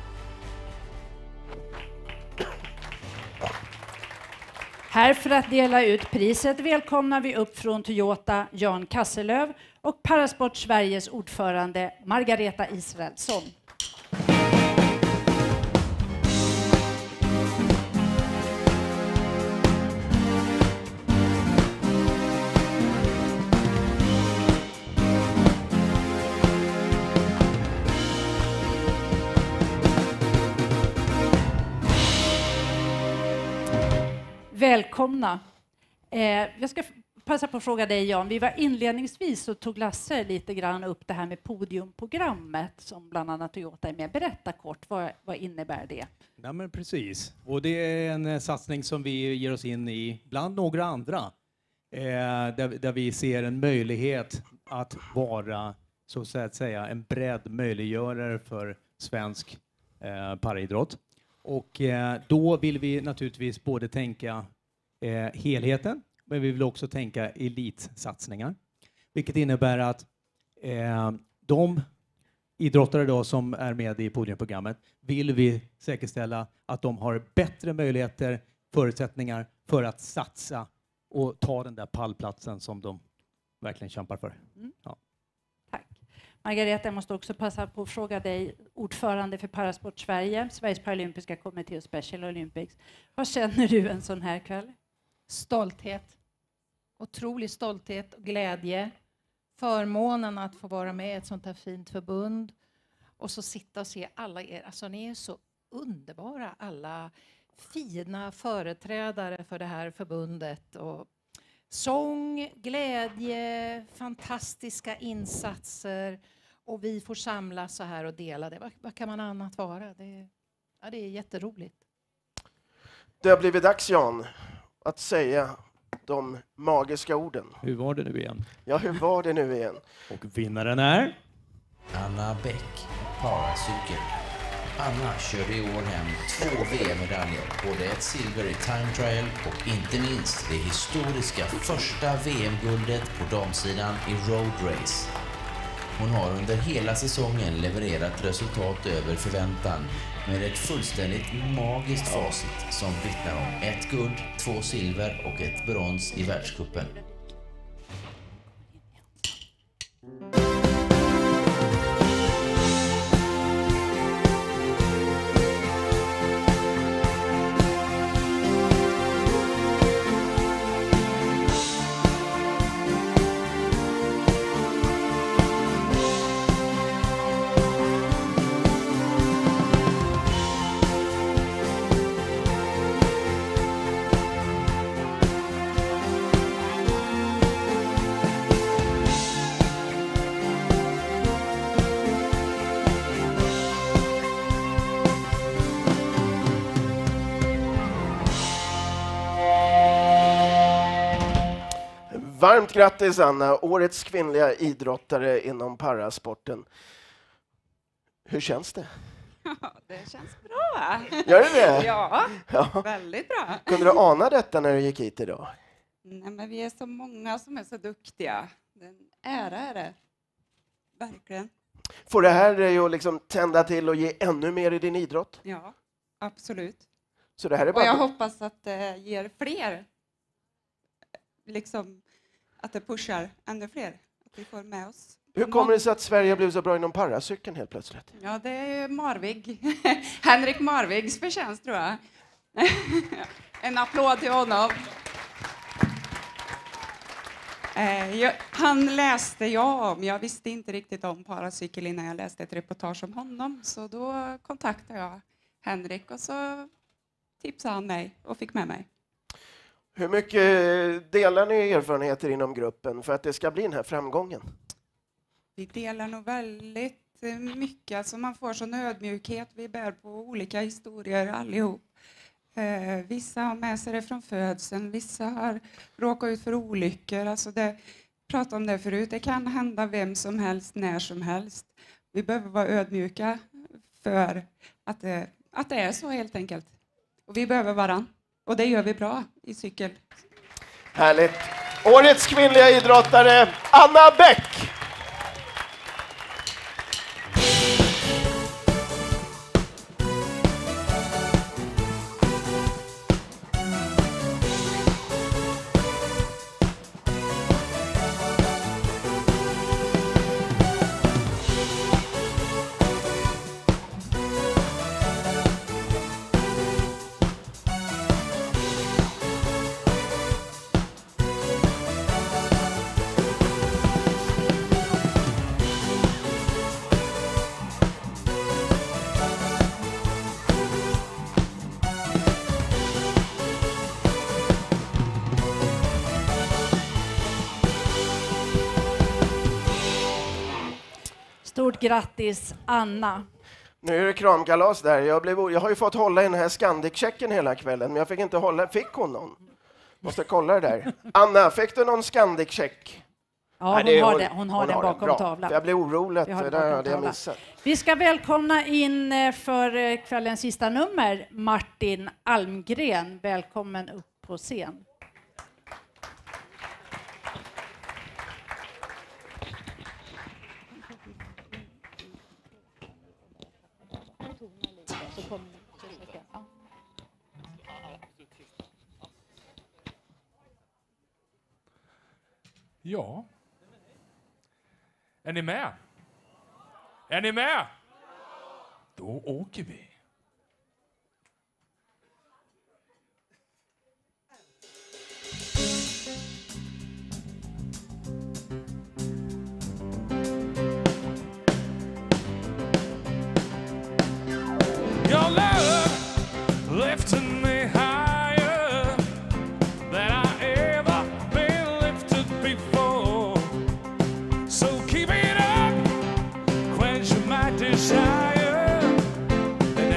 Här för att dela ut priset välkomnar vi upp från Toyota Jan Kasselöv och Parasport Sveriges ordförande Margareta Israelsson. Välkomna. Eh, jag ska passa på att fråga dig, Jan. Vi var inledningsvis så tog Lasse lite grann upp det här med podiumprogrammet som bland annat Toyota är med. Berätta kort, vad, vad innebär det? Ja, men precis. Och det är en eh, satsning som vi ger oss in i bland några andra. Eh, där, där vi ser en möjlighet att vara så att säga en bredd möjliggörare för svensk eh, paraidrott. Och eh, då vill vi naturligtvis både tänka eh, helheten, men vi vill också tänka elitsatsningar. Vilket innebär att eh, de idrottare då som är med i podiumprogrammet vill vi säkerställa att de har bättre möjligheter, förutsättningar för att satsa och ta den där pallplatsen som de verkligen kämpar för. Mm. Ja. Margareta, jag måste också passa på att fråga dig, ordförande för Parasport Sverige, Sveriges paralympiska kommitté och Special Olympics. Vad känner du en sån här kväll? Stolthet. Otrolig stolthet och glädje. Förmånen att få vara med i ett sånt här fint förbund. Och så sitta och se alla er. Alltså ni är så underbara, alla fina företrädare för det här förbundet. Och sång, glädje, fantastiska insatser och vi får samlas så här och dela det. Vad, vad kan man annat vara? Det, ja, det är jätteroligt. Det har blivit dags, Jan, att säga de magiska orden. Hur var det nu igen? Ja, hur var det nu igen? Och vinnaren är? Anna Bäck, paracykel. Anna körde i år hem två V M-medaljer, både ett silver i time trial och inte minst det historiska första V M-guldet på damsidan i road race. Hon har under hela säsongen levererat resultat över förväntan med ett fullständigt magiskt facit som vittnar om ett guld, två silver och ett brons i världscupen. Varmt grattis, Anna, årets kvinnliga idrottare inom parasporten. Hur känns det? Ja, det känns bra. Gör det det? Ja, Ja. väldigt bra. Kunde du ana detta när du gick hit idag? Nej, men vi är så många som är så duktiga. Det är en ära är det. Verkligen. Får det här dig att liksom tända till och ge ännu mer i din idrott? Ja, absolut. Så det här är Och bara... jag hoppas att det ger fler, liksom att det pushar ännu fler, att vi får med oss. Hur kommer det sig att Sverige blev så bra inom paracykeln helt plötsligt? Ja, det är ju Marvig. Henrik Marvigs förtjänst, tror jag. En applåd till honom. Eh, jag, han läste jag om. Jag visste inte riktigt om paracykel innan jag läste ett reportage om honom. Så då kontaktade jag Henrik och så tipsade han mig och fick med mig. Hur mycket delar ni erfarenheter inom gruppen för att det ska bli den här framgången? Vi delar nog väldigt mycket. Alltså man får sån ödmjukhet. Vi bär på olika historier allihop. Eh, vissa har med sig det från födseln. Vissa har råkat ut för olyckor. Alltså det, pratade om det förut. Det kan hända vem som helst, när som helst. Vi behöver vara ödmjuka för att det, att det är så helt enkelt. Och vi behöver varann. Och det gör vi bra i cykel. Härligt. Årets kvinnliga idrottare, Anna Bäck. Stort grattis, Anna. Nu är det kramkalas där. Jag, blev, jag har ju fått hålla i den här Scandic-checken hela kvällen, men jag fick inte hålla. Fick hon någon? Måste kolla det där. Anna, fick du någon Scandic-check? Ja, hon, Nej, har, hon, det. hon har hon den har bakom Bra. tavlan. Jag blev orolig, Vi har det den där bakom hade jag tavlan. missat. Vi ska välkomna in eh, för eh, kvällens sista nummer Martin Almgren. Välkommen upp på scen. Ja. Är ni med? Är ni med? Då åker vi. Your love lifted me higher than I ever been lifted before. So keep it up, quench my desire,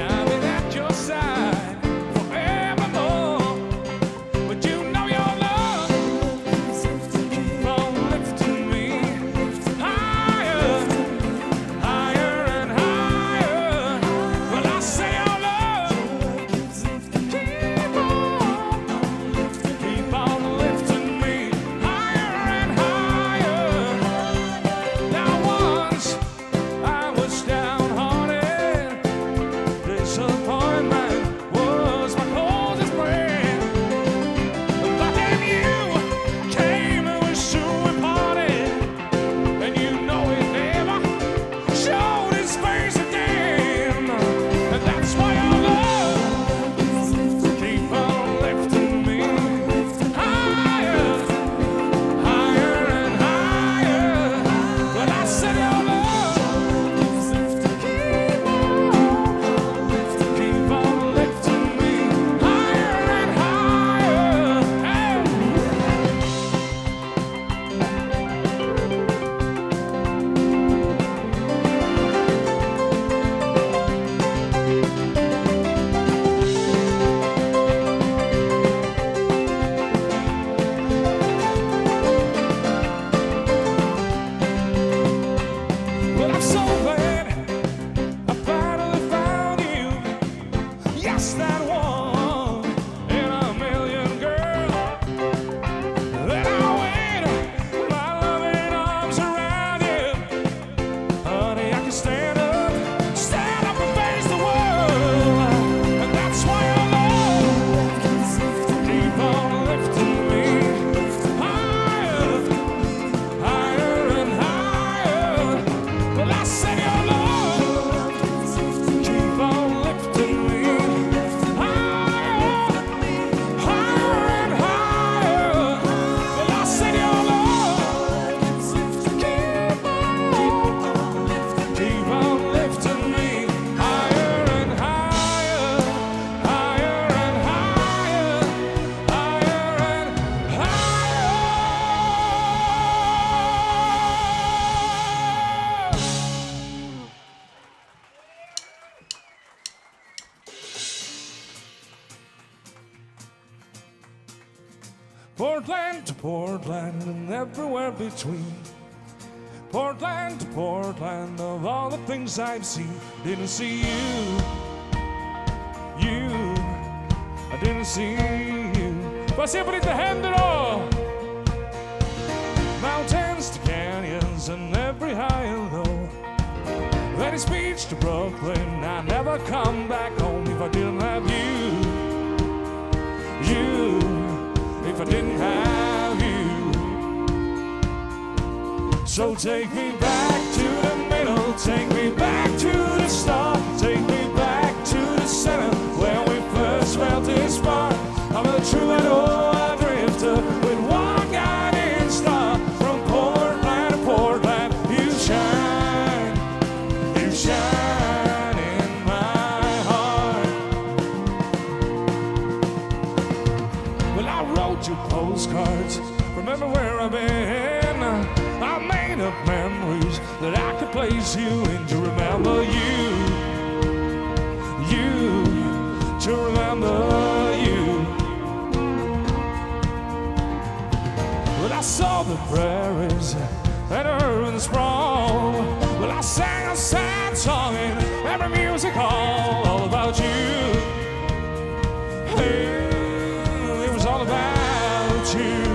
Portland to Portland and everywhere between. Portland to Portland, of all the things I've seen, didn't see you, you, I didn't see you. Får jag se på lite händer då? Mountains to canyons and every high and low. Venice Beach to Brooklyn, I never come back home if I didn't have you, you, if I didn't have you. So take me back to the middle, take me back to the start, take me back to the center where we first felt this spark. I'm a troubadour, a drifter with one guiding star. From Portland to Portland, you shine, you shine in my heart. Well, I wrote you postcards from everywhere I've been. I made up memories that I could place you in to remember you, you, to remember you. Well, I saw the prairies and heard the sprawl. Well, I sang a sad song in every music hall, all about you. Hey, it was all about you.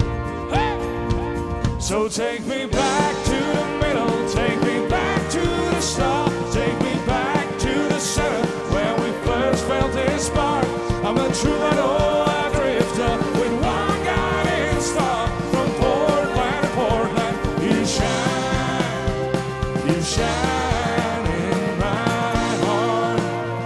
So take me back to the middle, take me back to the start, take me back to the center where we first felt this spark. I'm a troubadour, a drifter with one guiding star. From Portland to Portland, you shine, you shine in my heart.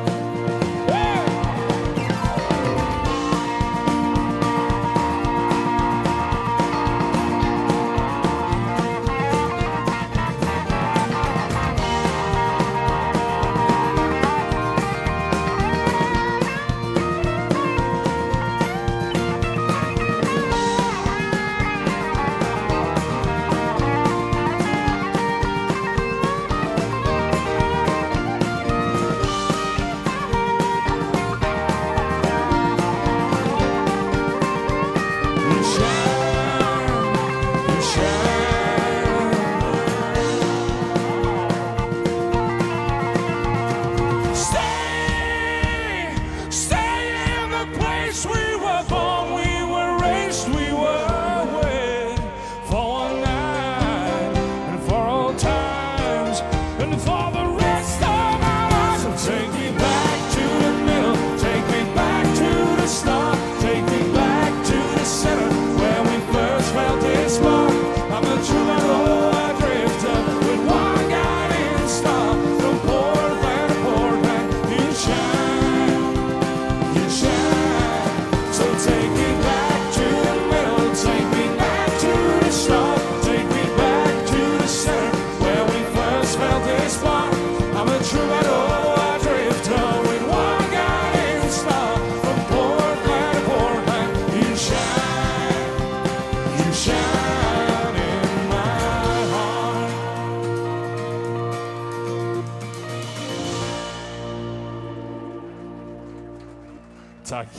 Tack.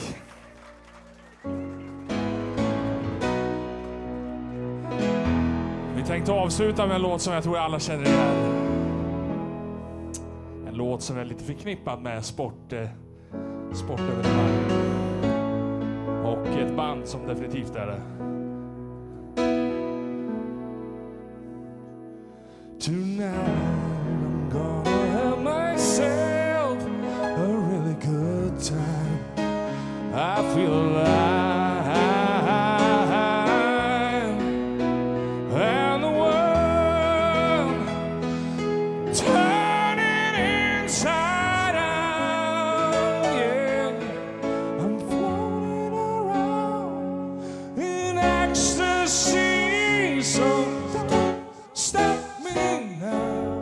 Vi tänkte avsluta med en låt som jag tror alla känner igen. En låt som är lite förknippad med sport, eh, sportevenemang. Och ett band som definitivt är det. Tonight I'm gonna have myself a really good time. I feel alive, and the world turning inside out, yeah. I'm floating around in ecstasy, so don't stop me now.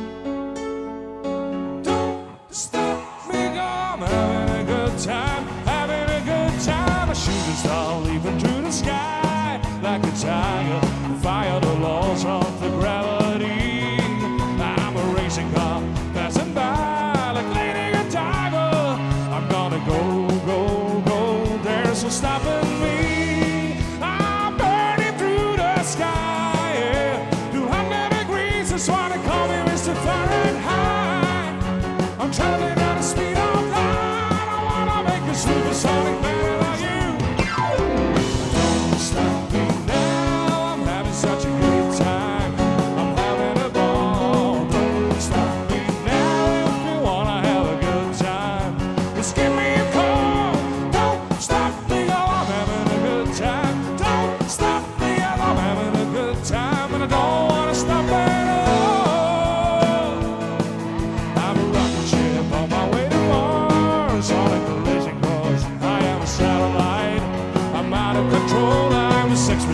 Don't stop me, I'm having a good time. Shooting star leaping through the sky like a tiger. Fire the laws of the gravity. I'm a racing car passing by like Lady Godiva. I'm gonna go, go, go. There's no stopping me.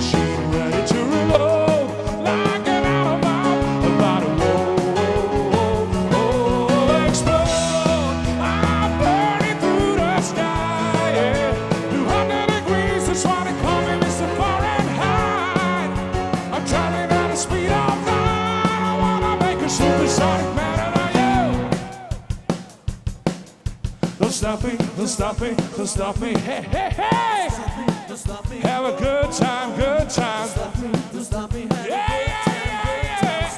machine ready to reload. Like an autobot, about to roll, roll, roll, roll, explode. I'm burning through the sky, yeah. two hundred degrees, that's why they call me Mister Fahrenheit. I'm traveling at the speed of light. I wanna make a supersonic man out of you. Don't stop me, don't stop me, don't stop me. Hey, hey, hey! Have a good time, good time. Yeah, yeah, yeah, yeah.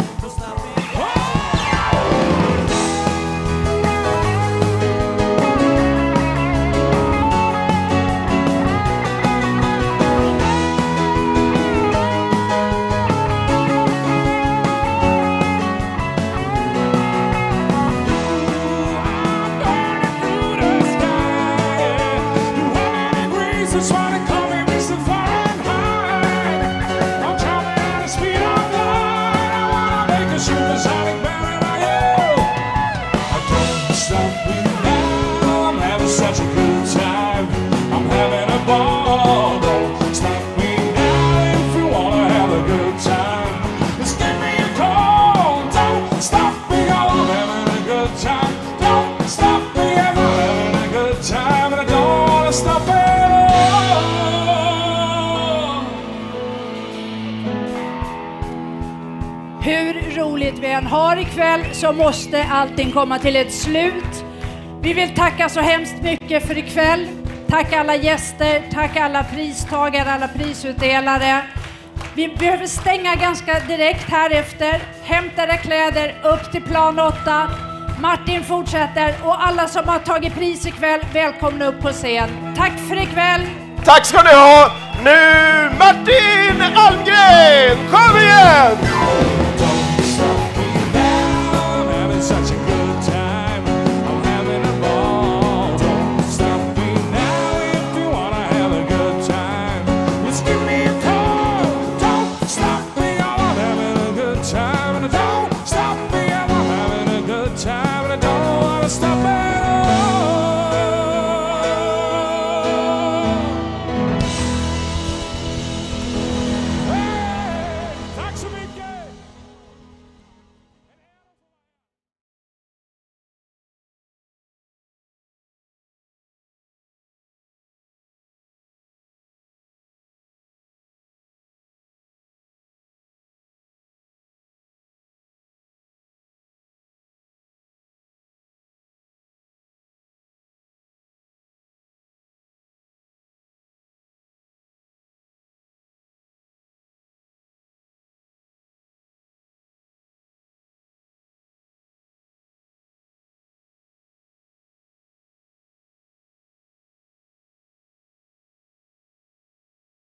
That's why they call me Mister Fahrenheit. I'm traveling at the speed of light. I wanna make a supersonic man out of you. I don't stop me now. I'm having such a good time. I'm having a ball. Don't stop me now if you wanna have a good time. Just give me a call. Don't stop me, y'all. I'm having a good time. Don't stop me, I'm having a good time, and I don't wanna stop it. Hur roligt vi än har ikväll så måste allting komma till ett slut. Vi vill tacka så hemskt mycket för ikväll. Tack alla gäster, tack alla pristagare, alla prisutdelare. Vi behöver stänga ganska direkt här efter. Hämta era kläder upp till plan åtta. Martin fortsätter och alla som har tagit pris ikväll, välkomna upp på scen. Tack för ikväll! Tack ska ni ha! Nu Martin!